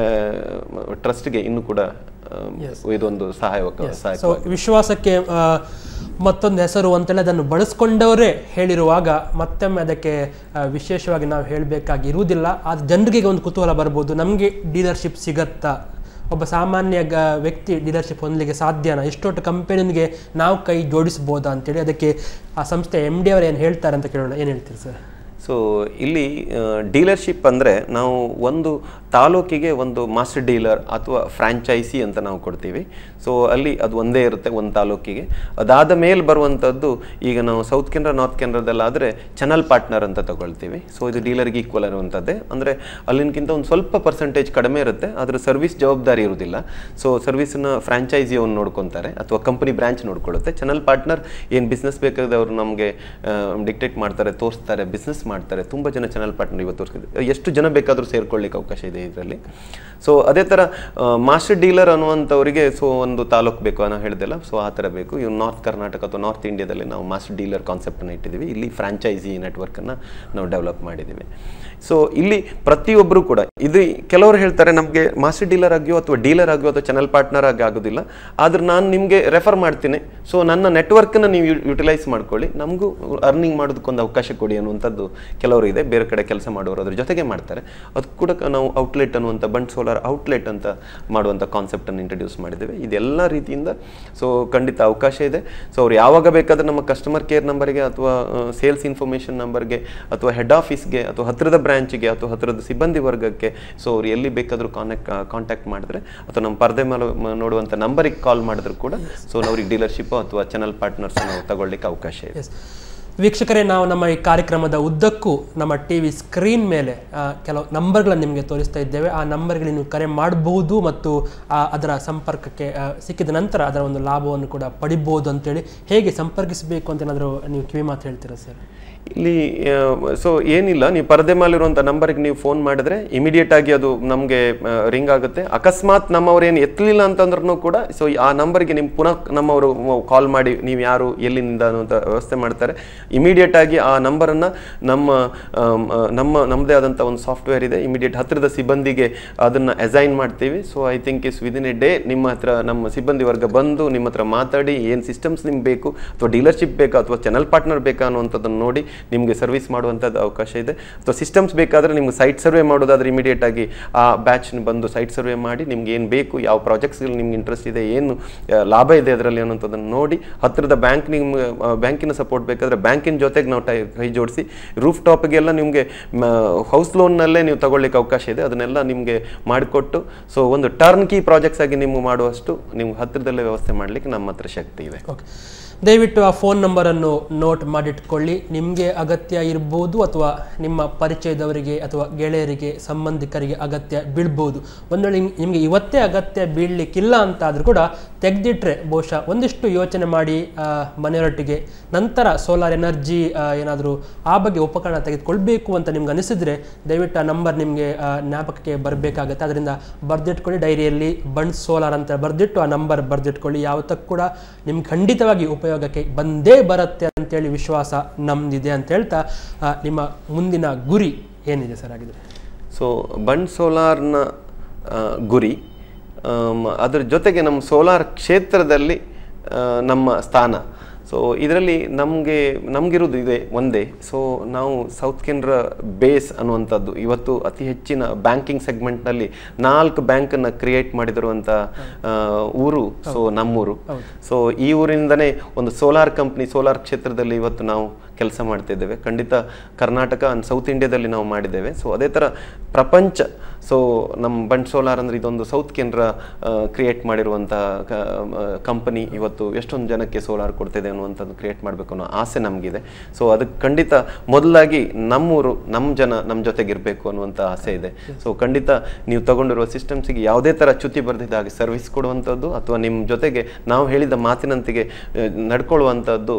ಟ್ರಸ್ಟ್ಗೆ ಇನ್ನೂ ಕೂಡ ಇದೊಂದು ಸಹಾಯಕ ವಿಶ್ವಾಸಕ್ಕೆ ಮತ್ತೊಂದು ಹೆಸರು ಅಂತೇಳಿ ಅದನ್ನು ಬಳಸ್ಕೊಂಡವರೇ ಹೇಳಿರುವಾಗ ಮತ್ತೊಮ್ಮೆ ಅದಕ್ಕೆ ವಿಶೇಷವಾಗಿ ನಾವು ಹೇಳಬೇಕಾಗಿ ಇರುವುದಿಲ್ಲ. ಅದು ಜನರಿಗೆ ಒಂದು ಕುತೂಹಲ ಬರ್ಬೋದು, ನಮಗೆ ಡೀಲರ್ಶಿಪ್ ಸಿಗತ್ತಾ, ಒಬ್ಬ ಸಾಮಾನ್ಯ ಗ ವ್ಯಕ್ತಿ ಡೀಲರ್ಶಿಪ್ ಹೊಂದಲಿಕ್ಕೆ ಸಾಧ್ಯನಾ, ಎಷ್ಟೊಟ್ಟು ಕಂಪನಿಗೆ ನಾವು ಕೈ ಜೋಡಿಸ್ಬೋದಾ ಅಂತೇಳಿ ಅದಕ್ಕೆ ಆ ಸಂಸ್ಥೆ ಎಮ್ ಡಿ ಅವರು ಏನು ಹೇಳ್ತಾರೆ ಅಂತ ಕೇಳೋಣ. ಏನು ಹೇಳ್ತೀರಿ ಸರ್? ಸೊ ಇಲ್ಲಿ ಡೀಲರ್ಶಿಪ್ ಅಂದರೆ ನಾವು ಒಂದು ತಾಲೂಕಿಗೆ ಒಂದು ಮಾಸ್ಟರ್ ಡೀಲರ್ ಅಥವಾ ಫ್ರ್ಯಾಂಚೈಸಿ ಅಂತ ನಾವು ಕೊಡ್ತೀವಿ. ಸೊ ಅಲ್ಲಿ ಅದು ಒಂದೇ ಇರುತ್ತೆ ಒಂದು ತಾಲೂಕಿಗೆ. ಅದಾದ ಮೇಲೆ ಬರುವಂಥದ್ದು ಈಗ ನಾವು ಸೌತ್ ಕೆನರಾ ನಾರ್ತ್ ಕೆನರಾದಲ್ಲಾದರೆ ಚಾನಲ್ ಪಾರ್ಟ್ನರ್ ಅಂತ ತಗೊಳ್ತೀವಿ. ಸೊ ಇದು ಡೀಲರ್ಗೆ ಈಕ್ವಲ್ ಇರುವಂಥದ್ದೇ, ಅಂದರೆ ಅಲ್ಲಿನಕ್ಕಿಂತ ಒಂದು ಸ್ವಲ್ಪ ಪರ್ಸೆಂಟೇಜ್ ಕಡಿಮೆ ಇರುತ್ತೆ, ಅದರ ಸರ್ವಿಸ್ ಜವಾಬ್ದಾರಿ ಇರುವುದಿಲ್ಲ. ಸೊ ಸರ್ವಿಸನ್ನ ಫ್ರ್ಯಾಂಚೈಸಿಯವ್ನು ನೋಡ್ಕೊತಾರೆ ಅಥವಾ ಕಂಪನಿ ಬ್ರಾಂಚ್ ನೋಡ್ಕೊಳ್ಳುತ್ತೆ. ಚಾನಲ್ ಪಾರ್ಟ್ನರ್ ಏನು ಬಿಸ್ನೆಸ್ ಬೇಕಾದ್ರೆ ಅವರು ನಮಗೆ ಡಿಕ್ಟೇಟ್ ಮಾಡ್ತಾರೆ, ತೋರಿಸ್ತಾರೆ, ಬಿಸ್ನೆಸ್ ಮಾಡ್ತಾರೆ. ತುಂಬ ಜನ ಚಾನಲ್ ಪಾರ್ಟ್ನರ್ ಇವತ್ತು ತೋರಿಸ್ತಾರೆ, ಎಷ್ಟು ಜನ ಬೇಕಾದರೂ ಸೇರ್ಕೊಳ್ಳಿಕ್ಕೆ ಅವಕಾಶ ಇದೆ ಇದರಲ್ಲಿ. ಸೊ ಅದೇ ಥರ ಮಾಸ್ಟರ್ ಡೀಲರ್ ಅನ್ನುವಂಥವರಿಗೆ ಸೊ ಒಂದು ತಾಲೂಕು ಬೇಕು ಅನ್ನೋ ಹೇಳಿದೆಲ್ಲ, ಸೊ ಆ ಥರ ಬೇಕು. ಇವು ನಾರ್ತ್ ಕರ್ನಾಟಕ ಅಥವಾ ನಾರ್ತ್ ಇಂಡಿಯಾದಲ್ಲಿ ನಾವು ಮಾಸ್ಟರ್ ಡೀಲರ್ ಕಾನ್ಸೆಪ್ಟನ್ನು ಇಟ್ಟಿದ್ದೀವಿ. ಇಲ್ಲಿ ಫ್ರ್ಯಾಂಚೈಸಿ ನೆಟ್ವರ್ಕನ್ನು ನಾವು ಡೆವಲಪ್ ಮಾಡಿದ್ದೀವಿ. ಸೊ ಇಲ್ಲಿ ಪ್ರತಿಯೊಬ್ಬರು ಕೂಡ ಇದು ಕೆಲವರು ಹೇಳ್ತಾರೆ ನಮಗೆ ಮಾಸ್ಟರ್ ಡೀಲರ್ ಆಗಿಯೋ ಅಥವಾ ಡೀಲರ್ ಆಗಿಯೋ ಅಥವಾ ಚಾನಲ್ ಪಾರ್ಟ್ನರ್ ಆಗಿ ಆಗೋದಿಲ್ಲ, ಆದ್ರೆ ನಾನು ನಿಮಗೆ ರೆಫರ್ ಮಾಡ್ತೀನಿ, ಸೊ ನನ್ನ ನೆಟ್ವರ್ಕನ್ನು ನೀವು ಯುಟಿಲೈಸ್ ಮಾಡ್ಕೊಳ್ಳಿ, ನಮಗೂ ಅರ್ನಿಂಗ್ ಮಾಡೋದಕ್ಕೊಂದು ಅವಕಾಶ ಕೊಡಿ ಅನ್ನುವಂಥದ್ದು ಕೆಲವರು ಇದೆ. ಬೇರೆ ಕಡೆ ಕೆಲಸ ಮಾಡೋರು ಅದ್ರ ಜೊತೆಗೆ ಮಾಡ್ತಾರೆ. ಅದು ಕೂಡ ನಾವು ಔಟ್ಲೆಟ್ ಅನ್ನುವಂಥ ಬಂಡ್ ಸೋಲಾರ್ ಔಟ್ಲೆಟ್ ಅಂತ ಮಾಡುವಂಥ ಕಾನ್ಸೆಪ್ಟನ್ನು ಇಂಟ್ರೊಡ್ಯೂಸ್ ಮಾಡಿದ್ದೇವೆ. ಇದೆಲ್ಲ ರೀತಿಯಿಂದ ಸೊ ಖಂಡಿತ ಅವಕಾಶ ಇದೆ. ಸೊ ಅವ್ರು ಯಾವಾಗ ಬೇಕಾದ್ರೆ ನಮ್ಮ ಕಸ್ಟಮರ್ ಕೇರ್ ನಂಬರ್ಗೆ ಅಥವಾ ಸೇಲ್ಸ್ ಇನ್ಫಾರ್ಮೇಷನ್ ನಂಬರ್ಗೆ ಅಥವಾ ಹೆಡ್ ಆಫೀಸ್ಗೆ ಅಥವಾ ಹತ್ತಿರದ ಬ್ರಾಂಚ್ಗೆ ಅಥವಾ ಹತ್ತಿರದ ಸಿಬ್ಬಂದಿ ವರ್ಗಕ್ಕೆ ಸೊ ಅವ್ರು ಎಲ್ಲಿ ಬೇಕಾದರೂ ಕಾನೆಕ್ಟ್ ಕಾಂಟ್ಯಾಕ್ಟ್ ಮಾಡಿದ್ರೆ ಅಥವಾ ನಮ್ಮ ಪರದೆ ಮೇಲೆ ನೋಡುವಂಥ ನಂಬರಿಗೆ ಕಾಲ್ ಮಾಡಿದ್ರು ಕೂಡ ಸೊ ಅವ್ರಿಗೆ ಡೀಲರ್ಶಿಪ್ ಅಥವಾ ಚಾನಲ್ ಪಾರ್ಟ್ನರ್ಸ್ ನಾವು ತಗೊಳ್ಳಿಕ್ಕೆ ಅವಕಾಶ ಇದೆ. ವೀಕ್ಷಕರೇ, ನಾವು ನಮ್ಮ ಈ ಕಾರ್ಯಕ್ರಮದ ಉದ್ದಕ್ಕೂ ನಮ್ಮ ಟಿ ವಿ ಸ್ಕ್ರೀನ್ ಮೇಲೆ ಕೆಲವು ನಂಬರ್ಗಳನ್ನು ನಿಮಗೆ ತೋರಿಸ್ತಾ ಇದ್ದೇವೆ. ಆ ನಂಬರ್ಗೆ ನೀವು ಕರೆ ಮಾಡಬಹುದು ಮತ್ತು ಅದರ ಸಂಪರ್ಕಕ್ಕೆ ಸಿಕ್ಕಿದ ನಂತರ ಅದರ ಒಂದು ಲಾಭವನ್ನು ಕೂಡ ಪಡಿಬಹುದು ಅಂತೇಳಿ. ಹೇಗೆ ಸಂಪರ್ಕಿಸಬೇಕು ಅಂತ ಏನಾದರೂ ನೀವು ಕಿವಿ ಮಾತು ಹೇಳ್ತೀರಾ ಸರ್? ಇಲ್ಲಿ ಸೊ ಏನಿಲ್ಲ, ನೀವು ಪರದೆ ಮೇಲಿರುವಂಥ ನಂಬರ್ಗೆ ನೀವು ಫೋನ್ ಮಾಡಿದ್ರೆ ಇಮಿಡಿಯೇಟ್ ಆಗಿ ಅದು ನಮಗೆ ರಿಂಗ್ ಆಗುತ್ತೆ. ಅಕಸ್ಮಾತ್ ನಮ್ಮವ್ರು ಏನು ಎತ್ತಲಿಲ್ಲ ಅಂತಂದ್ರೂ ಕೂಡ ಸೊ ಆ ನಂಬರ್ಗೆ ನಿಮ್ಮ ಪುನಃ ನಮ್ಮವರು ಕಾಲ್ ಮಾಡಿ ನೀವು ಯಾರು ಎಲ್ಲಿಂದ ಅನ್ನುವಂಥ ವ್ಯವಸ್ಥೆ ಮಾಡ್ತಾರೆ. ಇಮಿಡಿಯೇಟ್ ಆಗಿ ಆ ನಂಬರನ್ನು ನಮ್ಮ ನಮ್ಮ ನಮ್ಮದೇ ಆದಂಥ ಒಂದು ಸಾಫ್ಟ್ವೇರ್ ಇದೆ, ಇಮಿಡಿಯೇಟ್ ಹತ್ತಿರದ ಸಿಬ್ಬಂದಿಗೆ ಅದನ್ನು ಅಸೈನ್ ಮಾಡ್ತೀವಿ. So I think is within a day ನಿಮ್ಮ ಹತ್ರ ನಮ್ಮ ಸಿಬ್ಬಂದಿ ವರ್ಗ ಬಂದು ನಿಮ್ಮ ಹತ್ರ ಮಾತಾಡಿ ಏನು ಸಿಸ್ಟಮ್ಸ್ ನಿಮ್ಗೆ ಬೇಕು ಅಥವಾ ಡೀಲರ್ಶಿಪ್ ಬೇಕಾ ಅಥವಾ ಚಾನಲ್ ಪಾರ್ಟ್ನರ್ ಬೇಕಾ ಅನ್ನುವಂಥದ್ದನ್ನು ನೋಡಿ ನಿಮಗೆ ಸರ್ವಿಸ್ ಮಾಡುವಂಥದ್ದು ಅವಕಾಶ ಇದೆ. ಅಥವಾ ಸಿಸ್ಟಮ್ಸ್ ಬೇಕಾದರೆ ನಿಮ್ಗೆ ಸೈಟ್ ಸರ್ವೆ ಮಾಡೋದಾದ್ರೆ ಇಮಿಡಿಯೇಟ್ ಆಗಿ ಆ ಬ್ಯಾಚ್ನ ಬಂದು ಸೈಟ್ ಸರ್ವೆ ಮಾಡಿ ನಿಮ್ಗೆ ಏನು ಬೇಕು, ಯಾವ ಪ್ರಾಜೆಕ್ಟ್ಸ್ಗಳು ನಿಮ್ಗೆ ಇಂಟ್ರೆಸ್ಟ್ ಇದೆ, ಏನು ಲಾಭ ಇದೆ ಅದರಲ್ಲಿ ಅನ್ನೋಂಥದ್ದನ್ನು ನೋಡಿ ಹತ್ತಿರದ ಬ್ಯಾಂಕ್ ನಿಮ್ಗೆ ಬ್ಯಾಂಕಿನ ಸಪೋರ್ಟ್ ಬೇಕಾದರೆ ಬ್ಯಾಂಕಿನ ಜೊತೆಗೆ ನಾವು ಟೈ ಕೈ ಜೋಡಿಸಿ ರೂಫ್ ಟಾಪ್ಗೆಲ್ಲ ನಿಮಗೆ ಹೌಸ್ ಲೋನ್ನಲ್ಲೇ ನೀವು ತಗೊಳ್ಳಿಕ್ಕೆ ಅವಕಾಶ ಇದೆ. ಅದನ್ನೆಲ್ಲ ನಿಮಗೆ ಮಾಡಿಕೊಟ್ಟು ಸೊ ಒಂದು ಟರ್ನ್ ಕೀ ಪ್ರಾಜೆಕ್ಟ್ಸ್ ಆಗಿ ನಿಮ್ಗೆ ಮಾಡುವಷ್ಟು ನಿಮ್ಗೆ ಹತ್ತಿರದಲ್ಲೇ ವ್ಯವಸ್ಥೆ ಮಾಡಲಿಕ್ಕೆ ನಮ್ಮ ಹತ್ರ ಶಕ್ತಿ ಇದೆ. ಓಕೆ, ದಯವಿಟ್ಟು ಆ ಫೋನ್ ನಂಬರನ್ನು ನೋಟ್ ಮಾಡಿಟ್ಕೊಳ್ಳಿ. ನಿಮಗೆ ಅಗತ್ಯ ಇರ್ಬೋದು ಅಥವಾ ನಿಮ್ಮ ಪರಿಚಯದವರಿಗೆ ಅಥವಾ ಗೆಳೆಯರಿಗೆ ಸಂಬಂಧಿಕರಿಗೆ ಅಗತ್ಯ ಬೀಳ್ಬೋದು. ಒಂದು ವೇಳೆ ನಿಮಗೆ ಇವತ್ತೇ ಅಗತ್ಯ ಬೀಳಲಿಕ್ಕಿಲ್ಲ ಅಂತಾದರೂ ಕೂಡ ತೆಗೆದಿಟ್ರೆ ಬಹುಶಃ ಒಂದಿಷ್ಟು ಯೋಚನೆ ಮಾಡಿ ಮನೆಯೊಟ್ಟಿಗೆ ನಂತರ ಸೋಲಾರ್ ಎನರ್ಜಿ ಏನಾದರೂ ಆ ಬಗ್ಗೆ ಉಪಕರಣ ತೆಗೆದುಕೊಳ್ಬೇಕು ಅಂತ ನಿಮ್ಗೆ ಅನಿಸಿದರೆ ದಯವಿಟ್ಟು ಆ ನಂಬರ್ ನಿಮಗೆ ಜ್ಞಾಪಕಕ್ಕೆ ಬರಬೇಕಾಗುತ್ತೆ. ಅದರಿಂದ ಬರೆದಿಟ್ಕೊಳ್ಳಿ, ಡೈರಿಯಲ್ಲಿ ಬಂಡ್ ಸೋಲಾರ್ ಅಂತ ಬರೆದಿಟ್ಟು ಆ ನಂಬರ್ ಬರೆದಿಟ್ಕೊಳ್ಳಿ. ಯಾವತ್ತೂ ಕೂಡ ನಿಮ್ಗೆ ಖಂಡಿತವಾಗಿ ಉಪಯೋಗಕ್ಕೆ ಬಂದೇ ಬರುತ್ತೆ ಅಂತೇಳಿ ವಿಶ್ವಾಸ ನಮ್ದಿದೆ ಅಂತ ಹೇಳ್ತಾ ನಿಮ್ಮ ಮುಂದಿನ ಗುರಿ ಏನಿದೆ ಸರ್ ಆಗಿದ್ರೆ? ಸೊ ಬಂಡ್ ಸೋಲಾರ್ನ ಗುರಿ ಅದರ ಜೊತೆಗೆ ನಮ್ಮ ಸೋಲಾರ್ ಕ್ಷೇತ್ರದಲ್ಲಿ ನಮ್ಮ ಸ್ಥಾನ. ಸೊ ಇದರಲ್ಲಿ ನಮಗೆ ನಮಗಿರೋದು ಇದೆ ಒಂದೇ. ಸೊ ನಾವು ಸೌತ್ ಕೆನರಾ ಬೇಸ್ ಅನ್ನುವಂಥದ್ದು ಇವತ್ತು ಅತಿ ಹೆಚ್ಚಿನ ಬ್ಯಾಂಕಿಂಗ್ ಸೆಗ್ಮೆಂಟ್ನಲ್ಲಿ ನಾಲ್ಕು ಬ್ಯಾಂಕನ್ನು ಕ್ರಿಯೇಟ್ ಮಾಡಿದಿರುವಂಥ ಊರು ಸೊ ನಮ್ಮೂರು. ಸೊ ಈ ಊರಿಂದನೇ ಒಂದು ಸೋಲಾರ್ ಕಂಪ್ನಿ ಸೋಲಾರ್ ಕ್ಷೇತ್ರದಲ್ಲಿ ಇವತ್ತು ನಾವು ಕೆಲಸ ಮಾಡ್ತಿದ್ದೇವೆ. ಖಂಡಿತ ಕರ್ನಾಟಕ ಅಂಡ್ ಸೌತ್ ಇಂಡಿಯಾದಲ್ಲಿ ನಾವು ಮಾಡಿದ್ದೇವೆ. ಸೊ ಅದೇ ಥರ ಪ್ರಪಂಚ ಸೊ ನಮ್ಮ ಬಂಡ್ ಸೋಲಾರ್ ಅಂದರೆ ಇದೊಂದು ಸೌತ್ ಕೆನರಾ ಕ್ರಿಯೇಟ್ ಮಾಡಿರುವಂಥ ಕಂಪನಿ ಇವತ್ತು ಎಷ್ಟೊಂದು ಜನಕ್ಕೆ ಸೋಲಾರ್ ಕೊಡ್ತಿದೆ ಅನ್ನುವಂಥದ್ದು ಕ್ರಿಯೇಟ್ ಮಾಡಬೇಕು ಅನ್ನೋ ಆಸೆ ನಮಗಿದೆ. ಸೊ ಅದಕ್ಕೆ ಖಂಡಿತ ಮೊದಲಾಗಿ ನಮ್ಮೂರು ನಮ್ಮ ಜನ ನಮ್ಮ ಜೊತೆಗಿರಬೇಕು ಅನ್ನುವಂಥ ಆಸೆ ಇದೆ. ಸೊ ಖಂಡಿತ ನೀವು ತಗೊಂಡಿರುವ ಸಿಸ್ಟಮ್ಸಿಗೆ ಯಾವುದೇ ಥರ ಚ್ಯುತಿ ಬರ್ದಿದ್ದ ಹಾಗೆ ಸರ್ವಿಸ್ ಕೊಡುವಂಥದ್ದು ಅಥವಾ ನಿಮ್ಮ ಜೊತೆಗೆ ನಾವು ಹೇಳಿದ ಮಾತಿನಂತೆಗೆ ನಡ್ಕೊಳ್ಳುವಂಥದ್ದು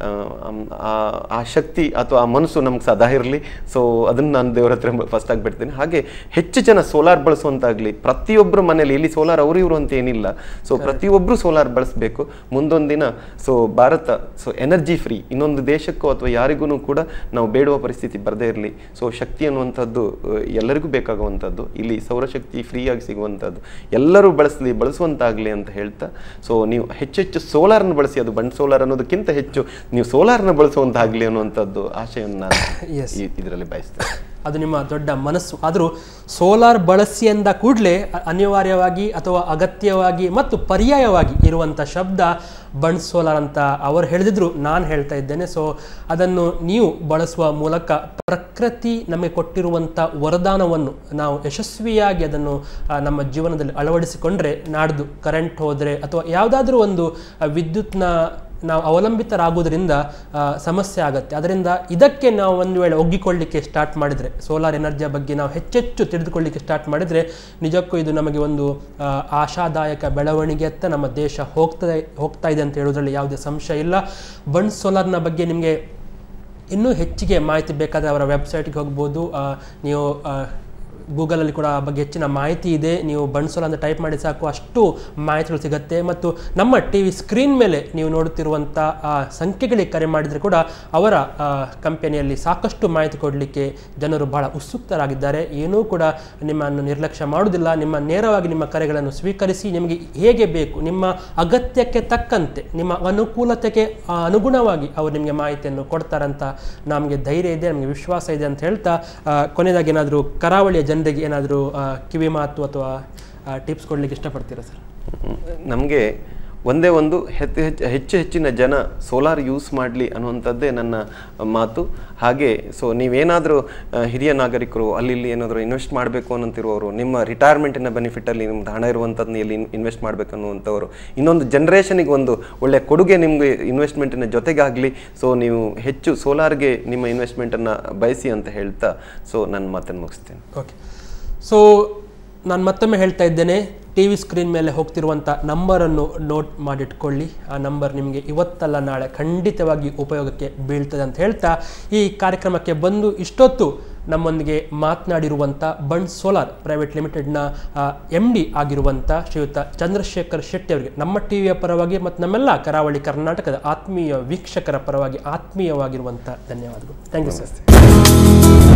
ಆ ಶಕ್ತಿ ಅಥವಾ ಆ ಮನಸ್ಸು ನಮ್ಗೆ ಸದಾ ಇರಲಿ. ಸೊ ಅದನ್ನು ನಾನು ದೇವರ ಹತ್ರ ಫಸ್ಟ್ ಆಗಿ ಬಿಡ್ತೀನಿ. ಹಾಗೆ ಹೆಚ್ಚು ಜನ ಸೋಲಾರ್ ಬಳಸುವಂತಾಗಲಿ. ಪ್ರತಿಯೊಬ್ಬರು ಮನೇಲಿ ಇಲ್ಲಿ ಸೋಲಾರ್ ಅವರು ಇವರು ಅಂತ ಏನಿಲ್ಲ. ಸೊ ಪ್ರತಿಯೊಬ್ಬರು ಸೋಲಾರ್ ಬಳಸಬೇಕು. ಮುಂದೊಂದು ದಿನ so Bharat so energy free ಇನ್ನೊಂದು ದೇಶಕ್ಕೂ ಅಥವಾ ಯಾರಿಗೂ ಕೂಡ ನಾವು ಬೇಡುವ ಪರಿಸ್ಥಿತಿ ಬರದೇ ಇರಲಿ. ಸೊ ಶಕ್ತಿ ಅನ್ನುವಂಥದ್ದು ಎಲ್ಲರಿಗೂ ಬೇಕಾಗುವಂಥದ್ದು, ಇಲ್ಲಿ ಸೌರಶಕ್ತಿ ಫ್ರೀಯಾಗಿ ಸಿಗುವಂಥದ್ದು, ಎಲ್ಲರೂ ಬಳಸಲಿ ಬಳಸುವಂತಾಗಲಿ ಅಂತ ಹೇಳ್ತಾ ಸೊ ನೀವು ಹೆಚ್ಚೆಚ್ಚು ಸೋಲಾರ್ನ ಬಳಸಿ, ಅದು ಬಂಡ್ ಸೋಲಾರ್ ಅನ್ನೋದಕ್ಕಿಂತ ಹೆಚ್ಚು ನೀವು ಸೋಲಾರ್ನ ಬಳಸುವಂತಾಗಲಿ ಅನ್ನುವಂಥದ್ದು ಆಶಯವನ್ನು ನಾನು ಇದರಲ್ಲಿ ಬಯಸ್ತೇನೆ. ಅದು ನಿಮ್ಮ ದೊಡ್ಡ ಮನಸ್ಸು. ಆದರೂ ಸೋಲಾರ್ ಬಳಸಿ ಎಂದ ಕೂಡಲೇ ಅನಿವಾರ್ಯವಾಗಿ ಅಥವಾ ಅಗತ್ಯವಾಗಿ ಮತ್ತು ಪರ್ಯಾಯವಾಗಿ ಇರುವಂಥ ಶಬ್ದ ಬಂಡ್ ಸೋಲಾರ್ ಅಂತ ಅವರು ಹೇಳಿದ್ರು, ನಾನು ಹೇಳ್ತಾ ಇದ್ದೇನೆ. ಸೊ ಅದನ್ನು ನೀವು ಬಳಸುವ ಮೂಲಕ ಪ್ರಕೃತಿ ನಮಗೆ ಕೊಟ್ಟಿರುವಂಥ ವರದಾನವನ್ನು ನಾವು ಯಶಸ್ವಿಯಾಗಿ ಅದನ್ನು ನಮ್ಮ ಜೀವನದಲ್ಲಿ ಅಳವಡಿಸಿಕೊಂಡ್ರೆ ನಾಡ್ದು ಕರೆಂಟ್ ಹೋದರೆ ಅಥವಾ ಯಾವುದಾದ್ರೂ ಒಂದು ವಿದ್ಯುತ್ನ ನಾವು ಅವಲಂಬಿತರಾಗೋದ್ರಿಂದ ಸಮಸ್ಯೆ ಆಗುತ್ತೆ. ಅದರಿಂದ ಇದಕ್ಕೆ ನಾವು ಒಂದು ವೇಳೆ ಒಗ್ಗಿಕೊಳ್ಳಿಕ್ಕೆ ಸ್ಟಾರ್ಟ್ ಮಾಡಿದರೆ, ಸೋಲಾರ್ ಎನರ್ಜಿಯ ಬಗ್ಗೆ ನಾವು ಹೆಚ್ಚೆಚ್ಚು ತಿಳಿದುಕೊಳ್ಳಿಕ್ಕೆ ಸ್ಟಾರ್ಟ್ ಮಾಡಿದರೆ ನಿಜಕ್ಕೂ ಇದು ನಮಗೆ ಒಂದು ಆಶಾದಾಯಕ ಬೆಳವಣಿಗೆಯತ್ತ ನಮ್ಮ ದೇಶ ಹೋಗ್ತದೆ ಹೋಗ್ತಾ ಇದೆ ಅಂತ ಹೇಳೋದ್ರಲ್ಲಿ ಯಾವುದೇ ಸಂಶಯ ಇಲ್ಲ. ಬಂಡ್ ಸೋಲಾರ್ನ ಬಗ್ಗೆ ನಿಮಗೆ ಇನ್ನೂ ಹೆಚ್ಚಿಗೆ ಮಾಹಿತಿ ಬೇಕಾದರೆ ಅವರ ವೆಬ್ಸೈಟ್ಗೆ ಹೋಗ್ಬೋದು. ನೀವು ಗೂಗಲಲ್ಲಿ ಕೂಡ ಆ ಬಗ್ಗೆ ಹೆಚ್ಚಿನ ಮಾಹಿತಿ ಇದೆ. ನೀವು ಬಂಡ್ ಸೋಲಾರ್ ಅಂತ ಟೈಪ್ ಮಾಡಿ ಸಾಕು, ಅಷ್ಟು ಮಾಹಿತಿಗಳು ಸಿಗುತ್ತೆ. ಮತ್ತು ನಮ್ಮ ಟಿ ವಿ ಸ್ಕ್ರೀನ್ ಮೇಲೆ ನೀವು ನೋಡುತ್ತಿರುವಂಥ ಆ ಸಂಖ್ಯೆಗಳಿಗೆ ಕರೆ ಮಾಡಿದರೆ ಕೂಡ ಅವರ ಕಂಪನಿಯಲ್ಲಿ ಸಾಕಷ್ಟು ಮಾಹಿತಿ ಕೊಡಲಿಕ್ಕೆ ಜನರು ಬಹಳ ಉತ್ಸುಕರಾಗಿದ್ದಾರೆ. ಏನೂ ಕೂಡ ನಿಮ್ಮನ್ನು ನಿರ್ಲಕ್ಷ್ಯ ಮಾಡುವುದಿಲ್ಲ. ನಿಮ್ಮ ನೇರವಾಗಿ ನಿಮ್ಮ ಕರೆಗಳನ್ನು ಸ್ವೀಕರಿಸಿ ನಿಮಗೆ ಹೇಗೆ ಬೇಕು, ನಿಮ್ಮ ಅಗತ್ಯಕ್ಕೆ ತಕ್ಕಂತೆ, ನಿಮ್ಮ ಅನುಕೂಲತೆಗೆ ಅನುಗುಣವಾಗಿ ಅವರು ನಿಮಗೆ ಮಾಹಿತಿಯನ್ನು ಕೊಡ್ತಾರಂತ ನಮಗೆ ಧೈರ್ಯ ಇದೆ, ನಮಗೆ ವಿಶ್ವಾಸ ಇದೆ ಅಂತ ಹೇಳ್ತಾ ಕೊನೆಯದಾಗಿ ಏನಾದರೂ ಕರಾವಳಿಯ ಜನರಿಗೆ ಏನಾದರೂ ಕಿವಿ ಮಾತು ಅಥವಾ ಟಿಪ್ಸ್ ಕೊಡಲಿಕ್ಕೆ ಇಷ್ಟಪಡ್ತೀರಾ ಸರ್? ನಮಗೆ ಒಂದೇ ಒಂದು ಹೆಚ್ಚು ಹೆಚ್ಚು ಹೆಚ್ಚು ಹೆಚ್ಚಿನ ಜನ ಸೋಲಾರ್ ಯೂಸ್ ಮಾಡಲಿ ಅನ್ನುವಂಥದ್ದೇ ನನ್ನ ಮಾತು. ಹಾಗೆ ಸೊ ನೀವೇನಾದರೂ ಹಿರಿಯ ನಾಗರಿಕರು ಅಲ್ಲಿ ಇಲ್ಲಿ ಏನಾದರೂ ಇನ್ವೆಸ್ಟ್ ಮಾಡಬೇಕು ಅನ್ನೋಂತಿರುವವರು, ನಿಮ್ಮ ರಿಟೈರ್ಮೆಂಟಿನ ಬೆನಿಫಿಟಲ್ಲಿ ನಿಮ್ದು ಹಣ ಇರುವಂಥದ್ದನ್ನ ಎಲ್ಲಿ ಇನ್ವೆಸ್ಟ್ ಮಾಡಬೇಕು ಅನ್ನುವಂಥವ್ರು, ಇನ್ನೊಂದು ಜನ್ರೇಷನಿಗೆ ಒಂದು ಒಳ್ಳೆಯ ಕೊಡುಗೆ ನಿಮಗೆ ಇನ್ವೆಸ್ಟ್ಮೆಂಟಿನ ಜೊತೆಗಾಗಲಿ, ಸೊ ನೀವು ಹೆಚ್ಚು ಸೋಲಾರ್ಗೆ ನಿಮ್ಮ ಇನ್ವೆಸ್ಟ್ಮೆಂಟನ್ನು ಬಯಸಿ ಅಂತ ಹೇಳ್ತಾ ಸೊ ನನ್ನ ಮಾತನ್ನು ಮುಗಿಸ್ತೇನೆ. ಓಕೆ, ಸೊ ನಾನು ಮತ್ತೊಮ್ಮೆ ಹೇಳ್ತಾ ಇದ್ದೇನೆ, ಟಿ ವಿ ಸ್ಕ್ರೀನ್ ಮೇಲೆ ಹೋಗ್ತಿರುವಂಥ ನಂಬರನ್ನು ನೋಟ್ ಮಾಡಿಟ್ಕೊಳ್ಳಿ. ಆ ನಂಬರ್ ನಿಮಗೆ ಇವತ್ತಲ್ಲ ನಾಳೆ ಖಂಡಿತವಾಗಿ ಉಪಯೋಗಕ್ಕೆ ಬೀಳ್ತದೆ ಅಂತ ಹೇಳ್ತಾ ಈ ಕಾರ್ಯಕ್ರಮಕ್ಕೆ ಬಂದು ಇಷ್ಟೊತ್ತು ನಮ್ಮೊಂದಿಗೆ ಮಾತನಾಡಿರುವಂಥ ಬಂಡ್ ಸೋಲಾರ್ ಪ್ರೈವೇಟ್ ಲಿಮಿಟೆಡ್ನ ಎಮ್ ಡಿ ಆಗಿರುವಂಥ ಶ್ರೀಯುತ ಚಂದ್ರಶೇಖರ್ ಶೆಟ್ಟಿ ಅವರಿಗೆ ನಮ್ಮ ಟಿ ವಿಯ ಪರವಾಗಿ ಮತ್ತು ನಮ್ಮೆಲ್ಲ ಕರಾವಳಿ ಕರ್ನಾಟಕದ ಆತ್ಮೀಯ ವೀಕ್ಷಕರ ಪರವಾಗಿ ಆತ್ಮೀಯವಾಗಿರುವಂಥ ಧನ್ಯವಾದಗಳು. Thank you sir.